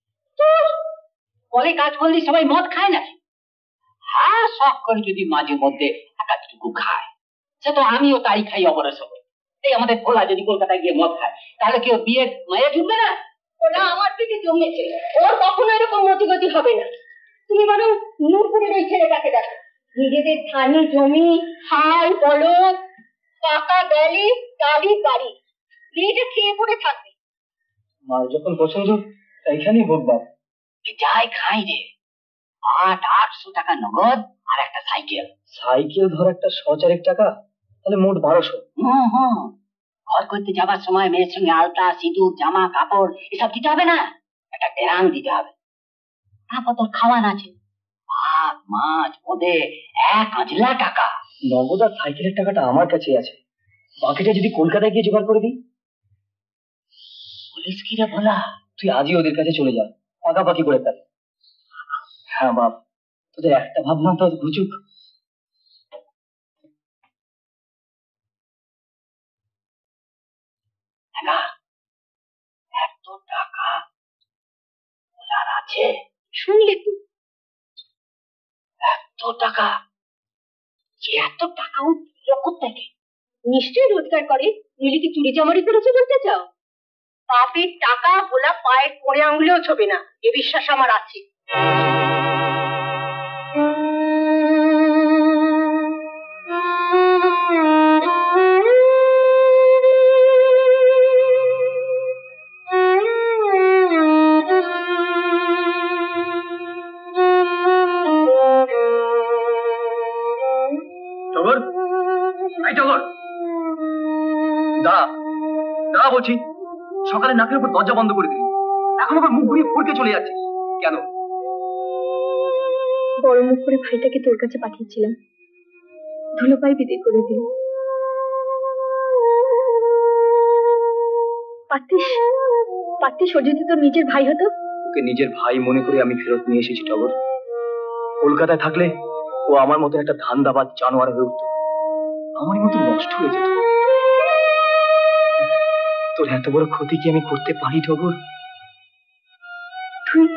কলে কাজ করলে সবাই মদ খায় নাকি? হ্যাঁ, শখ করে যদি মাঝে মধ্যে একাধটুকু খায়, সে তো আমিও তাই খাই অবরস হবে। এই আমাদের ভোলা যদি কলকাতায় গিয়ে মদ খায়, তাহলে কেউ বিয়ের মায়া ঢুকবে না? ওরা আমার পেটে জমেছে, ওর কখনো এরকম মতিগতি হবে না। তুমি বরং নূপুরের ওই ছেলেটাকে দেখো, নিজেদের ধানি জমি, হাল বলদ, পাকা গেলে টালি বাড়ি, মেয়েটা খেয়ে পড়ে থাকবে। মার যখন পছন্দ এইখানেই হোক বাপ। যাই খাই রে, আট আটশো টাকা নগদ আর একটা সাইকেল। সাইকেল ধর একটা সচারেক টাকা, তাহলে মোট বারোশো। হুম হুম ঘর করতে যাবার সময় মেয়ের সঙ্গে আলতা সিঁদুর জামা কাপড় এসব দিতে হবে না, একটা টেরাং দিতে হবে। তারপর তোর খাওয়ান আছে, ভাত মাছ ওদের এক আজলা টাকা। নগদ আর সাইকেলের টাকাটা আমার কাছে আছে, বাকিটা যদি কলকাতায় গিয়ে জোগাড় করে দিই। পুলিশ কি রে ভোলা? তুই আজই ওদের কাছে চলে যা, পাকাপাকি করে ফেল। হ্যাঁ বাপ, তোদের একটা ভাবনা তো বুঝুক। এত টাকা ভোলার আছে? শুনলে তো, এত টাকা, এত টাকা কোথেকে? নিশ্চয়ই রোজগার করে, নইলে কি চুরি চামারি করেছে বলতে চাও? বাপের টাকা ভোলা পায়ের পরে আঙুলেও ছবে না, এ বিশ্বাস আমার আছে। টগর, এই টগর, দাঁড়া দাঁড়া বলছি। সকালে নাকের উপর দরজা বন্ধ করে দিলি, এখন আবার মুখ ঘুরিয়ে ফড়কে চলে যাচ্ছিস কেন? বড় মুখ করে ভাইটাকে তোর কাছে পাঠিয়েছিলাম, ধুলো পায়ে বিদায় করে দিল। পারতিস পারতিস ও যদি তোর নিজের ভাই হতো। ওকে নিজের ভাই মনে করে আমি ফেরত নিয়ে এসেছি টগর। কলকাতায় থাকলে ও আমার মতো একটা ধান্দাবাজ জানোয়ার হয়ে উঠতো, আমারই মতো নষ্ট হয়ে যেত। তোর এত বড় ক্ষতি কি আমি করতে পারি টগর? তুই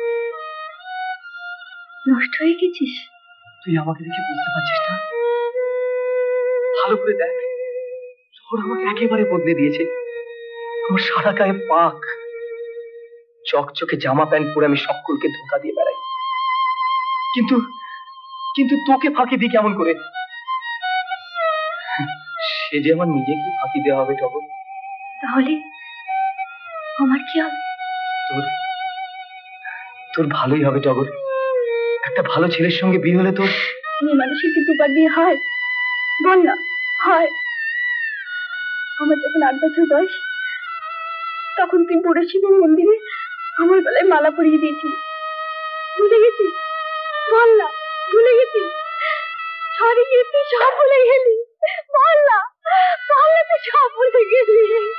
নষ্ট হয়ে গেছিস? তুই আমাকে দেখে বুঝতে পারছিস না? ভালো করে দেখ, শহর আমাকে একেবারে বদলে দিয়েছে। আমার সারা গায়ে পাক, চকচকে জামা প্যান্ট পরে আমি সকলকে ধোকা দিয়ে বেড়াই, কিন্তু কিন্তু তোকে ফাঁকি দিই কেমন করে? সে যে আমার নিজেকে ফাঁকি দেওয়া হবে টগর। তাহলে আমার কি হবে? তোর তোর ভালোই হবে টগর, একটা ভালো ছেলের সঙ্গে বিয়ে হলে তোর। মেয়ে মানুষের কি দুবার বিয়ে হয়? বল না, হয়? আমার যখন আট বছর বয়স, তখন তুই বড় শিব মন্দিরে আমার গলায় মালা পরিয়ে দিয়েছিলি, ভুলে গেছিস? বল না, ভুলে গেছিস? সরি গিয়ে তুই সব ভুলে গেলি, বল না, বল না তুই সব ভুলে গেলি।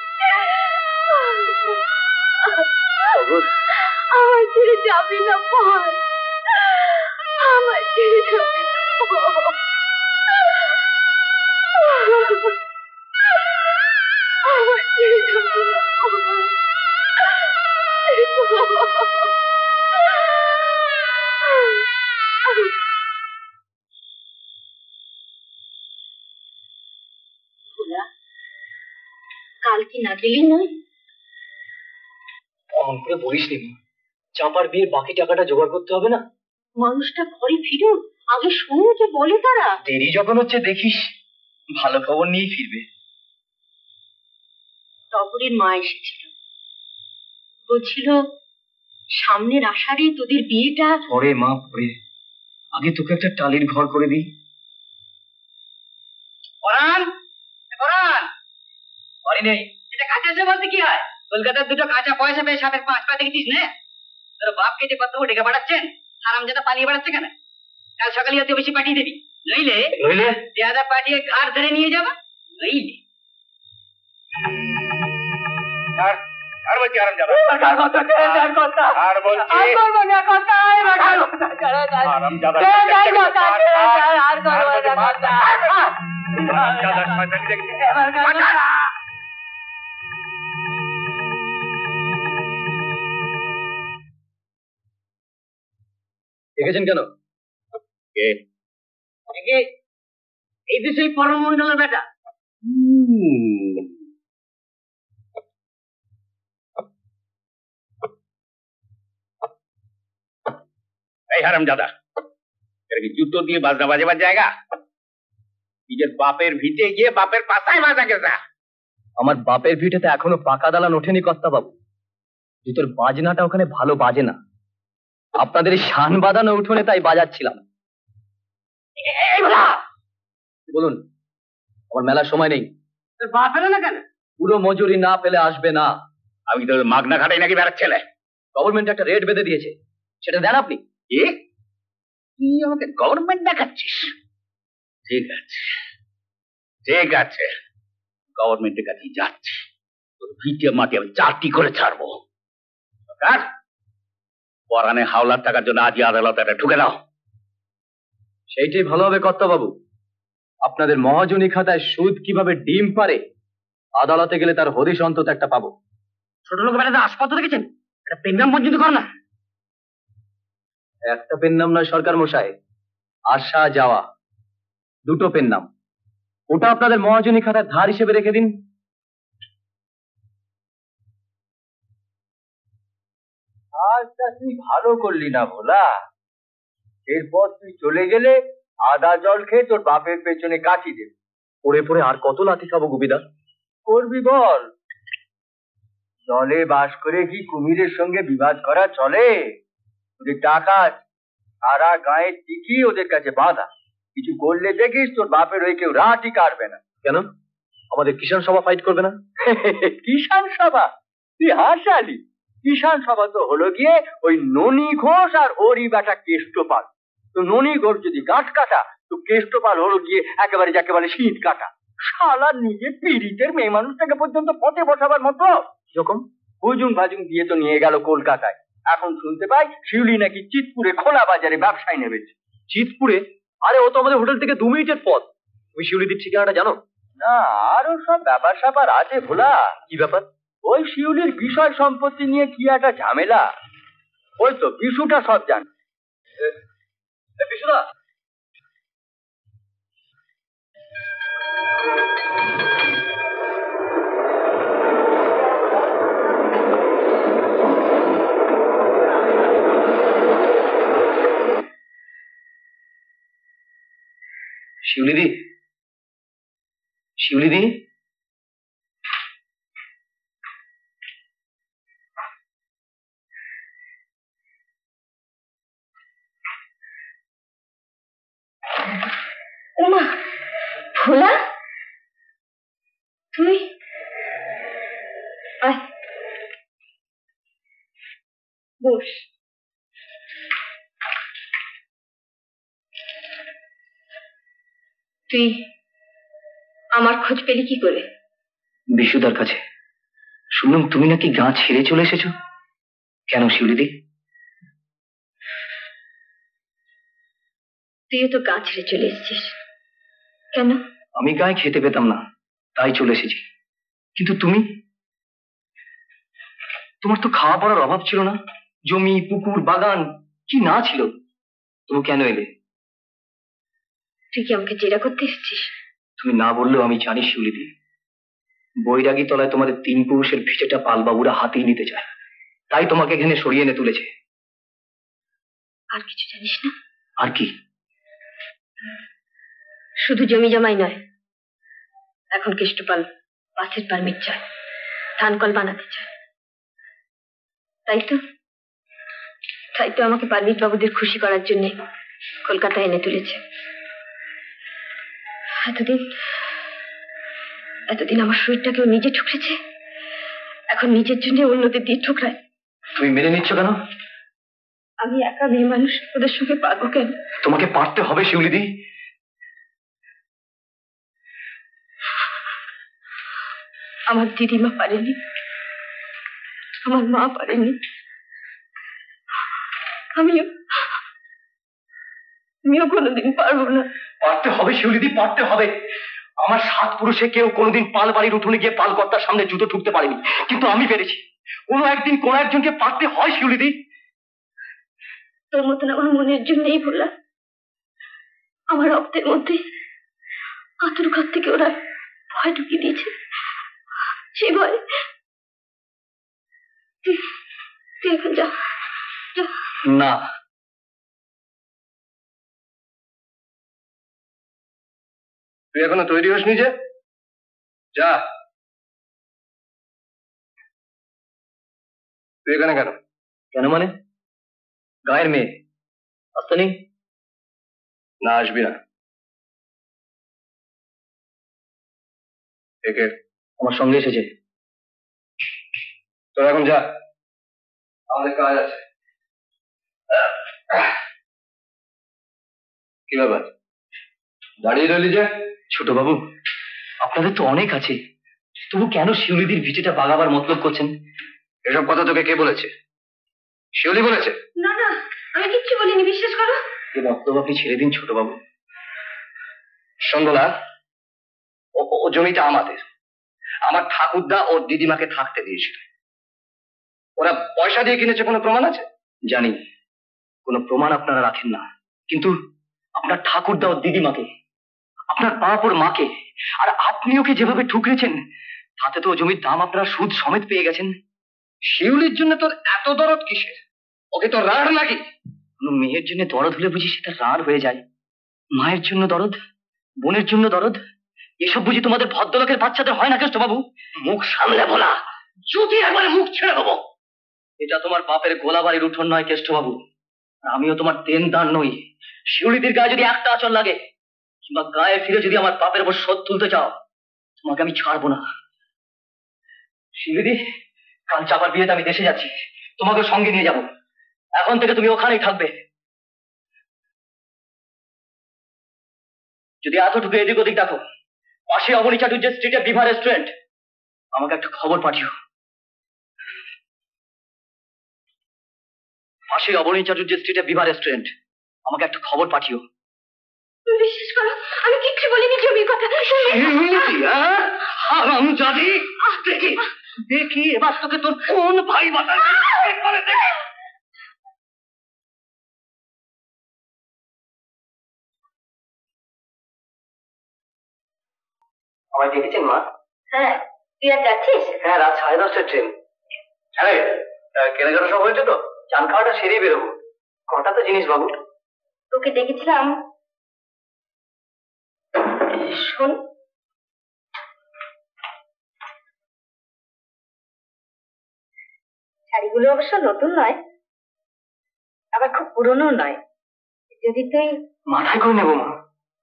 আমার ছেড়ে যাবি না, বল, আমার ছেড়ে যাবি না। আমার ছেড়ে যাবি না। কাল কি না গেলি নয়? অমন করে বলিস নি, চাপার বিয়ের বাকি টাকাটা জোগাড় করতে হবে না? মানুষটা ঘরে ফিরুক, আগে শুনুন যে বলে তারা। দেরি যখন হচ্ছে দেখিস ভালো খবর নিয়ে ফিরবে। টগরের মা এসেছিল, বলছিল সামনের আষাঢ়ে তোদের বিয়েটা। পরে মা পরে, আগে তোকে একটা টালির ঘর করে দিই। পরান পরান, বাড়ি নেই। এটা কাছে এসে বলতে কি হয়? কলকাতার দুটো কাঁচা পয়সা পেয়ে সাপের পাঁচ পা দেখেছিস না? তোর বাপকে যে কত ডেকে পাঠাচ্ছেন, হারাম যেটা পালিয়ে বেড়াচ্ছে কেন? কাল সকালে হয়তো বেশি পাঠিয়ে দিবি, নইলে নইলে পেয়াদা পাঠিয়ে ঘাট ধরে নিয়ে যাবা, নইলে আর আর বলছি আরাম যাবে আর কথা আর কথা আর বলছি আর করবো না কথা, এবার আর কথা ছাড়া যায় আরাম যাবে আর কথা আর করবো না কথা, দাদা শয়তানি দেখছি এবার কথা। দেখেছেন কেন? কে? এই তো সেই পরম মন্ডলের বেটা। এই হারামজাদা, এটা কি জুতো দিয়ে বাজনা বাজাবার জায়গা? নিজের বাপের ভিটে গিয়ে বাপের পাশায় মাজা গেছা। আমার বাপের ভিটেতে এখনো পাকা দালান ওঠেনি কর্তা বাবু। জুতোর বাজনাটা ওখানে ভালো বাজে না। আপনাদের এই শান বাঁধানো উঠোনে তাই বাজাচ্ছিলাম। বলুন, আমার মেলার সময় নেই। বাপ এলো না কেন? পুরো মজুরি না পেলে আসবে না। আমি তো মাগনা খাটাই নাকি বেড়ার ছেলে? গভর্নমেন্ট একটা রেট বেঁধে দিয়েছে, সেটা দেন আপনি। কি তুই আমাকে গভর্নমেন্ট দেখাচ্ছিস? ঠিক আছে ঠিক আছে, গভর্নমেন্টের কাছে যাচ্ছি। তোর ভিটে মাটি আমি চারটি করে ছাড়বো। কার পরানে হাওলার টাকার জন্য আজই আদালতে এটা ঢুকে দাও। সেইটাই ভালো হবে কর্তা বাবু। আপনাদের মহাজনী খাতায় সুদ কিভাবে ডিম পারে আদালতে গেলে তার হদিশ অন্তত একটা পাবো। ছোট লোক বেড়াতে আসপাত দেখেছেন, এটা পেন নাম পর্যন্ত কর না। একটা পেন নাম নয় সরকার মশাই, আসা যাওয়া দুটো পেন নাম। ওটা আপনাদের মহাজনী খাতায় ধার হিসেবে রেখে দিন। আজটা তুই ভালো করলি না ভোলা। এরপর তুই চলে গেলে আদা জল খেয়ে তোর বাপের পেছনে কাটি দেবে। পড়ে পড়ে আর কত লাথি খাবো গুবিদা? করবি বল। জলে বাস করে কি কুমিরের সঙ্গে বিবাদ করা চলে? ওদের টাকা সারা গায়ের টিকি ওদের কাছে বাঁধা। কিছু করলে দেখিস তোর বাপের হয়ে কেউ রাটি কাটবে না। কেন আমাদের কিষাণ সভা ফাইট করবে না? কিষাণ সভা? তুই হাসালি? কিষাণ সভা তো হলো গিয়ে ওই ননি ঘোষ আর ওরই বেটা কেষ্টপাল। তো ননি ঘোষ যদি গাছ কাটা, তো কেষ্টপাল হলো গিয়ে একেবারে যাকে বলে শীত কাটা। শালা নিজের পীড়িতের মেয়ে মানুষটাকে পর্যন্ত পথে বসাবার মতো যখন হুজুম ভাজুম দিয়ে তো নিয়ে গেল কলকাতায়। এখন শুনতে পাই শিউলি নাকি চিতপুরে খোলা বাজারে ব্যবসায় নেবেছে। চিতপুরে? আরে ও তো আমাদের হোটেল থেকে দু মিনিটের পথ। তুমি শিউলিদির ঠিকানাটা জানো? না, আরো সব ব্যাপার স্যাপার আছে ভোলা। কি ব্যাপার? ওই শিউলির বিষয় সম্পত্তি নিয়ে কি একটা ঝামেলা। ওই তো বিশুটা সব জানে। বিশুদা, শিউলিদি, শিউলিদি, ওমা ভোলা, তুই আয় বস। তুই আমার খোঁজ পেলি কি করে? বিশুদার কাছে শুনলাম তুমি নাকি গাঁ ছেড়ে চলে এসেছো। কেন শিউলিদি? তুইও তো গাঁ ছেড়ে চলে এসেছিস কেন? আমি গায়ে খেতে পেতাম না, তাই চলে এসেছি। কিন্তু তুমি, তোমার তো খাওয়া পড়ার অভাব ছিল না? জমি, পুকুর, বাগান কি না ছিল? তুমি কেন এলে? তুই কি আমাকে জেরা করতে এসেছিস? তুমি না বললেও আমি জানি শিউলিদি, বৈরাগী তলায় তোমাদের তিন পুরুষের ভিটেটা পালবাবুরা হাতিয়ে নিতে চায়, তাই তোমাকে এখানে সরিয়ে এনে তুলেছে। আর কিছু জানিস না? আর কি? শুধু জমি জমাই নয়, এখন কেষ্টপাল বাসের পারমিট চায়, ধান কল বানাতে চায়। তাই তো তাই তো আমাকে পারমিট বাবুদের খুশি করার জন্য কলকাতায় এনে তুলেছে। এতদিন এতদিন আমার শরীরটাকেও নিজে ঠুকরেছে, এখন নিজের জন্য অন্যদের দিয়ে ঠুকরায়। তুমি মেনে নিচ্ছ কেন? আমি একা মেয়ে মানুষ, ওদের সঙ্গে পারবো কেন? তোমাকে পারতে হবে শিউলিদি। আমার দিদিমা পারেনি, আমার মা পারেনি, আমিও আমিও কোনোদিন পারবো না। পারতে হবে শিউলিদি, পারতে হবে। আমার সাত পুরুষে কেউ কোনোদিন পাল বাড়ির উঠোনে গিয়ে পাল কর্তার সামনে জুতো ঠুকতে পারেনি, কিন্তু আমি পেরেছি। কোনো একদিন কোন একজনকে পারতে হয় শিউলিদি। তোর মতন আমার মনের জন্যই বললাম, আমার রক্তের মধ্যে আতুর ঘর থেকে ওরা ভয় ঢুকিয়ে দিয়েছে। সে ভয় তুই তুই এখন যা। না, তুই এখনো তৈরি হসনি যে? যা। তুই এখানে কেন? কেন মানে? গায়ের মেয়ে আসতে নেই? না, আসবি না। একে আমার সঙ্গে এসেছে। তোর এখন যা, আমাদের কাজ আছে। কি ব্যাপার দাঁড়িয়ে রইলি যে? ছোট বাবু, আপনাদের তো অনেক আছে, তবু কেন শিউলিদির ভিটেটা বাগাবার মতলব করছেন? এসব কথা তোকে কে বলেছে? শিউলি বলেছে? না না, আমি কিচ্ছু বলিনি, বিশ্বাস করো। এই মতলব আপনি ছেড়ে দিন ছোট বাবু। শোন বলা, ও জমিটা আমাদের। আমার ঠাকুরদা ওর দিদিমাকে থাকতে দিয়েছিল। ওরা পয়সা দিয়ে কিনেছে, কোনো প্রমাণ আছে? জানি কোনো প্রমাণ আপনারা রাখেন না, কিন্তু আপনার ঠাকুরদা ওর দিদিমাকে, আপনার বাপ ওর মাকে, আর আপনি ওকে যেভাবে ঠুকরেছেন, তাতে তো জমির দাম আপনারা সুদ সমেত পেয়ে গেছেন। শিউলির জন্য তোর এত দরদ কিসের? ওকে তো রাড় নাকি? কোনো মেয়ের জন্য দরদ হলে বুঝি সেটা রাড় হয়ে যায়? মায়ের জন্য দরদ, বোনের জন্য দরদ, এসব বুঝি তোমাদের ভদ্রলোকের বাচ্চাদের হয় না কেষ্ট বাবু? মুখ সামলে বলা, যদি একবারে মুখ ছেড়ে দেবো। এটা তোমার বাপের গোলাবাড়ির উঠোন নয় কেষ্ট বাবু, আমিও তোমার দেন দান নই। শিউলিদের গায়ে যদি একটা আঁচল লাগে, কিংবা গায়ে ফিরে যদি আমার বাপের উপর শোধ তুলতে চাও, তোমাকে আমি ছাড়বো না। শিউলিদি, কাল চাপার বিয়েতে আমি দেশে যাচ্ছি, তোমাকে সঙ্গে নিয়ে যাব। এখন থেকে তুমি ওখানেই থাকবে। যদি এতটুকু এদিক ওদিক দেখো, পাশে অবনী চাটুর্য স্ট্রিটে বিভা রেস্টুরেন্ট, আমাকে একটা খবর পাঠিও। পাশে অবনী চাটুর্য স্ট্রিটে বিভা রেস্টুরেন্ট, আমাকে একটা খবর পাঠিও। বিশ্বাস করো, আমি কিচ্ছু বলিনি জমির কথা। হারাম জাদি, দেখি দেখি এবার তোকে তোর কোন ভাই বাঁচায়। আমায় দেখেছেন মা? হ্যাঁ, তুই আর যাচ্ছিস? হ্যাঁ, রাত সাড়ে দশটার ট্রেন। হ্যাঁ, কেনাকাটা সব হয়েছে তো? চান খাওয়াটা সেরেই বেরোবো। কটা তো জিনিস বাবু? তোকে দেখেছিলাম। শোন, শাড়িগুলো অবশ্য নতুন নয়, আবার খুব পুরনো নয়। যদি তুই মাথায় করে নেবো মা।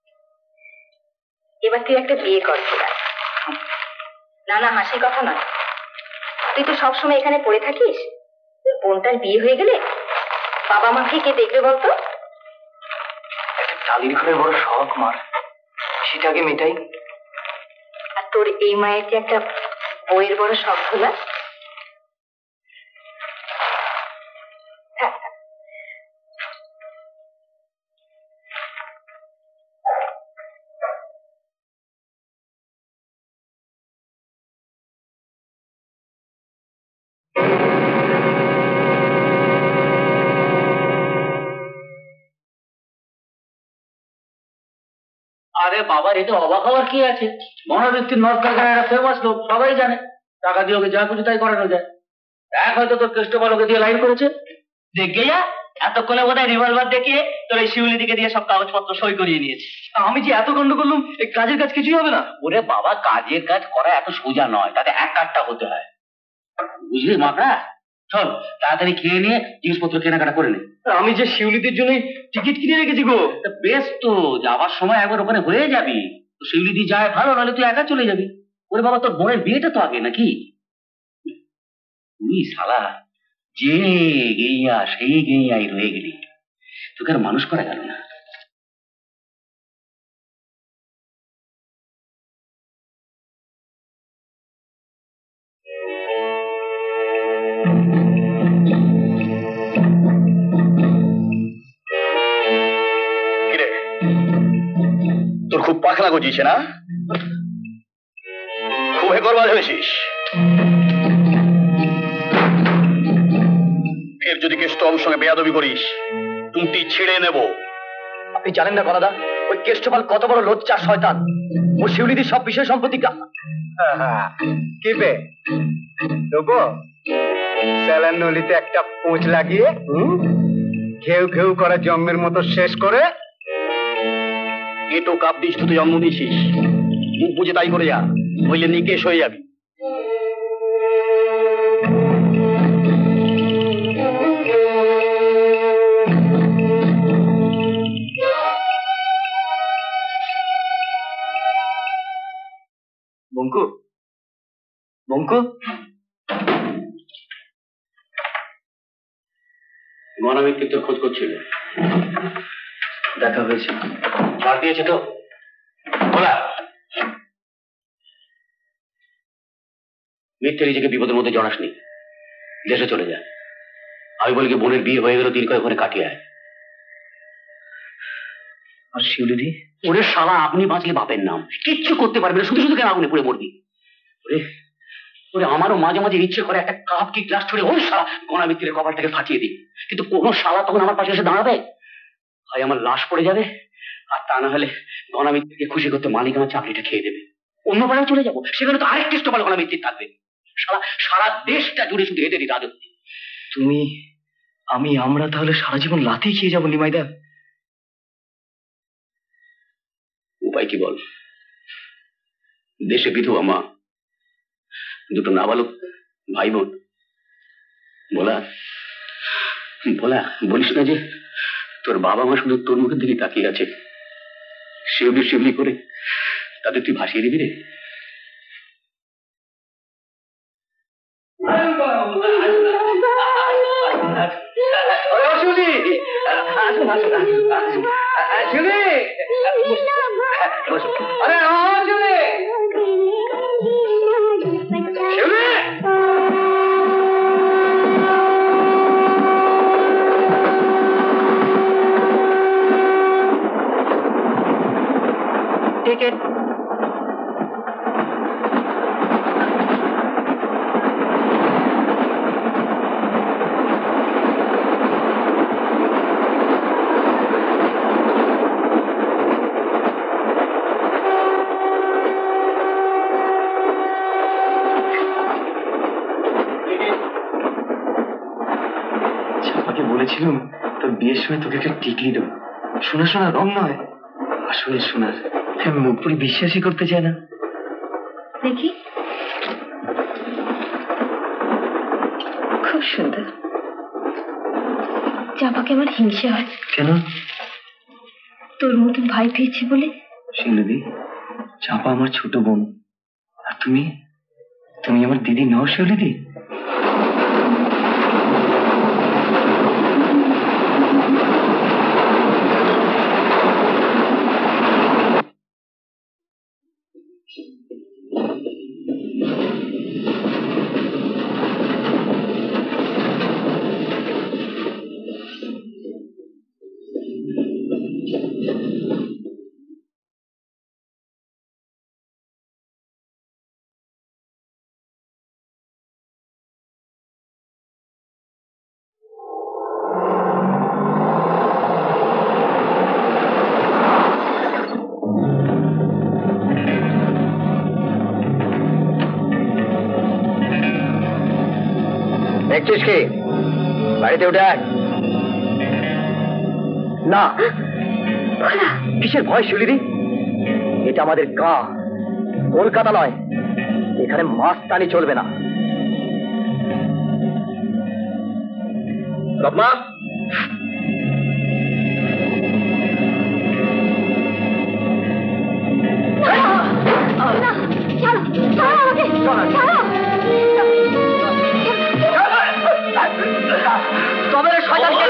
এবার তুই একটা বিয়ে করছিস। না না, হাসির কথা নয়। তুই তো সবসময় এখানে পড়ে থাকিস, তোর বোনটার বিয়ে হয়ে গেলে বাবা মাকে কে দেখবে বলতো? একটা টালির ঘরের বড় শখ মার, সেটাকে মেটাই। আর তোর এই মায়ের যে একটা বইয়ের বড় শখ হলো। আরে বাবা, এটা অবাক হওয়ার কি আছে? মনোবৃত্তির নর্থ কারখানার একটা ফেমাস লোক, সবাই জানে। টাকা দিয়ে ওকে যা খুশি তাই করানো যায়। এক হয়তো তোর কেষ্টপাল ওকে দিয়ে লাইন করেছে। দেখে যা, এতক্ষণে বোধহয় রিভলভার দেখিয়ে তোর এই শিউলি দিকে দিয়ে সব কাগজপত্র সই করিয়ে নিয়েছে। আমি যে এত গন্ড করলাম, এই কাজের কাজ কিছুই হবে না। ওরে বাবা, কাজের কাজ করা এত সোজা নয়, তাতে এক কাঠটা হতে হয়, বুঝলি মাথা? চল তাড়াতাড়ি খেয়ে নিয়ে জিনিসপত্র কেনাকাটা করে নে। আমি যে শিউলিদের জন্য টিকিট কিনে রেখেছি গো। বেশ তো, যাওয়ার সময় একবার ওখানে হয়ে যাবি। তো শিউলিদি যায় ভালো, নাহলে তুই একা চলে যাবি। ওরে বাবা, তোর বোনের বিয়েটা তো আগে নাকি? তুই শালা যে গেইয়া সেই গেইয়াই রয়ে গেলি, তোকে আর মানুষ করা গেল না। তোর খুব পাখলা গজিয়েছে না? খুব হেকরবাজ হয়েছিস। ফের যদি কেষ্টবাবুর সঙ্গে বেয়াদবি করিস, টুংটি ছিঁড়ে নেব। আপনি জানেন না গলাদা, ওই কেষ্টপাল কত বড় লোচ্চা শয়তান। ও শিউলিদির সব বিষয় সম্পত্তি কেবে দেবো স্যালার নলিতে একটা পোঁচ লাগিয়ে ঘেউ ঘেউ করা জন্মের মতো শেষ করে এটো কাপ দিস, তুই জন্ম দিয়েছিস। মুখ বুঝে তাই করে যা, নইলে নিকেশ হয়ে যাবি। বঙ্কু, বঙ্কু, গণমিত্র তোর খোঁজ করছিল, দেখা হয়েছে, ছাড় দিয়েছে তো? বলা মিথ্যে নিজেকে বিপদের মধ্যে জড়াসনি, দেশে চলে যা। আমি বলি বোনের বিয়ে হয়ে গেল, দিন কয়েক ওখানে কাটিয়ে আয়। আর শিউলিদি? ওরে শালা, আপনি বাঁচলে বাপের নাম, কিচ্ছু করতে পারবে না, শুধু শুধু কেন আগুনে পুড়ে মরবি? ওরে ওরে আমারও মাঝে মাঝে ইচ্ছে করে একটা কাপ কি গ্লাস ছড়ে ওই শালা গণামিত্রের কপালটাকে ফাটিয়ে দিই, কিন্তু কোনো শালা তখন আমার পাশে এসে দাঁড়াবে? হয় আমার লাশ পড়ে যাবে, আর তা না হলে গণামিত্রকে খুশি করতে মালিক আমার চাকরিটা খেয়ে দেবে, অন্য পাড়ায় চলে যাবো, সেখানে তো আরেক কেষ্ট পাল গণামিত্র থাকবে। সারা সারা দেশটা জুড়ে শুধু এদেরই রাজত্ব। তুমি, আমি, আমরা তাহলে সারা জীবন লাথি খেয়ে যাবো নিমাইদা? উপায় কি বল? দেশে বিধবা মা, দুটো নাবালক ভাই বোন। বলা বলা বলিস না যে তোর বাবা মা শুধু তোর মুখের দিকে তাকিয়ে আছে, শিউলি শিউলি করে তাদের তুই ভাসিয়ে দিবি রে? টিকিট। ছাপাকে বলেছিলাম তোর বিয়ের সময় তোকে একটা টিকলি দেবো, সোনা সোনা রং নয়, আসলে সোনার। আমি মুখ পুরি বিশ্বাসই করতে চাই না। দেখি, খুব সুন্দর। চাপাকে আমার হিংসে হয়। কেন? তোর মতন ভাই পেয়েছে বলে। শিউলিদি, চাপা আমার ছোট বোন, আর তুমি তুমি আমার দিদি নও শিউলিদি? দেখছিস কি? বাড়িতে উঠে আয়। না, কিসের ভয় শিউলিদি? এটা আমাদের গা, কলকাতা নয়, এখানে মাস্তানি চলবে না। রত্না, তবে শয়তানকে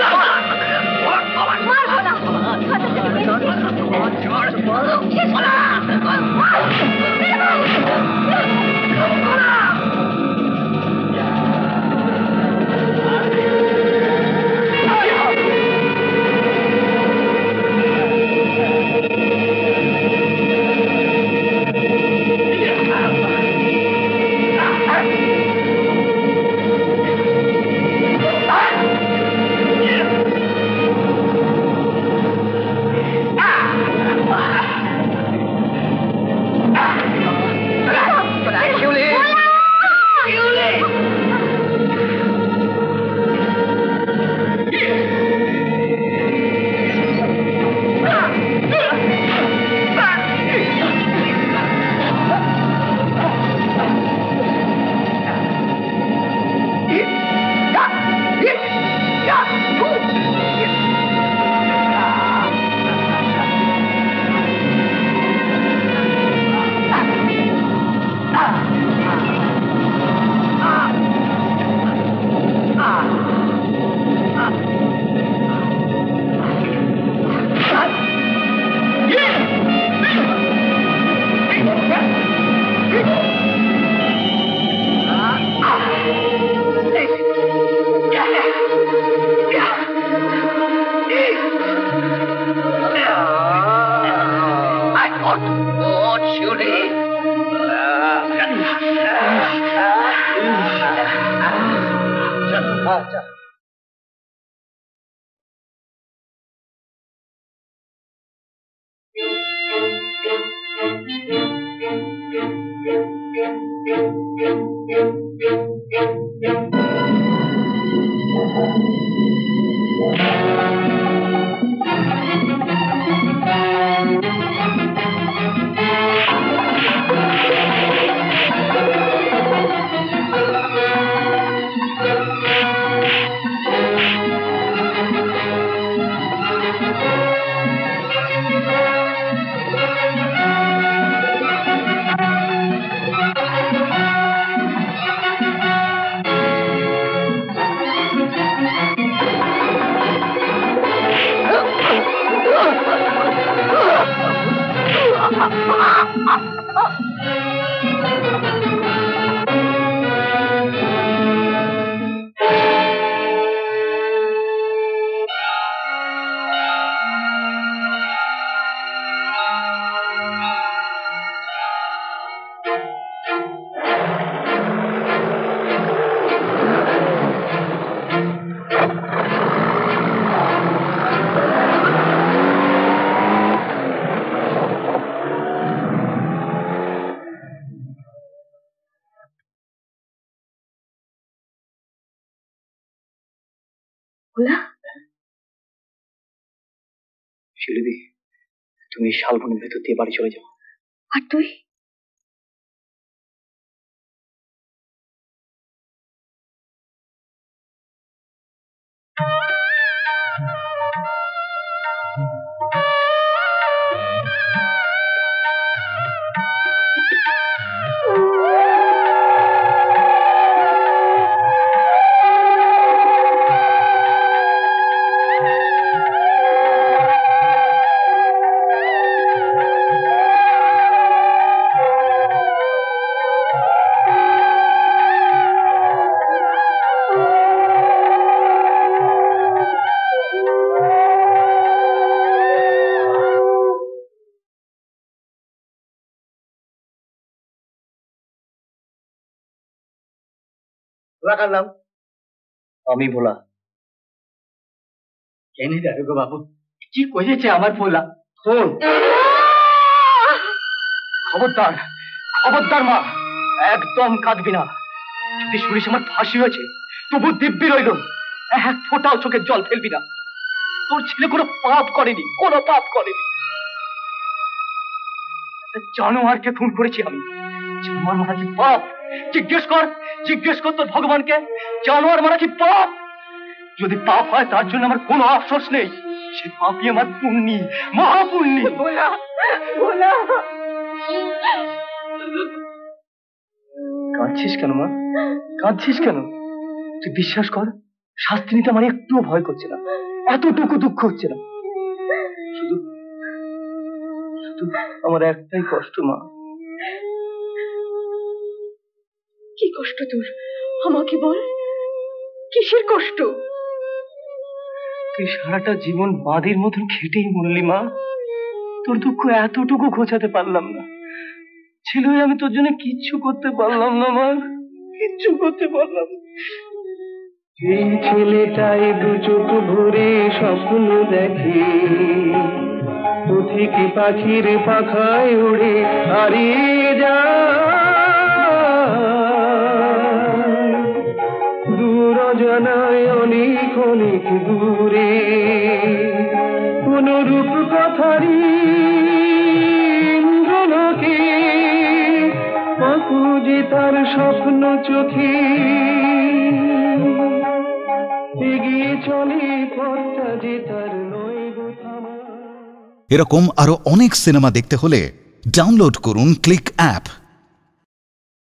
ওঠ ওঠ শিউলি আচ্ছা শিলিদি, তুমি শালবনের ভেতর দিয়ে বাড়ি চলে যাও। আর তুই? কার নাম? আমি ভোলা। কেন দেখো বাবু কি করেছে আমার ভোলা? শোন, খবরদার খবরদার মা, একদম কাঁদবি না। যদি শুনিস আমার ফাঁসি হয়েছে তবু দিব্যি রইল, এক ফোঁটাও চোখের জল ফেলবি না। তোর ছেলে কোনো পাপ করেনি, কোনো পাপ করেনি। জানোয়ারকে খুন করেছি আমি। জানোয়ার মারা কি পাপ? জিজ্ঞেস কর, জিজ্ঞেস কর তোর ভগবানকে, জানোয়ার মারা কি পাপ? যদি পাপ হয় তার জন্য আমার কোনো আফসোস নেই, সে পাপই আমার পুণ্যি, মহাপুণ্যি। কাঁদছিস কেন মা? কাঁদছিস কেন? তুই বিশ্বাস কর, শাস্তি নিতে আমার একটুও ভয় করছে না, এতটুকু দুঃখ হচ্ছে না। শুধু শুধু আমার একটাই কষ্ট মা। কি কষ্ট তোর? আমাকে বল, কিসের কষ্ট? তুই সারাটা জীবন বাঁধির মতন খেটেই মরলি মা, তোর দুঃখ এতটুকু ঘোচাতে পারলাম না। ছেলে হয়ে আমি তোর জন্য কিচ্ছু করতে পারলাম না মা, কিচ্ছু করতে পারলাম না। এই ছেলেটাই দু চোখ ভরে স্বপ্ন দেখে, পথিক পাখির পাখায় উড়ে হারিয়ে যায় দূর অজানায় অনেক অনেক দূরে। অনুরূপ কথারি ইন্দ্রলোকে পাখি তার স্বপ্ন চোখে এগিয়ে চলে পথটা যে তার নয় গো থামা। এরকম আরো অনেক সিনেমা দেখতে হলে ডাউনলোড করুন ক্লিক অ্যাপ।